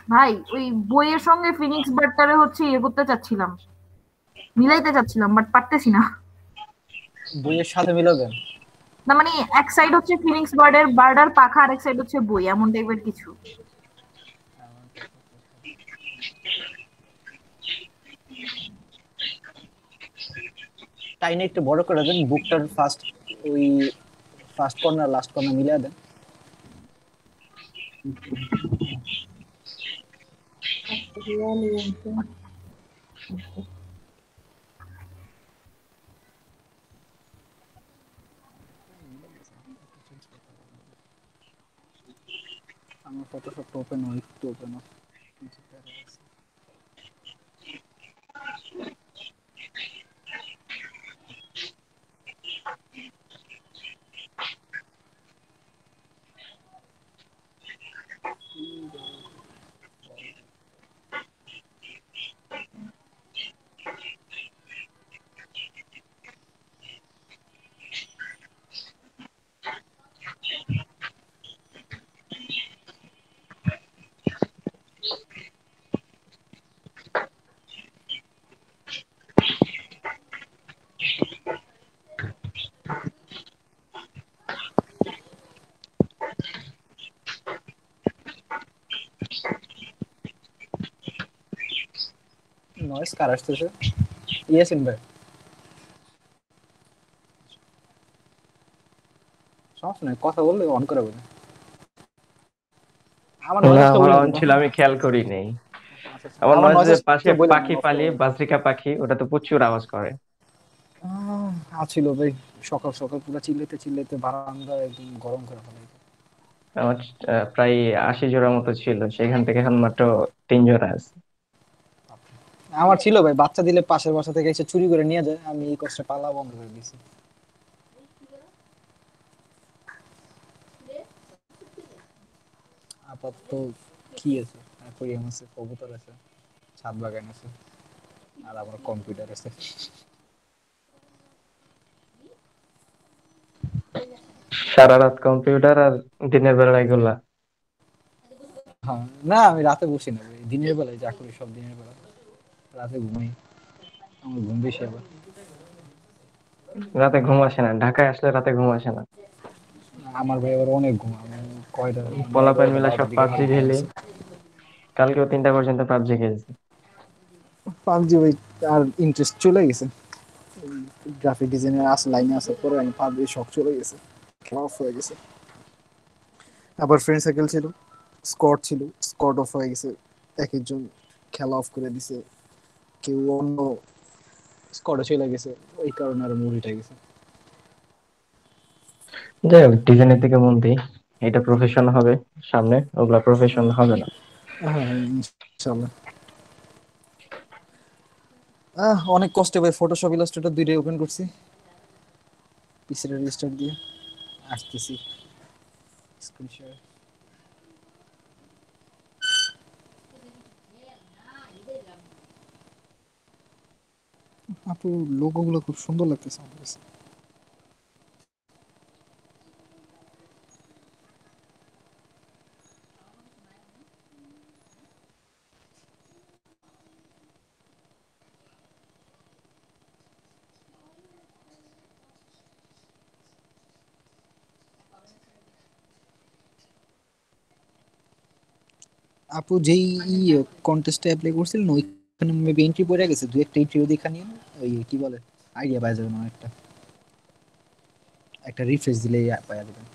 ভাই ওই বইয়ের সঙ্গে ফিনিক্স বার্ডটারে হচ্ছে ইয়ে করতে চাচ্ছিলাম, মিলাইতে চাচ্ছিলাম, বাট পারতেছি না। বইয়ের সাথে মিলাবেন? না মানে এক সাইড হচ্ছে ফিনিক্স বার্ডের বার্ডার পাখা, আর এক সাইড হচ্ছে বই, এমন টাইপের কিছু। টাইনে একটু বড় করে দেন, বুকটার ফার্স্ট ওই ফার্স্ট কর্নার লাস্ট কর্নার মিলিয়ে দেন। আমার ফটোশপ ওপেন হয়, একটু ওপেন হয়। নয়েজ কার আসতেছে? ইয়াসিন ভাই, সমস্যা নাই, কথা বললে অন করে বলে। আমার না, নয়েজটা আমার বলে অন দেবো। ছিল, আমি খেয়াল করি নাই। আমার আমার নয়েজের পাশে নয়েজটা বলে পাখি পালিয়ে, বাজরিকা পাখি, ওটা তো প্রচুর আওয়াজ করে। আছিল ভাই, সকাল সকাল পুরো চিল্লাইতে চিল্লাইতে বারান্দা একদম গরম করে ফেলাইছে। আমার আহ, প্রায় আশি জোড়া মতো ছিল, সেখান থেকে এখন মাত্র তিন জোড়া আছে। আমার ছিল ভাই, বাচ্চা দিলে পাশের বাসা থেকে এসে চুরি করে নিয়ে যায়, আমি এই কষ্টে পালা বন্ধ করে দিয়েছি। আপাতত কি আছে, অ্যাকোয়ারিয়াম আছে, কবুতর আছে, ছাদ বাগান আছে, আর আমার কম্পিউটার আছে। সারা রাত কম্পিউটার আর দিনের বেলা এগুলা। হ্যাঁ, না আমি রাতে বসি না ভাই, দিনের বেলায় যা করি সব দিনের বেলা, রাতে ঘুমাই, আমার ঘুম বেশি আবার। রাতে ঘুম আসে না, ঢাকায় আসলে রাতে ঘুম আসে না। আমার ভাই আবার অনেক ঘুম, আমি কয়টা মানে পোলাপাইন এগারোটা মিলা সব বারোটার দিকে পাবজি আমার ঘুম খেলি, আছে। কালকেও তিনটা পর্যন্ত পাবজি খেলছি। পাবজি ভাই আর ইন্টারেস্ট চলে গেছে, গ্রাফিক ডিজাইনের আস লাইনে আসার পরে আমি পাবজি শখ চলে গেছে, খেলা অফ হয়ে গেছে। আবার ফ্রেন্ড সার্কেল ছিল, স্কোয়াড ছিল, স্কোয়াড অফ হয়ে গেছে, এক একজন খেলা অফ করে দিছে, কেউ অন্য স্কোয়াডে চলে গেছে, ওই কারণে আর মুড উঠে গেছে। যাই হোক, ডিজাইনের দিকে মন দিই, এটা প্রফেশন হবে সামনে, ওগুলা প্রফেশন হবে না। হ্যাঁ ইনশাআল্লাহ। আহ অনেক কষ্টে ভাই ফটোশপ ইলাস্ট্রেটর দুইটাই ওপেন করছি, পিসিটা রিস্টার্ট দিয়ে আসতেছি স্ক্রিন শেয়ার। আপু লোগোগুলো খুব সুন্দর লাগতেছে আমার কাছে। আপু যেই কন্টেস্টে অ্যাপ্লাই করছিলেন ওইখানে মেবি এন্ট্রি পড়ে গেছে, দুই একটা এন্ট্রিও দেখা নিয়ে ওই কি বলে আইডিয়া পাওয়া যাবে না, একটা একটা রিফ্রেশ দিলেই পাওয়া যাবে।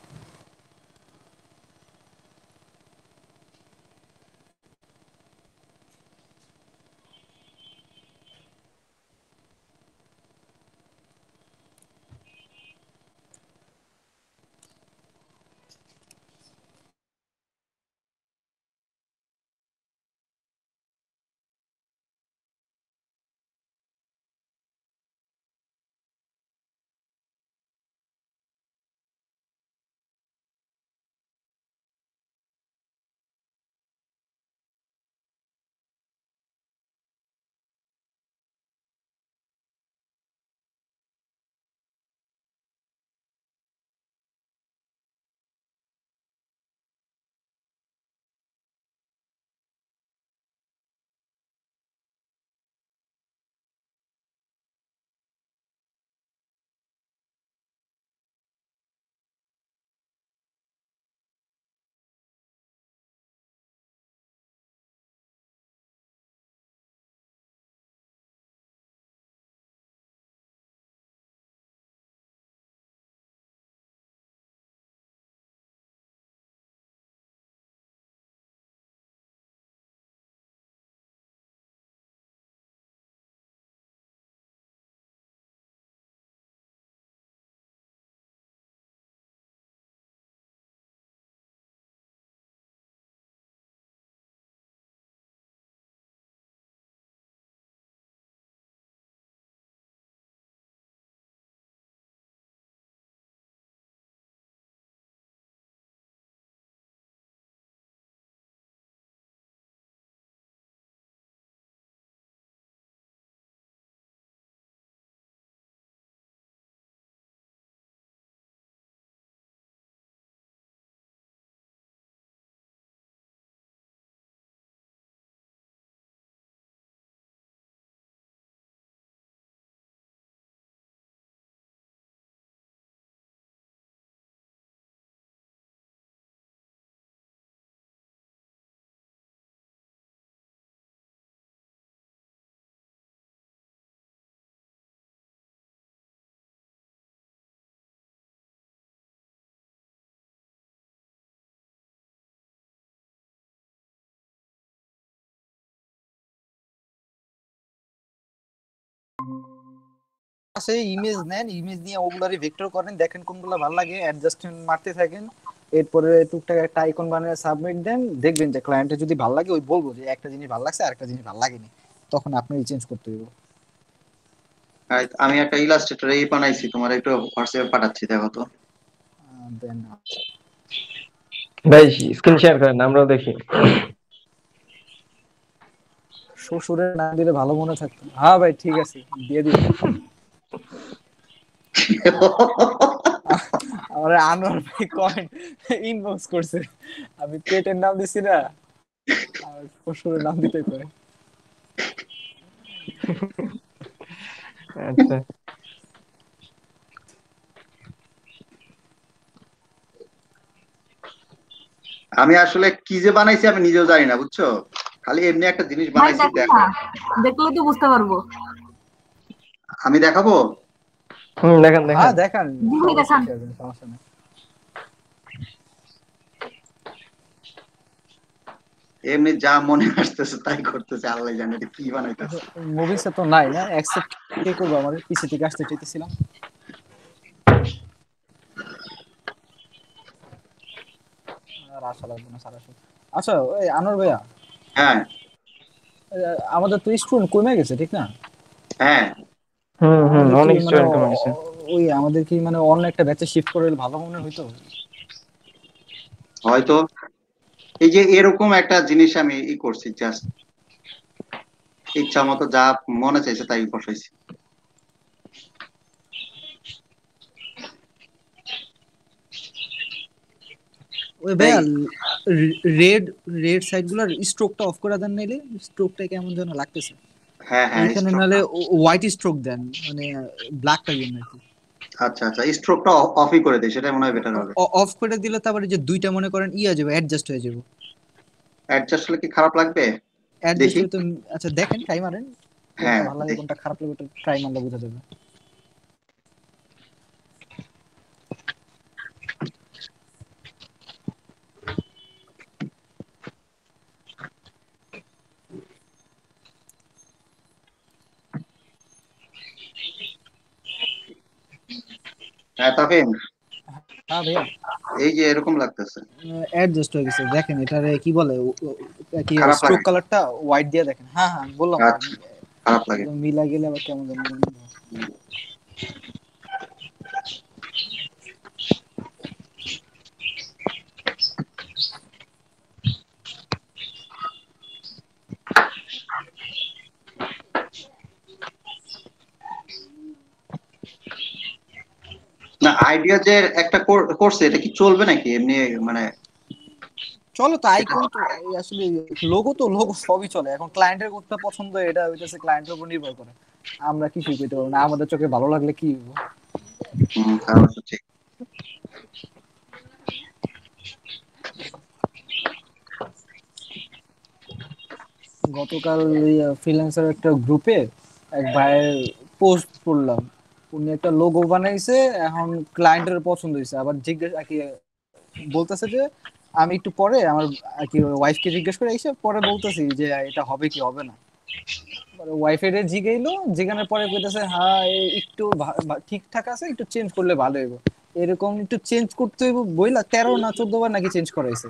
আছে ইমেজ নেন, ইমেজ নিয়ে ওগুলারই ভেক্টর করেন, দেখেন কোনগুলো ভালো লাগে, অ্যাডজাস্টমেন্ট মারতে থাকেন, এরপরে টুকটাক একটা আইকন বানিয়ে সাবমিট দেন, দেখবেন যে ক্লায়েন্টের যদি ভালো লাগে ওই বলবো যে একটা জিনিস ভালো লাগছে আর একটা জিনিস ভালো লাগেনি, তখন আপনি চেঞ্জ করতে হবে। আর আমি একটা ইলাস্ট্রেটর এই বানাইছি, তোমার একটু হোয়াটসঅ্যাপে পাঠাচ্ছি, দেখো তো। দেন ভাই স্ক্রিন শেয়ার করেন আমরাও দেখি। শ্বশুরের নাম দিলে ভালো মনে থাকতো। হ্যাঁ ভাই ঠিক আছে দিয়ে দিন। আমার আনোয়ার ভাই কমেন্ট ইনবক্স করছে, আমি পেটের নাম দিছি না, আর শ্বশুরের নাম দিতে কয়। আচ্ছা আমি আসলে কি যে বানাইছি আমি নিজেও জানি না, বুঝছো, খালি এমনি একটা জিনিস ভাই বানাইছি, দেখো দেখো। না, দেখলে তো বুঝতে পারবো। আমি দেখাবো? হুম দেখেন দেখেন। হ্যাঁ দেখান, দিদি দেখান। সমস্যা নেই। এমনি যা মনে আসতেছে তাই করতেছে, আল্লাহ জানে এটা কি বানাইতেছে। মুভিসে তো নাই না, অ্যাকসেপ্ট কে করবে, আমাদের পিসি থেকে আসতে চাইতেছিলাম। আর আশা লাগবে না সারা। আচ্ছা ওই আনোয়ার ভাইয়া, হ্যাঁ আমাদের তো স্টুডেন্ট কমে গেছে ঠিক না? হ্যাঁ হুম হুম আমাদের কি অনেক মানে স্টুডেন্ট কমে গেছে। ওই আমাদের কি মানে অন্য একটা ব্যাচে শিফট করে ভালো মনে হইতো। হয়তো এই যে এরকম একটা জিনিস আমি ই করছি, জাস্ট ইচ্ছা মতো যা মনে চাইছে তাই বসাইছি। ওই ভাইয়া রেড রেড সাইড গুলার স্ট্রোকটা অফ করে দেন, নাইলে স্ট্রোকটা কেমন যেন লাগতেছে। হ্যাঁ হ্যাঁ এইখানে নালে হোয়াইট স্ট্রোক দেন, মানে ব্ল্যাকটা দিন নাকি। আচ্ছা আচ্ছা স্ট্রোকটা অফই করে দেই, সেটা মনে হয় বেটার হবে। অফ করে দিলে তারপরে যে দুইটা মনে করেন ইয়া যাবে, অ্যাডজাস্ট হয়ে যাবে। অ্যাডজাস্ট হলে কি খারাপ লাগবে? অ্যাডজাস্ট দেখি হলে তো আচ্ছা দেখেন ট্রাই মারেন, হ্যাঁ কোনটা ভালো লাগে কোনটা খারাপ লাগে ওটা ট্রাই মারলে বোঝা যাবে। হ্যাঁ তাফিম, হ্যাঁ ভাইয়া এই যে এরকম লাগতেছে, অ্যাডজাস্ট হয়ে গেছে, দেখেন এটারে কি বলে কি খারাপ স্ট্রোক লাগে? কালারটা হোয়াইট দিয়ে দেখেন। হ্যাঁ হ্যাঁ বললাম তো, আচ্ছা খারাপ লাগে। একদম মিলা গেলে আবার কেমন জানি মনে হয়। না আইডিয়া যে একটা করছে এটা কি চলবে নাকি এমনি মানে? চলো তো আইকন তো এই আসলে লোগো তো লোগো সবই চলে, এখন ক্লায়েন্টের কোনটা পছন্দ এটা হইতেছে ক্লায়েন্টের উপর নির্ভর করে, আমরা কিছুই কইতে পারবো না, আমাদের চোখে ভালো লাগলে কি হইব। হুম তাও তো ঠিক। গতকাল ফ্রিল্যান্সার একটা গ্রুপে এক ভাইয়ের পোস্ট পড়লাম, উনি একটা লোগো বানাইছে, এখন ক্লায়েন্টের পছন্দ হয়েছে, আবার জিজ্ঞেস আর কি বলতেছে যে আমি একটু পরে আমার আর কি ওয়াইফকে জিজ্ঞেস করে এসে পরে বলতেছি যে এটা হবে কি হবে না। ওয়াইফের জিগাইলো, জিগানোর পরে কইতেছে হ্যাঁ একটু ঠিকঠাক আছে, একটু চেঞ্জ করলে ভালো হইব, এরকম একটু চেঞ্জ করতে হইব বইলা তেরো না চোদ্দ বার নাকি চেঞ্জ করাইছে।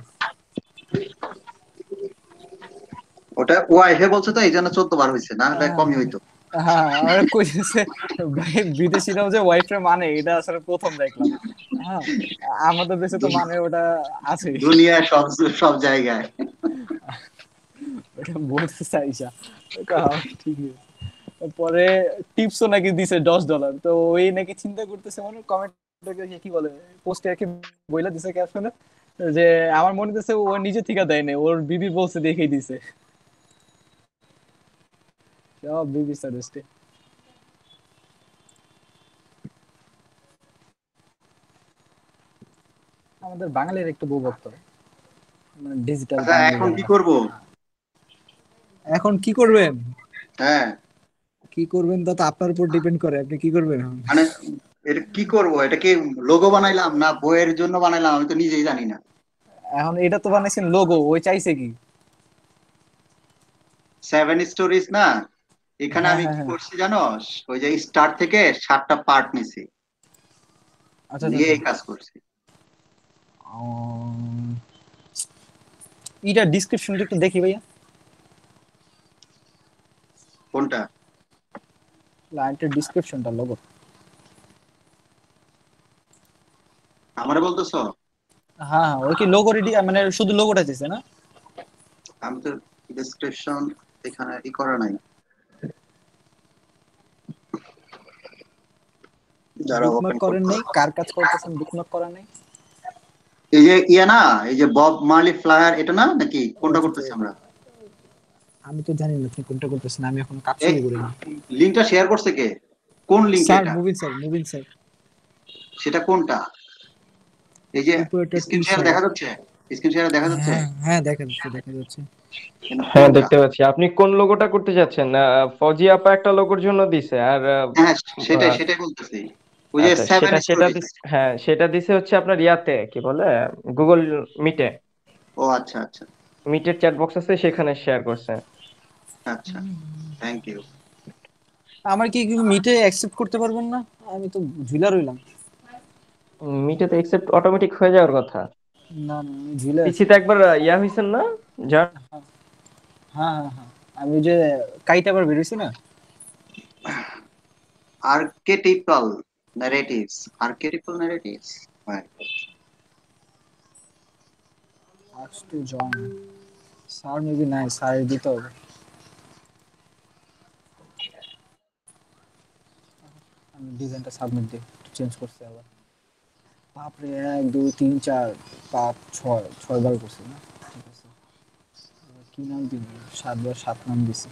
ওটা ওয়াইফে বলছে তো এই জন্য চোদ্দ বার হয়েছে, না হলে কমই হইতো। হ্যাঁ আর কইছে বিদেশিরাও যে ওয়াইফে মানে এটা আসলে প্রথম দেখলাম। হ্যাঁ আমাদের দেশে তো মানে ওটা আছে, দুনিয়ায় সব সব জায়গায় ওটা বলতে চাইছা ঠিক আছে। পরে টিপসও নাকি দিছে দশ ডলার, তো ওই নাকি চিন্তা করতেছে মানে কমেন্ট কি বলে পোস্টে আর কি বইলা দিছে ক্যাপশনে যে আমার মনে হচ্ছে ও নিজে থেকে দেয় না, ওর বিবি বলছে দেখেই দিছে, সব বিবি সাজেস্টে। আমাদের বাঙালির একটু বউ ভক্ত, মানে ডিজিটাল। এখন কি করব? এখন কি করবেন? হ্যাঁ কি করবেন তা তো আপনার উপর ডিপেন্ড করে, আপনি কি করবেন। মানে এটা কি করব, এটা কি লোগো বানাইলাম না বইয়ের জন্য বানাইলাম আমি তো নিজেই জানি না। এখন এটা তো বানাইছেন লোগো, ওই চাইছে কি সেভেন স্টোরিজ না এখানে হ্যাঁ আমি হ্যাঁ কি হ্যাঁ করছি জানো, ওই যে স্টার থেকে সাতটা পার্ট নিছি, আচ্ছা আচ্ছা নিয়ে আচ্ছা এই কাজ করছি। উম, এটা ডিসক্রিপশনটা একটু দেখি ভাইয়া, কোনটা? ক্লায়েন্টের ডিসক্রিপশনটা লোগো। আমারে বলতেছো? হ্যাঁ হ্যাঁ ওই কি লোগো রেডি, মানে শুধু লোগোটা দিছে না? আমি তো ডেসক্রিপশন এখানে ই করা নাই। যারা বুকমার্ক ওপেন করেন করতে, নাই? কার কাজ করতেছেন বুকমার্ক করেন নাই? এই যে ইয়া না, এই যে বব মার্লি ফ্লায়ার, এটা না নাকি? ও কোনটা আচ্ছা আচ্ছা, করতেছি আমরা? আমি তো জানি না আপনি কোনটা করতেছেন, আমি এখন কাজ এই শুরু করিনি। লিংকটা শেয়ার করছে কে? কোন লিংক স্যার এটা? Mubin sir, Mubin sir. সেটা কোনটা? এই যে উপরেটা টি স্ক্রিন শেয়ার শার্ট। দেখা যাচ্ছে? স্ক্রিন শেয়ার দেখা যাচ্ছে? হ্যাঁ হ্যাঁ দেখা যাচ্ছে দেখা যাচ্ছে। কিন্তু হ্যাঁ কোনটা? দেখতে পাচ্ছি। আপনি কোন লোগোটা করতে যাচ্ছেন? আহ, ফজি আপা একটা লোগোর জন্য দিছে, আর হ্যাঁ সেটাই আহ, সেটাই বলতেছি, ওই যে আচ্ছা সেভেন সেটা সেটা স্টোরি। দিস- হ্যাঁ সেটা দিছে হচ্ছে আপনার ইয়াতে কি বলে, গুগল মিটে। ও আচ্ছা আচ্ছা মিটের চ্যাট বক্স আছে, সেখানে শেয়ার করছে। আচ্ছা, থ্যাংক ইউ। আমার কি মিটে অ্যাকসেপ্ট করতে পারবেন না? আমি তো ঝুলা রইলাম। মিটে তো একসেপ্ট অটোমেটিক হয়ে যাওয়ার কথা। না না আমি ঝুলে আছি। পিসিতে একবার ইয়া হইছেন না যা? হ্যাঁ হ্যাঁ হ্যাঁ আমি ওই যে কাইট আবার বেরিয়েছি না। Archetypal narratives, archetypal narratives, ask to join. Sir maybe নাই, স্যার দিতে হবে। আমি ডিজাইনটা সাবমিট দিই, চেঞ্জ করতে আবার। বাপরে এক দুই তিন চার পাঁচ ছয় ছয় বার করছি না, ঠিক আছে। এবার কি নাম দিন? সাতবার সাত নাম দিছি।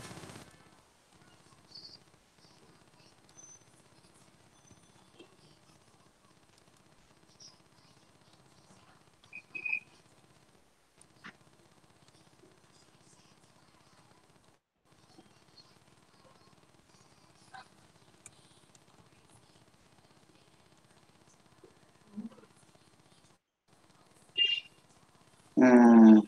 হুম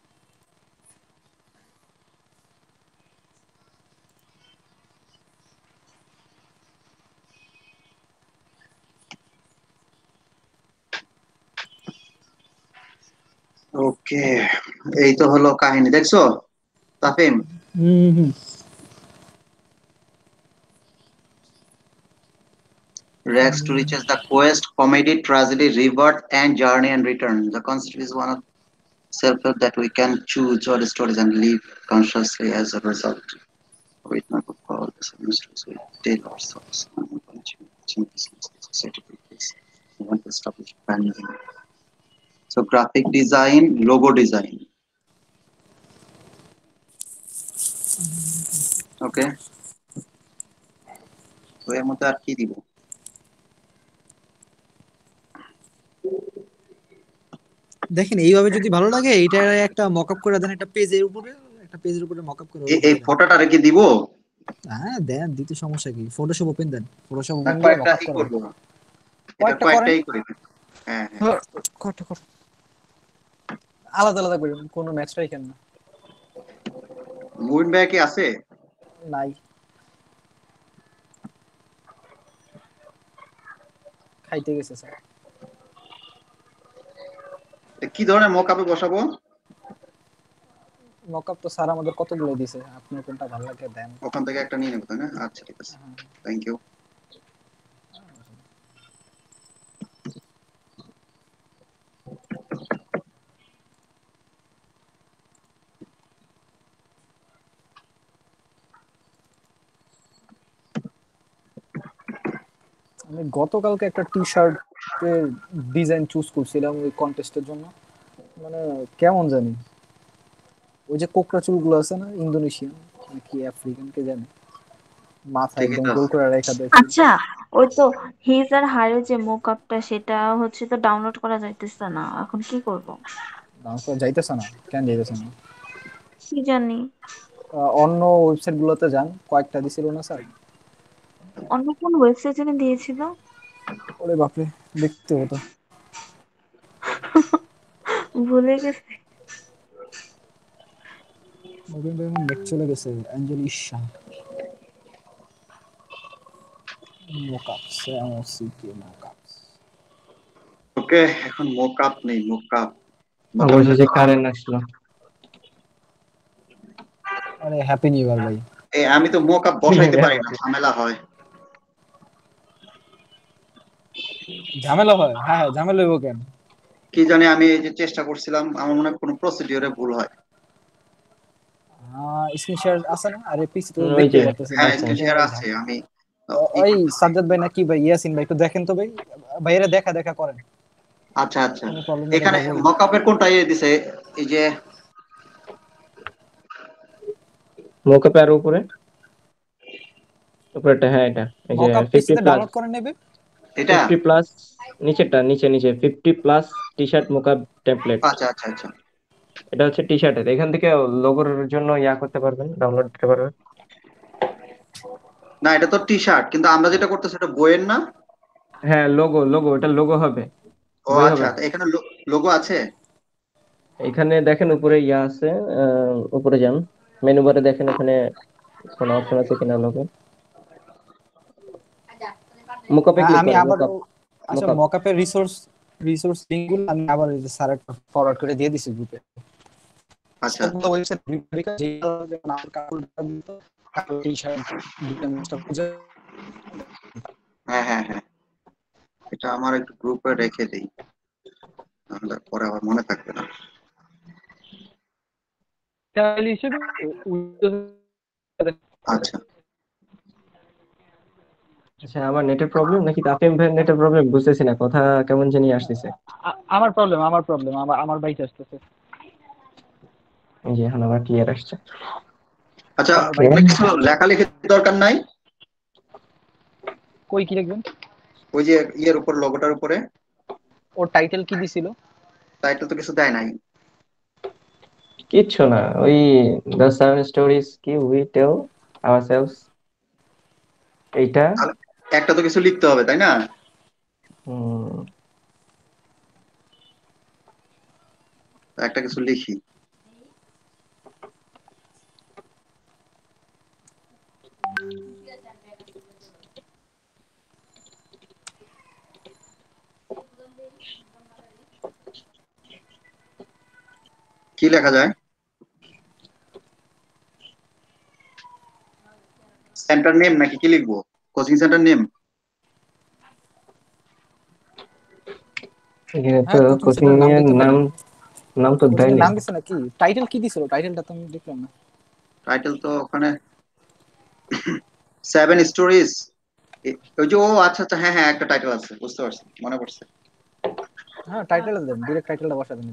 ওকে, এই তো হলো কাহিনী, দেখছো তাফিম? হুম হুম। Rags to riches, the quest, comedy, tragedy, rebirth, and journey and return. The concept is one of self-help that we can choose our stories and live consciously as a result. Read my book called The Seven Mysteries. We tell ourselves and achieve society purpose. We want to establish branding. So graphic design, logo design. Okay. তো এর মধ্যে আর কি দিব? দেখেন এইভাবে যদি ভালো লাগে এটা একটা মকআপ করে দেন, একটা পেজের উপরে, একটা পেজের উপরে মকআপ করে এই ফটোটা রেখে দিব? হ্যাঁ দেন, দিতে সমস্যা কি? ফটোশপ ওপেন দেন, ফটোশপ না ওপেন করে কয়েকটা মকআপ ই করেন। করব, এটা কয়েকটা করেন, কয়েকটাই করি। হ্যাঁ হ্যাঁ কয়েকটা করেন, আলাদা আলাদা করেন, কোনো ম্যাচ রাখেন না। মুভিন ভাই কি আছে? নাই, খাইতে গেছে স্যার। কি ধরনের মকআপে বসাবো? মকআপ তো স্যার আমাদের কতগুলো দিয়েছে, আপনার কোনটা ভালো লাগে দেন। ওখান থেকে একটা নিয়ে নেব তাই না? আচ্ছা ঠিক আছে, থ্যাংক ইউ। আমি গতকালকে একটা টি শার্টের ডিজাইন চুজ করছিলাম ওই কন্টেস্টের জন্য, মানে কেমন জানি ওই যে কোকড়া চুলগুলো আছে না, ইন্দোনেশিয়ান নাকি আফ্রিকান কে জানে, মাথা একদম গোল করে রেখা দেয়। আচ্ছা ওই তো হিজ আর হারের যে মোকআপটা সেটা হচ্ছে তো ডাউনলোড করা যাইতেছে না, এখন কি করব? ডাউনলোড করা যাইতেছে না কেন? যাইতেছে না কি জানি। আহ, অন্য ওয়েবসাইট গুলোতে যান, কয়েকটা দিছিল না স্যার? অন্য কোন ওয়েবসাইট জানি দিয়েছিল? ওরে বাপরে, দেখতে হতো। ভুলে গেছি। নবীন ভাই আমার নেট চলে গেছে, অঞ্জলি শাহ। মোকআপস এমওসিকে মোকআপস ওকে এখন মোকআপ নেই মোকআপ অবশেষে কারেন্ট আসলো। আরে হ্যাপি নিউ ইয়ার ভাই। এই আমি তো মোকআপ বসাইতে পারি না, ঝামেলা হয়। ঝামেলা হয়? হ্যাঁ হ্যাঁ ঝামেলা হইব কেন? কি জানি আমি এই যে চেষ্টা করছিলাম, আমার মনে হয় কোনো প্রসিডিউরে ভুল হয়। স্ক্রিন শেয়ার আছে না? আরে পিসি তো ওই দেখতে যে পারতেছি না। হ্যাঁ স্ক্রিন শেয়ার আছে। আমি ওই সাজ্জাদ ভাই নাকি ভাই ইয়াসিন ভাই একটু দেখেন তো ভাই, ভাইয়েরা দেখা দেখা করেন। আচ্ছা আচ্ছা এখানে মকআপের কোনটা ইয়ে দিছে? এই যে মোকআপের আর উপরে উপরেটা, হ্যাঁ এটা এই যে মকআপ পঞ্চাশ পিসিতে প্লাস ডাউনলোড করে নেবে এটা পঞ্চাশ প্লাস নিচেরটা, নিচে নিচে পঞ্চাশ প্লাস টি-শার্ট মোকআপ টেমপ্লেট। আচ্ছা আচ্ছা আচ্ছা এটা হচ্ছে টি-শার্টের, এখান থেকে লোগোর জন্য ইয়া করতে পারবেন, ডাউনলোড করতে পারবেন। না এটা তো টি-শার্ট, কিন্তু আমরা যেটা করতেছি এটা বইয়ের না। হ্যাঁ লোগো লোগো এটা লোগো হবে। ও আচ্ছা এখানে লোগো আছে। এখানে দেখেন উপরে ইয়া আছে, উপরে যান মেনু বারে দেখেন ওখানে কোন অপশন আছে কিনা লোগো। মোকআপে ক্লিক আমি করেন। আবার মোকআপ আচ্ছা মোকআপের রিসোর্স রিসোর্স লিংকগুলো আমি আবার এই যে স্যার একটা ফরওয়ার্ড করে দিয়ে দিছি গ্রুপে। আচ্ছা তো ওয়েবসাইট রিকা যে নাম কাপড় টি-শার্ট দুটো মিক্সটা খুঁজে। হ্যাঁ হ্যাঁ হ্যাঁ এটা আমার একটু গ্রুপে রেখে দেই, তাহলে পরে আবার মনে থাকবে না। আচ্ছা আচ্ছা আমার নেটের প্রবলেম নাকি তাফিম ভাইয়ের নেটের প্রবলেম বুঝতেছি না, কথা কেমন জানি আসতেছে। আমার প্রবলেম আমার প্রবলেম আমার আমার বাইক আসতেছে। এই যে এখন আবার ক্লিয়ার আসছে। আচ্ছা কিছু লেখালেখি দরকার নাই? কই কি লিখবেন? ওই যে ইয়ের উপর লোগোটার উপরে ওর টাইটেল কি দিছিল? টাইটেল তো কিছু দেয় নাই। কিচ্ছু না, ওই দ্য সেভেন স্টোরিজ কি উই টেল আওয়ারসেলভস এইটা একটা তো কিছু লিখতে হবে তাই না? হুম একটা কিছু লিখি। কি লেখা যায়? সেন্টার নেম নাকি কি লিখবো? Coaching center name? এখানে তো কোচিং এর নাম নাম তো দেয়নি। নাম দিছে নাকি? টাইটেল কি দিছিল? টাইটেলটা তো আমি দেখলাম না। টাইটেল তো ওখানে সেভেন স্টোরিজ ওই যে ও আচ্ছা আচ্ছা হ্যাঁ হ্যাঁ একটা টাইটেল আছে, বুঝতে পারছি, মনে পড়ছে। হ্যাঁ টাইটেল দেন, ডাইরেক্ট টাইটেলটা বসা দেন।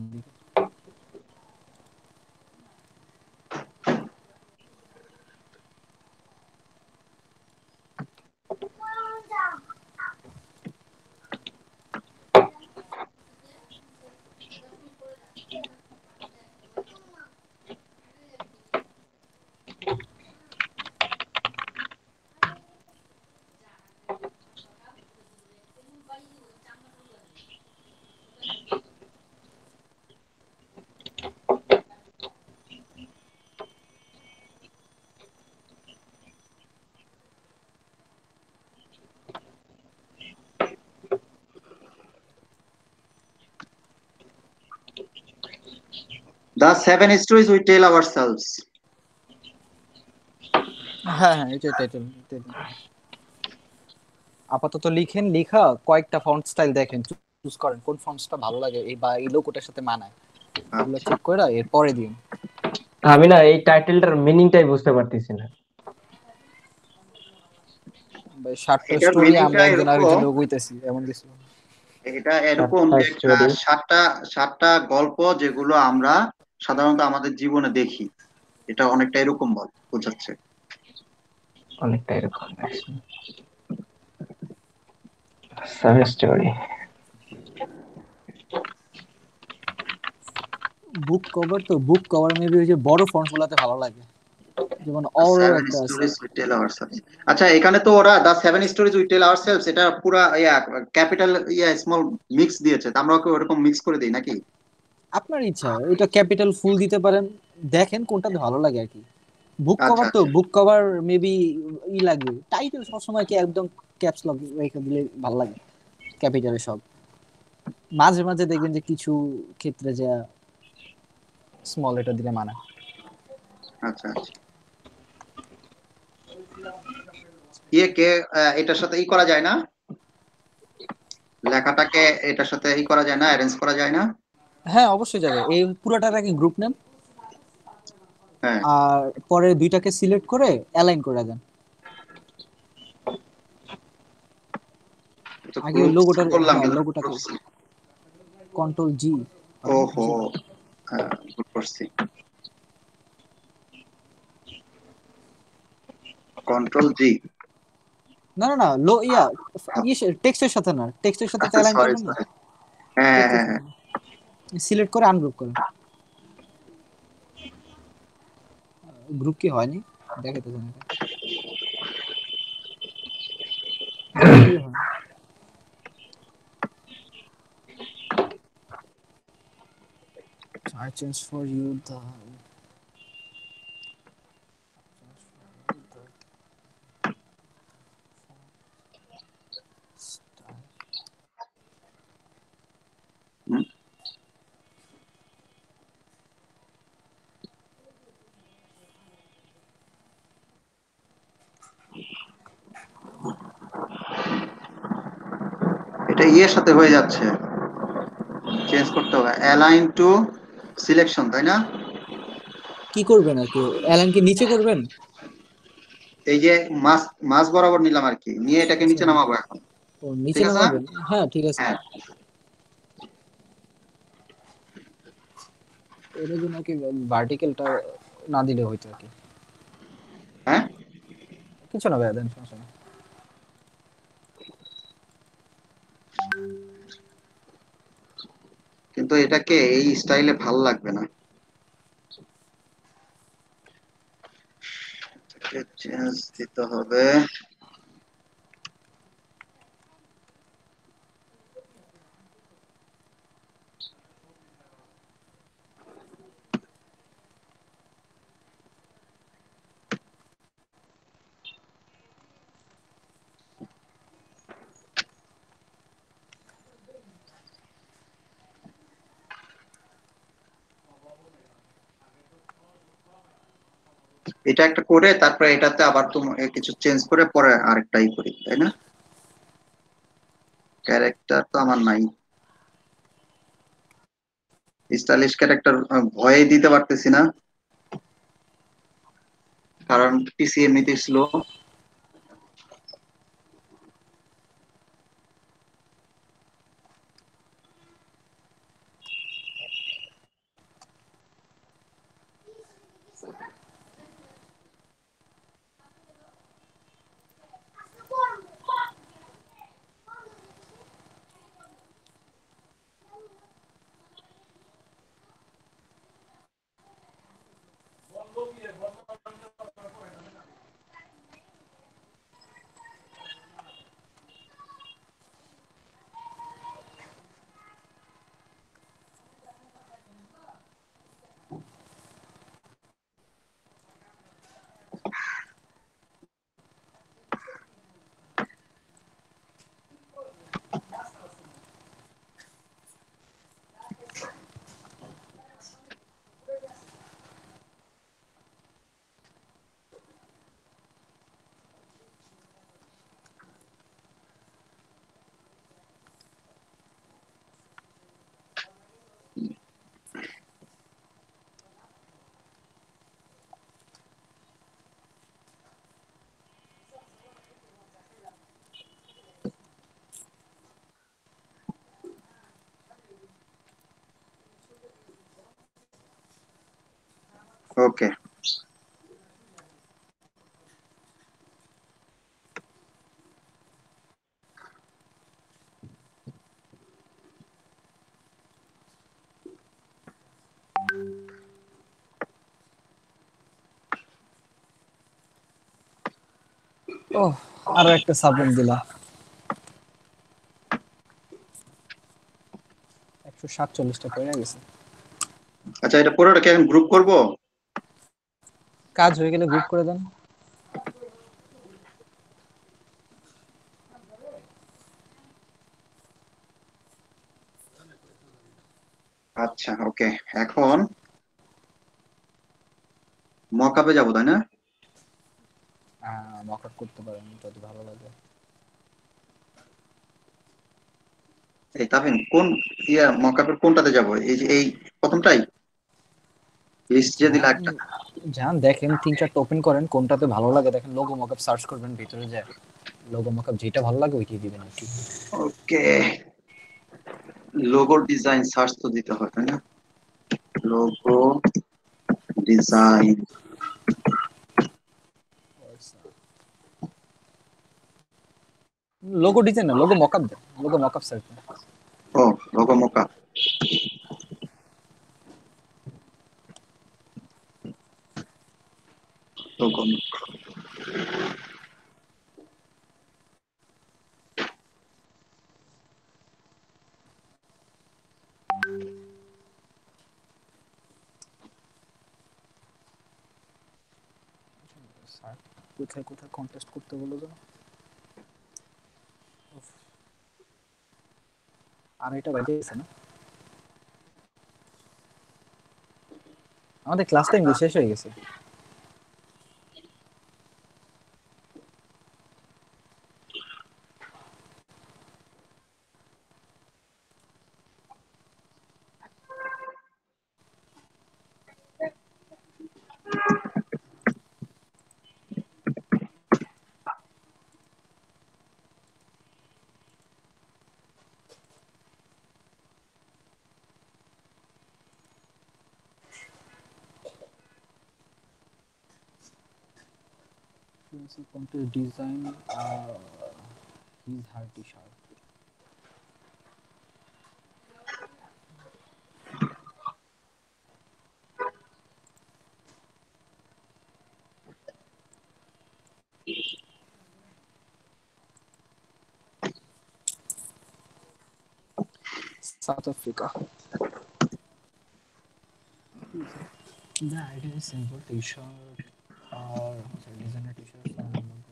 The seven stories we tell ourselves. হ্যাঁ হ্যাঁ এটা টাইটেল। আপাতত লিখেন, লেখা কয়েকটা ফন্ট স্টাইল দেখেন, চুজ করেন কোন ফন্টসটা ভালো লাগে এই বা এই লোগোটার সাথে মানায়, এগুলো চেক করে এর পরে দিন। আমি না এই টাইটেলটার মিনিংটাই বুঝতে পারতেছি না। ভাই সাতটা স্টোরি আমরা একজন আরেকজন লোগো হইতাছি এমন কিছু। এটা এরকম যে সাতটা সাতটা গল্প যেগুলো আমরা সাধারণত আমাদের জীবনে দেখি, এটা অনেকটা এরকম বল বোঝাচ্ছে, অনেকটা এরকম। সাব স্টোরি বুক কভার, তো বুক কভার মেবি ওই যে বড় ফন্ট গুলাতে ভালো লাগে, যেমন অর একটা আছে। আচ্ছা এখানে তো ওরা the seven stories we tell ourselves এটা পুরো ইয়া ক্যাপিটাল ইয়া স্মল মিক্স দিয়েছে, তো আমরা কি ওরকম মিক্স করে দেই নাকি? আপনার ইচ্ছা, এটা ক্যাপিটাল ফুল দিতে পারেন, দেখেন কোনটা ভালো লাগে আর কি। বুক কভার তো বুক কভার মেবি ই লাগবে, টাইটেল সবসময় কি একদম ক্যাপস লক রেখে দিলে ভালো লাগে, ক্যাপিটালে সব। মাঝে মাঝে দেখবেন যে কিছু ক্ষেত্রে যে স্মল লেটার দিলে মানা। আচ্ছা আচ্ছা, ইয়ে কে আহ, এটার সাথে ই করা যায় না, লেখাটাকে এটার সাথে ই করা যায় না, অ্যারেঞ্জ করা যায় না? হ্যাঁ অবশ্যই যাবে, এই পুরোটার আগে গ্রুপ নেন, হ্যাঁ আর পরে দুইটাকে সিলেক্ট করে অ্যালাইন করে দেন। তো আগে গ্রুপ লোগোটা, করলাম হ্যাঁ কিন্তু লোগোটাকে কন্ট্রোল জি। ওহো, হ্যাঁ গ্রুপ করছি, কন্ট্রোল জি। না না না লো ইয়া ইয়ে টেক্সটের সাথে না, টেক্সটের সাথে তো আচ্ছা অ্যালাইন সরি করবেন না, সরি, হ্যাঁ হ্যাঁ টেক্সটের হ্যাঁ সাথে সিলেক্ট করে আনগ্রুপ করেন। গ্রুপ কি হয়নি দেখাইতে জানি না, গ্রুপই হয়। I change for you the হুম। এটা ইয়ের সাথে হয়ে যাচ্ছে, চেঞ্জ করতে হবে অ্যালাইন টু সিলেকশন, তাই না? কি করবেন আর কি, অ্যালাইন কি নিচে করবেন? এই যে মাস মাস বরাবর নিলাম আর কি, নিয়ে এটাকে আচ্ছা, নিচে নামাবো এখন, ও নিচে ঠিক আছে না? নামাবেন, হ্যাঁ ঠিক আছে। হ্যাঁ এটার জন্য কি ভার্টিক্যালটা না দিলে হইতো আর কি। হ্যাঁ কিছু না ভাই, দেন সমস্যা না। কিন্তু এটাকে এই স্টাইলে ভাল লাগবে না, চেঞ্জ দিতে হবে। এটা একটা করে তারপরে এটাতে আবার তুমি কিছু চেঞ্জ করে পরে আরেকটাই করি, তাই না? ক্যারেক্টার তো আমার নাই, স্টাইলিশ ক্যারেক্টার ভয়ে দিতে পারতেছি না, কারণ পিসি এমনিতেই স্লো। ওকে, ও আরো একটা সাবমিট দিলাম, একশো সাতচল্লিশটা পড়ে গেছে। আচ্ছা এটা পুরোটাকে এখন গ্রুপ করব, কাজ হয়ে গেলে গ্রুপ করে দেন। আচ্ছা ওকে, এখন মকআপে যাবো তাই না? হ্যাঁ মকআপ করতে পারেন যদি ভালো লাগে। এই তাফিন কোন ইয়া মকআপের কোনটাতে যাবো? এই যে এই প্রথমটাই লিস্ট যে দিলা যান একটা। যান দেখেন তিন চারটা ওপেন করেন, কোনটাতে ভালো লাগে দেখেন, লোগো মকআপ সার্চ করবেন ভিতরে যায়, লোগো মকআপ যেটা ভালো লাগে ওইটাই দিবেন আর কি। ওকে, লোগো ডিজাইন সার্চ তো দিতে হয় তাই না? লোগো ডিজাইন, লোগো ডিজাইন না, লোগো মকআপ দেন, লোগো মকআপ সার্চ দেন। ও লোগো মকআপ, লোগো কোথায় কোথায় কন্টেস্ট করতে বলো তো। আর এটা বাইরে গেছে না, আমাদের ক্লাস টাইম শেষ হয়ে গেছে। Contest design uh, his heart t-shirt. South Africa. The idea is simple: t-shirt or designer t-shirt from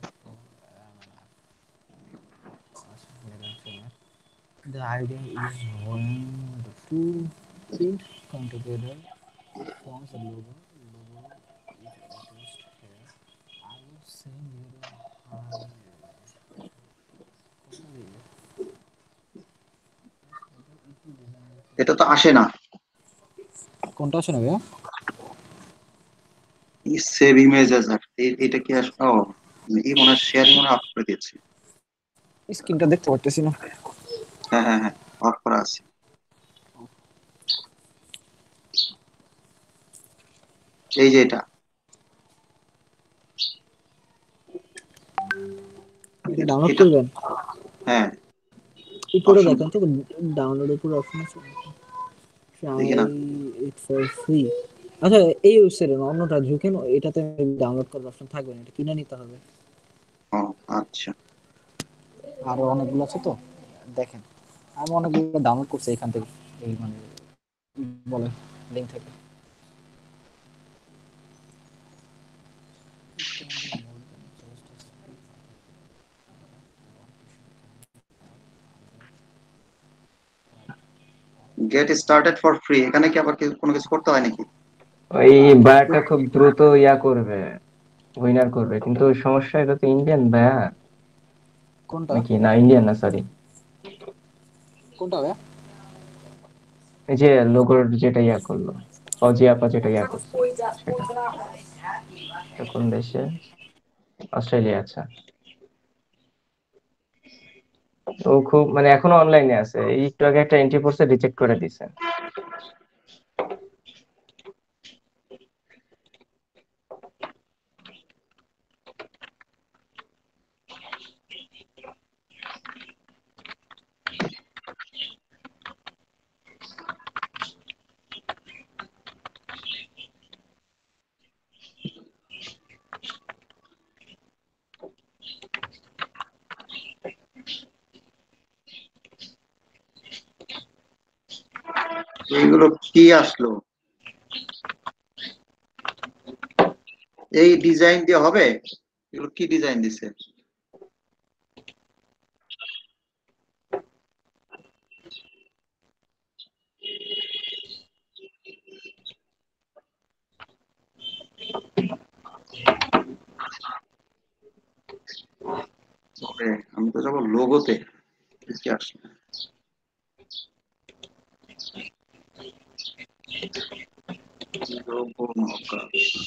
the idea is when the two prints come together forms a logo. Logo is attached here. I was saying here uh, এটা তো আসে না। কোনটা আসে না ভাইয়া? এই save images are এটা কি আস ও এই মনে শেয়ারিং মনে অফ করে দিয়েছি। স্ক্রিনটা দেখতে পারতেছি না। হ্যাঁ হ্যাঁ হ্যাঁ অফ করা আছে। এই যে এটা এটা ডাউনলোড করবেন? হ্যাঁ উপরে দেখেন তো ডাউনলোড উপরে অপশন আছে, ট্রাই দেখি না। It for free. আচ্ছা এই ওয়েবসাইটে অন্যটা ঝুঁকেন, এটাতে ডাউনলোড করার অপশন থাকবে না, এটা কিনে নিতে হবে। ও আচ্ছা, আরো অনেকগুলো আছে তো দেখেন, আমি অনেকগুলো ডাউনলোড করছি এখান থেকে, এই মানে বলে লিংক থেকে। গেট স্টার্টেড ফর ফ্রি, এখানে কি আবার কোনো কিছু করতে হয় নাকি? ওই বায়ারটা খুব দ্রুত ইয়া করবে, উইনার করবে, কিন্তু সমস্যা এটা তো ইন্ডিয়ান বায়ার। কোনটা নাকি না ইন্ডিয়ান না, সরি কোনটা ভাইয়া? এই যে লোগোর যেটা ইয়া করলো, ফজি আপা যেটা ইয়া করছে সেটা কোন দেশে? অস্ট্রেলিয়া। আচ্ছা, ও খুব মানে এখনো অনলাইনে আছে, এই একটু আগে একটা এন্ট্রি পড়ছে, রিজেক্ট করে দিছে। এইগুলো কি আসলো? এই ডিজাইন দিয়ে হবে? এগুলো কি ডিজাইন দিছে? আরে আমি তো যাবো লোগোতে কি আসে লোগো মকআপ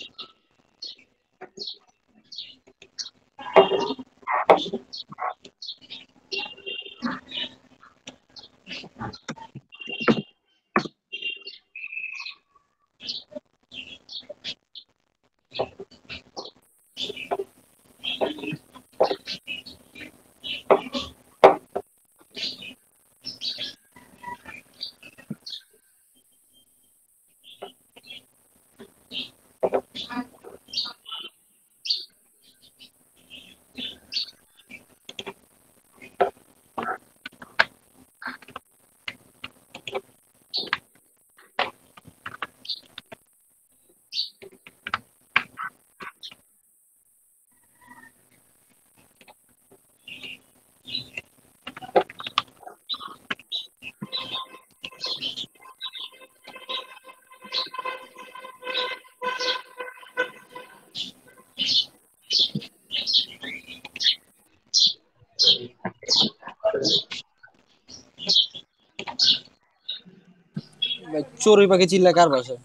চড়ুই পাখি চিল্লা কার বাসায়?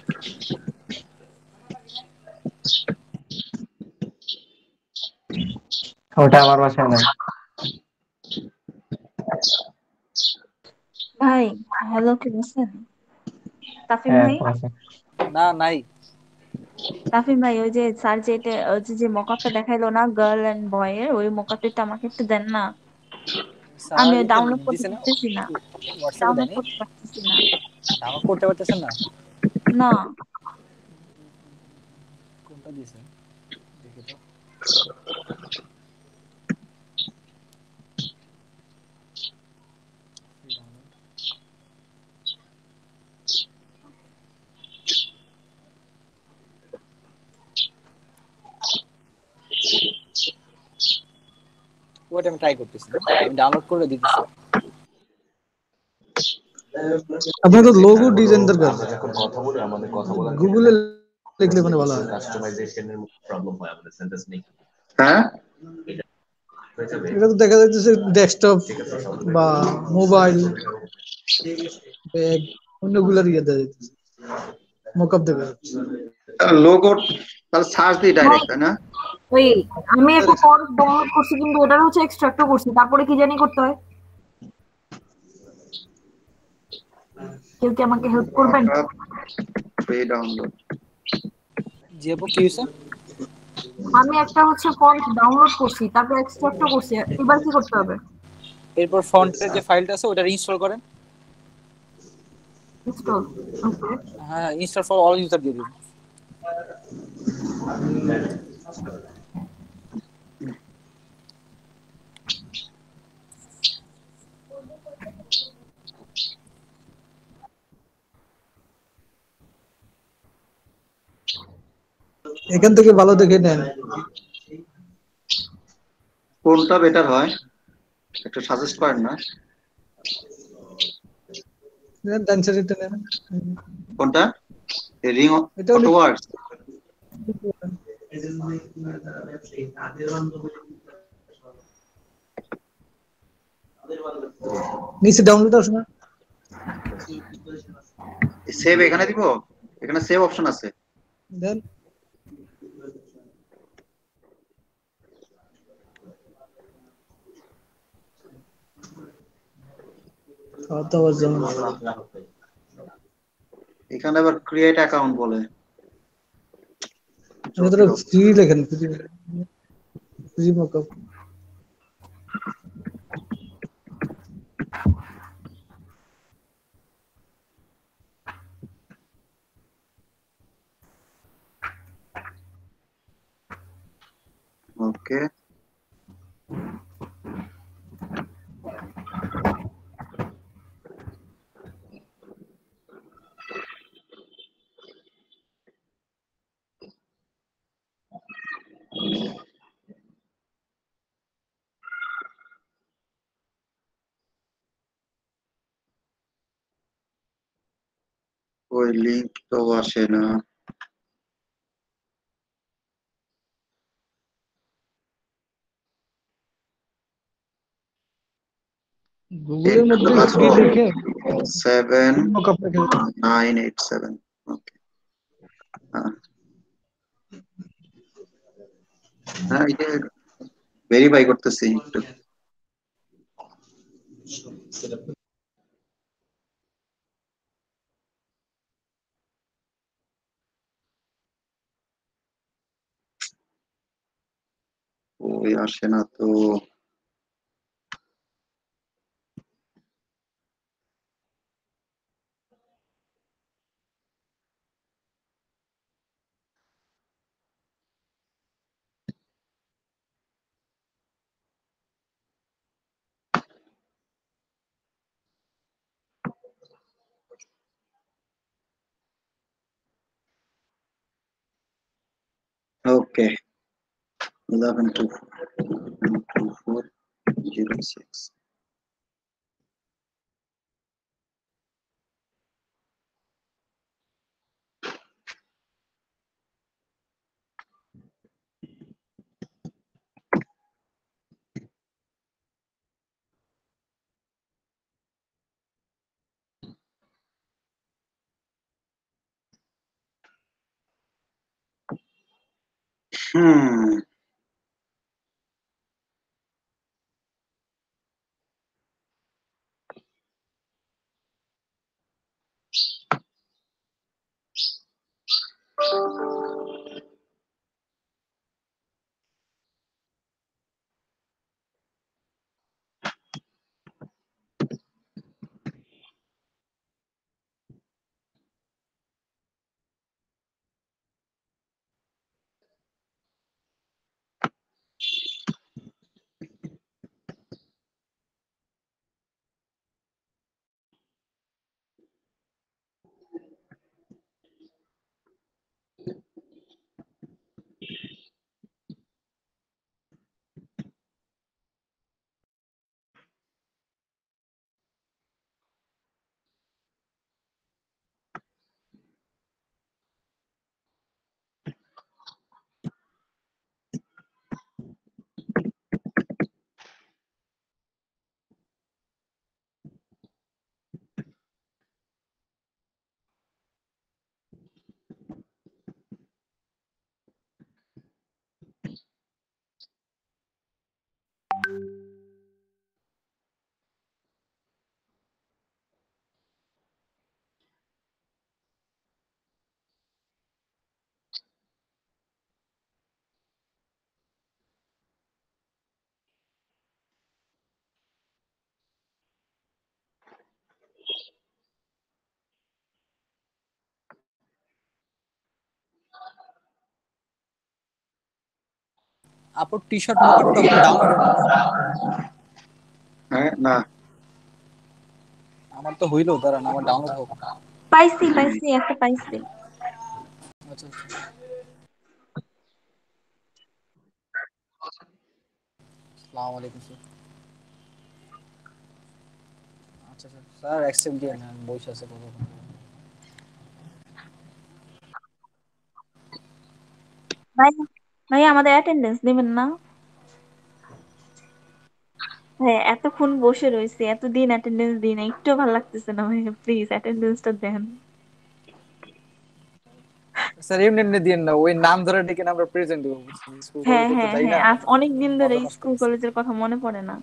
ওটা আমার বাসায় নাই। ভাই হ্যালো, কি বলছেন? তাফিম হ্যাঁ ভাই, আছে। না নাই। তাফিম ভাই ওই যে স্যার যে এটা ওই যে যে মকআপটা দেখাইলো না গার্ল এন্ড বয় এর, ওই মকআপটা আমাকে একটু দেন না, আমি স্যার ডাউনলোড করতে দিছে না পারতেছি না, হোয়াটসঅ্যাপে ডাউনলোড দেয়নি, করতে পারতেছি না। ডাউনলোড করতে পারতেছেন না? না কোনটা দিছে দেখি তো। ওটা আমি ট্রাই করতেছি, আমি ডাউনলোড করে দিতেছি। আপনাদের লোগো ডিজাইন দরকার, গুগলে লিখলে মানে ভালো হয়। কাস্টমাইজেশনের প্রবলেম হয় আমাদের সেন্টেন্স নেই। হ্যাঁ এটা তো দেখা যাচ্ছে ডেস্কটপ বা মোবাইল ব্যাগ অন্যগুলোর ইয়ে দেওয়া যাচ্ছে, মকআপ দেখা যাচ্ছে। লোগো তাহলে সার্চ দিই ডাইরেক্ট না? ওই আমি একটা ফন্ট ডাউনলোড করছি কিন্তু ওটার হচ্ছে এক্সট্রাক্টও করছি, তারপরে কি জানি করতে হয়? কেউ কি আমাকে হেল্প করবেন? ফ্রি ডাউনলোড জি আপু কি হইছে? আমি একটা হচ্ছে ফন্ট ডাউনলোড করছি, তারপর এক্সট্রাক্টও করছি, এবার কি করতে হবে? এরপর ফন্টের যে ফাইলটা আছে ওটা ইনস্টল করেন। Install, okay. হ্যাঁ ইনস্টল ফর অল ইউজার দিয়ে দিন। এখান থেকে ভালো দেখে নেন কোনটা বেটার হয়, একটু সাজেস্ট করেন না? নেন ডান সাইডে নেন। কোনটা? Ring auto works. নিচে ডাউনলোড আছে না? সেভ এখানে দিব, এখানে সেভ অপশন আছে। দেন এখানে আবার ক্রিয়েট অ্যাকাউন্ট বলে। ফ্রি লেখেন, ফ্রি মকআপ। ওকে ওই লিংক তো আসে না। গুগলের eight মধ্যে plus গিয়ে four, লিখে seven, মকআপ রেখে nine, eight, seven. Okay. হ্যাঁ হ্যাঁ এটা ভেরিফাই করতেছি একটু। ওই আসে না তো। Okay. eleven two two four zero six. Hmm. আপুর টি শার্ট মকআপটা ডাউনলোড হলো না? হ্যাঁ না আমার তো হইলো, দাঁড়ান আমার ডাউনলোড হোক। পাইছি পাইছি একটা পাইছি। আচ্ছা আচ্ছা আসসালামু আলাইকুম স্যার। আচ্ছা স্যার স্যার অ্যাকসেপ্ট দিয়ে নেন, বসে আছে কতক্ষণ। ভাই ভাই আমাদের অ্যাটেন্ডেন্স নেবেন না? হ্যাঁ এতক্ষণ বসে রয়েছি, এতদিন অ্যাটেন্ডেন্স দিই না, একটু ভালো লাগতেছে না ভাই, প্লিজ অ্যাটেন্ডেন্সটা দেন। স্যার এমনি এমনি দিয়েন না, ওই নাম ধরে ডেকে না আমরা প্রেজেন্ট দেবো, স্কুল হ্যাঁ কলেজে তো হ্যাঁ যাই হ্যাঁ না, আজ অনেকদিন ধরে ভালো কাজ স্কুল করতেছে। কলেজের কথা মনে পড়ে না।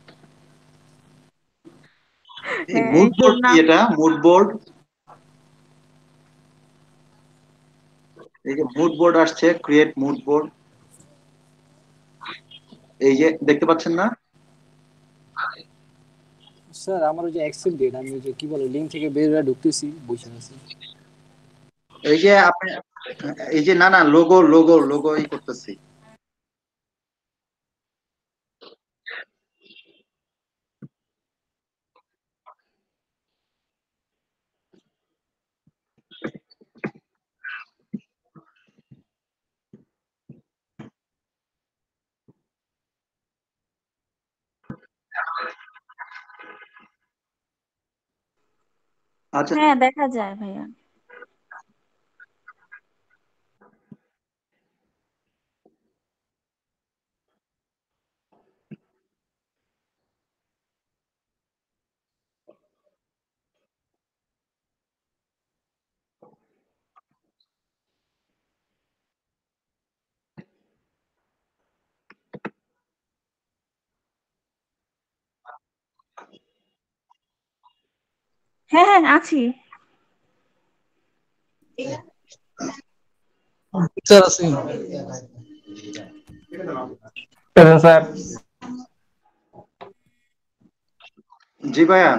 এই হ্যাঁ মুড এই বোর্ড জন্য কি এটা? মুড বোর্ড, এই যে মুড বোর্ড আসছে, ক্রিয়েট মুড বোর্ড, এই যে দেখতে পাচ্ছেন না? স্যার আমার ওই যে অ্যাকসেপ্ট ডেট, আমি ওই যে কি বলে লিংক থেকে বের হয়ে ঢুকতেছি, বসে আছি। এই যে আপনি এই যে না না লোগো লোগো লোগো ই করতেছি। আচ্ছা হ্যাঁ দেখা যায় ভাইয়া। হ্যাঁ হ্যাঁ আছি। স্যার আছি। Present sir. জি ভাইয়া।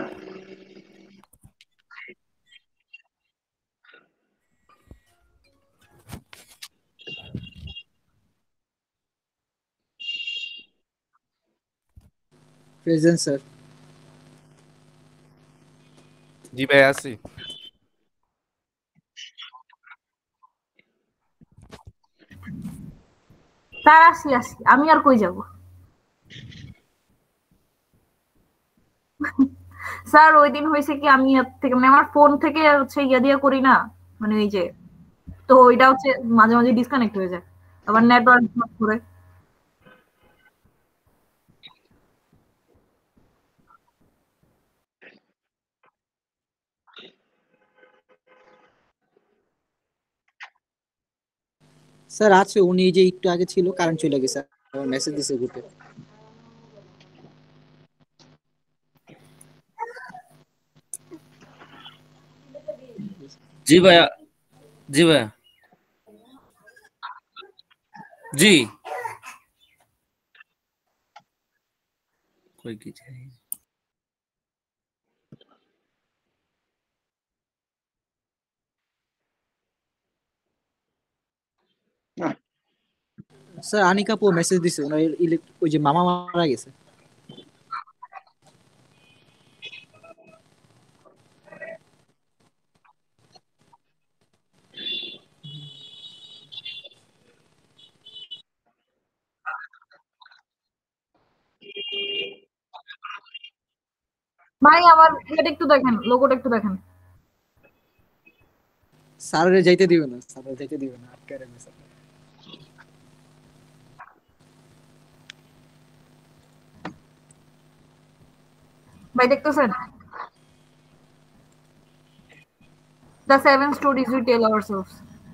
Present sir. জি ভাই আছি। স্যার আসি আসি, আমি আর কই যাব? স্যার ওই দিন হয়েছে কি, আমি এর থেকে মানে আমার ফোন থেকে হচ্ছে ইয়া দিয়া করি না, মানে ওই যে, তো ওইটা হচ্ছে মাঝে মাঝে ডিসকানেক্ট হয়ে যায়, আবার নেটওয়ার্ক করে। স্যার আছে, উনি যে একটু আগে ছিল, কারেন্ট চলে গেছে, আমার মেসেজ দিছে গ্রুপে। জি ভাইয়া। জি ভাইয়া। জি कोई की चाहिए স্যার আনিকা আপু মেসেজ দিছে, ওনার ইলেক- ওই যে মামা মারা গেছে। ভাই আমার এটা একটু দেখেন, লোগোটা একটু দেখেন। স্যারের যাইতে দিবে না, স্যারের যাইতে দিবে না, আটকে রাখবে স্যার। ভাই দেখতেছেন? The seven stories we tell ourselves.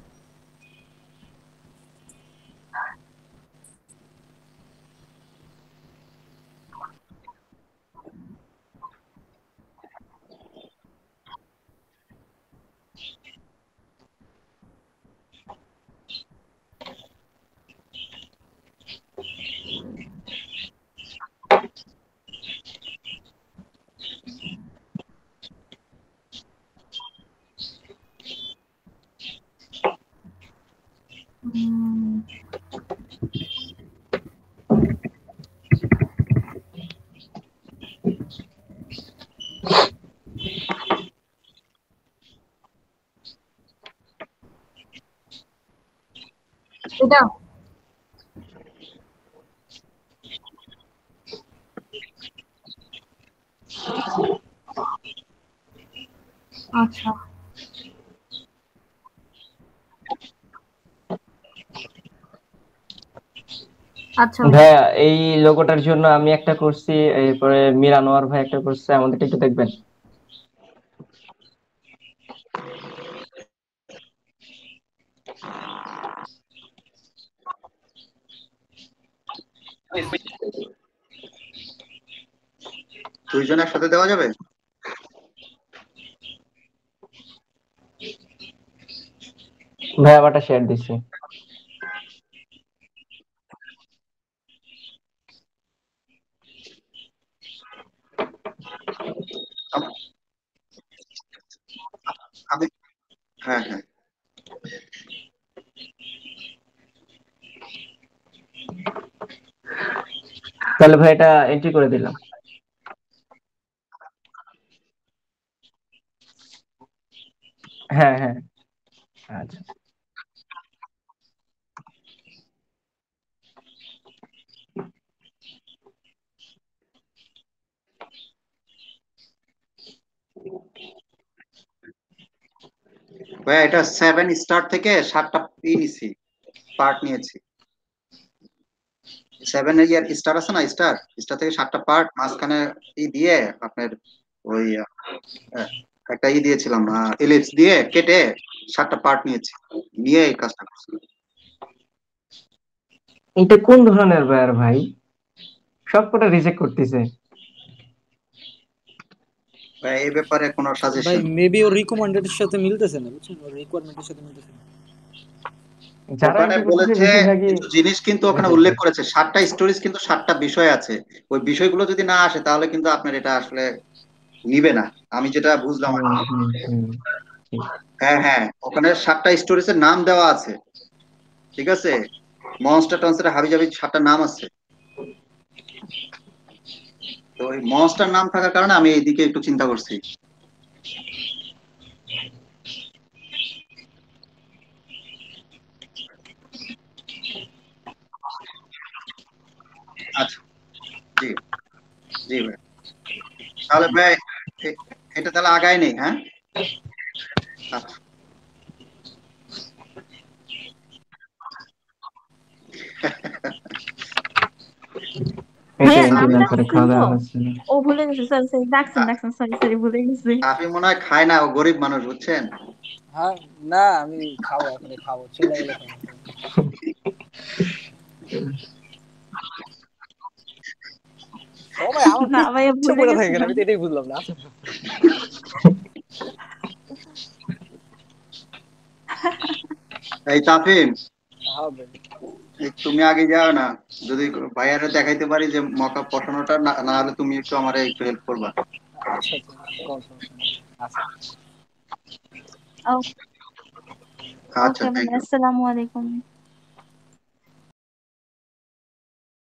উম, এটা আচ্ছা আচ্ছা ভাইয়া এই লোগোটার জন্য আমি একটা করছি, এরপরে মীর আনোয়ার ভাই একটা করছে, আমাদেরটা একটু দেখবেন। দুইজন একসাথে দেওয়া যাবে? ভাই আবারটা শেয়ার দিছি। আমি হ্যাঁ হ্যাঁ তাহলে ভাই এটা এন্ট্রি করে দিলাম। হ্যাঁ হ্যাঁ আচ্ছা। ভাইয়া এটা সেভেন স্টার থেকে সাতটা ই নিছি, পার্ট নিয়েছি। সেভেন ইয়ার স্টার আছে না, স্টার স্টার থেকে সাতটা পার্ট, মাঝখানে ই দিয়ে আপনার ওই আহ, একটা ই দিয়েছিলাম, এলিপস দিয়ে কেটে সাতটা পার্ট নিয়েছি, নিয়ে এই কাজটা করছি। এটা কোন ধরনের ভাইয়ার ভাই, সবকটা রিজেক্ট করতেছে। ভাই এই ব্যাপারে কোনো ভাই সাজেশন? মেবি ওর রিকমেন্ডেড এর সাথে মিলতেছে না, বুঝছেন, ওর রিকোয়ারমেন্টের সাথে মিলতেছে না। যারা ওখানে এন্ট্রি করতেছে বলেছে বেশিরভাগই কিছু জিনিস কিন্তু ওখানে রিজেক্ট উল্লেখ হয়। করেছে, সাতটা স্টোরিজ কিন্তু সাতটা বিষয় আছে। ওই বিষয়গুলো যদি না আসে তাহলে কিন্তু আপনার এটা আসলে নিবে না, আমি যেটা বুঝলাম আর হুম কি। হুম হুম ঠিক। হ্যাঁ হ্যাঁ, ওখানে সাতটা স্টোরিজের নাম দেওয়া আছে, ঠিক আছে, মনস্টার টনস্টার হাবিজাবি সাতটা নাম আছে। তো ওই মনস্টার নাম থাকার কারণে আমি এইদিকে একটু চিন্তা করছি। আচ্ছা, জি জি ভাই, তাহলে ভাই এ- এটা তাহলে আগায় নেই, হ্যাঁ। আচ্ছা। এই তো ভাইয়া এন্ট্রি নাম না করে ডাকছেন খাওয়া তো? দাওয়া হচ্ছে না। ও ভুলে গেছে, সরি সরি, ডাকছেন ডাকছেন, সরি সরি, ভুলে গেছি। আপনি মনে হয় খায় না, ও গরিব মানুষ, বুঝছেন। হ্যাঁ না আমি খাবো, এখন খাবো, চিল্লা গেলে খাবো। সবাই আমার না ভাইয়া পিছে ভুলে পড়ে থাকে কেন? গেছিলাম। আমি তো এটাই বুঝলাম না। এই তাফিম, হ্যাঁ ভাই। এই তুমি আগে যাও না, যদি ভাইয়ারে দেখাইতে পারি যে মকা পঠানোটা, না না হলে তুমি একটু আমারে একটু হেল্প করবা। আচ্ছা আচ্ছা, কোন সমস্যা নেই। আচ্ছা। আচ্ছা, ওকে থ্যাংক ভাইয়া, ইউ। আসসালামু আলাইকুম।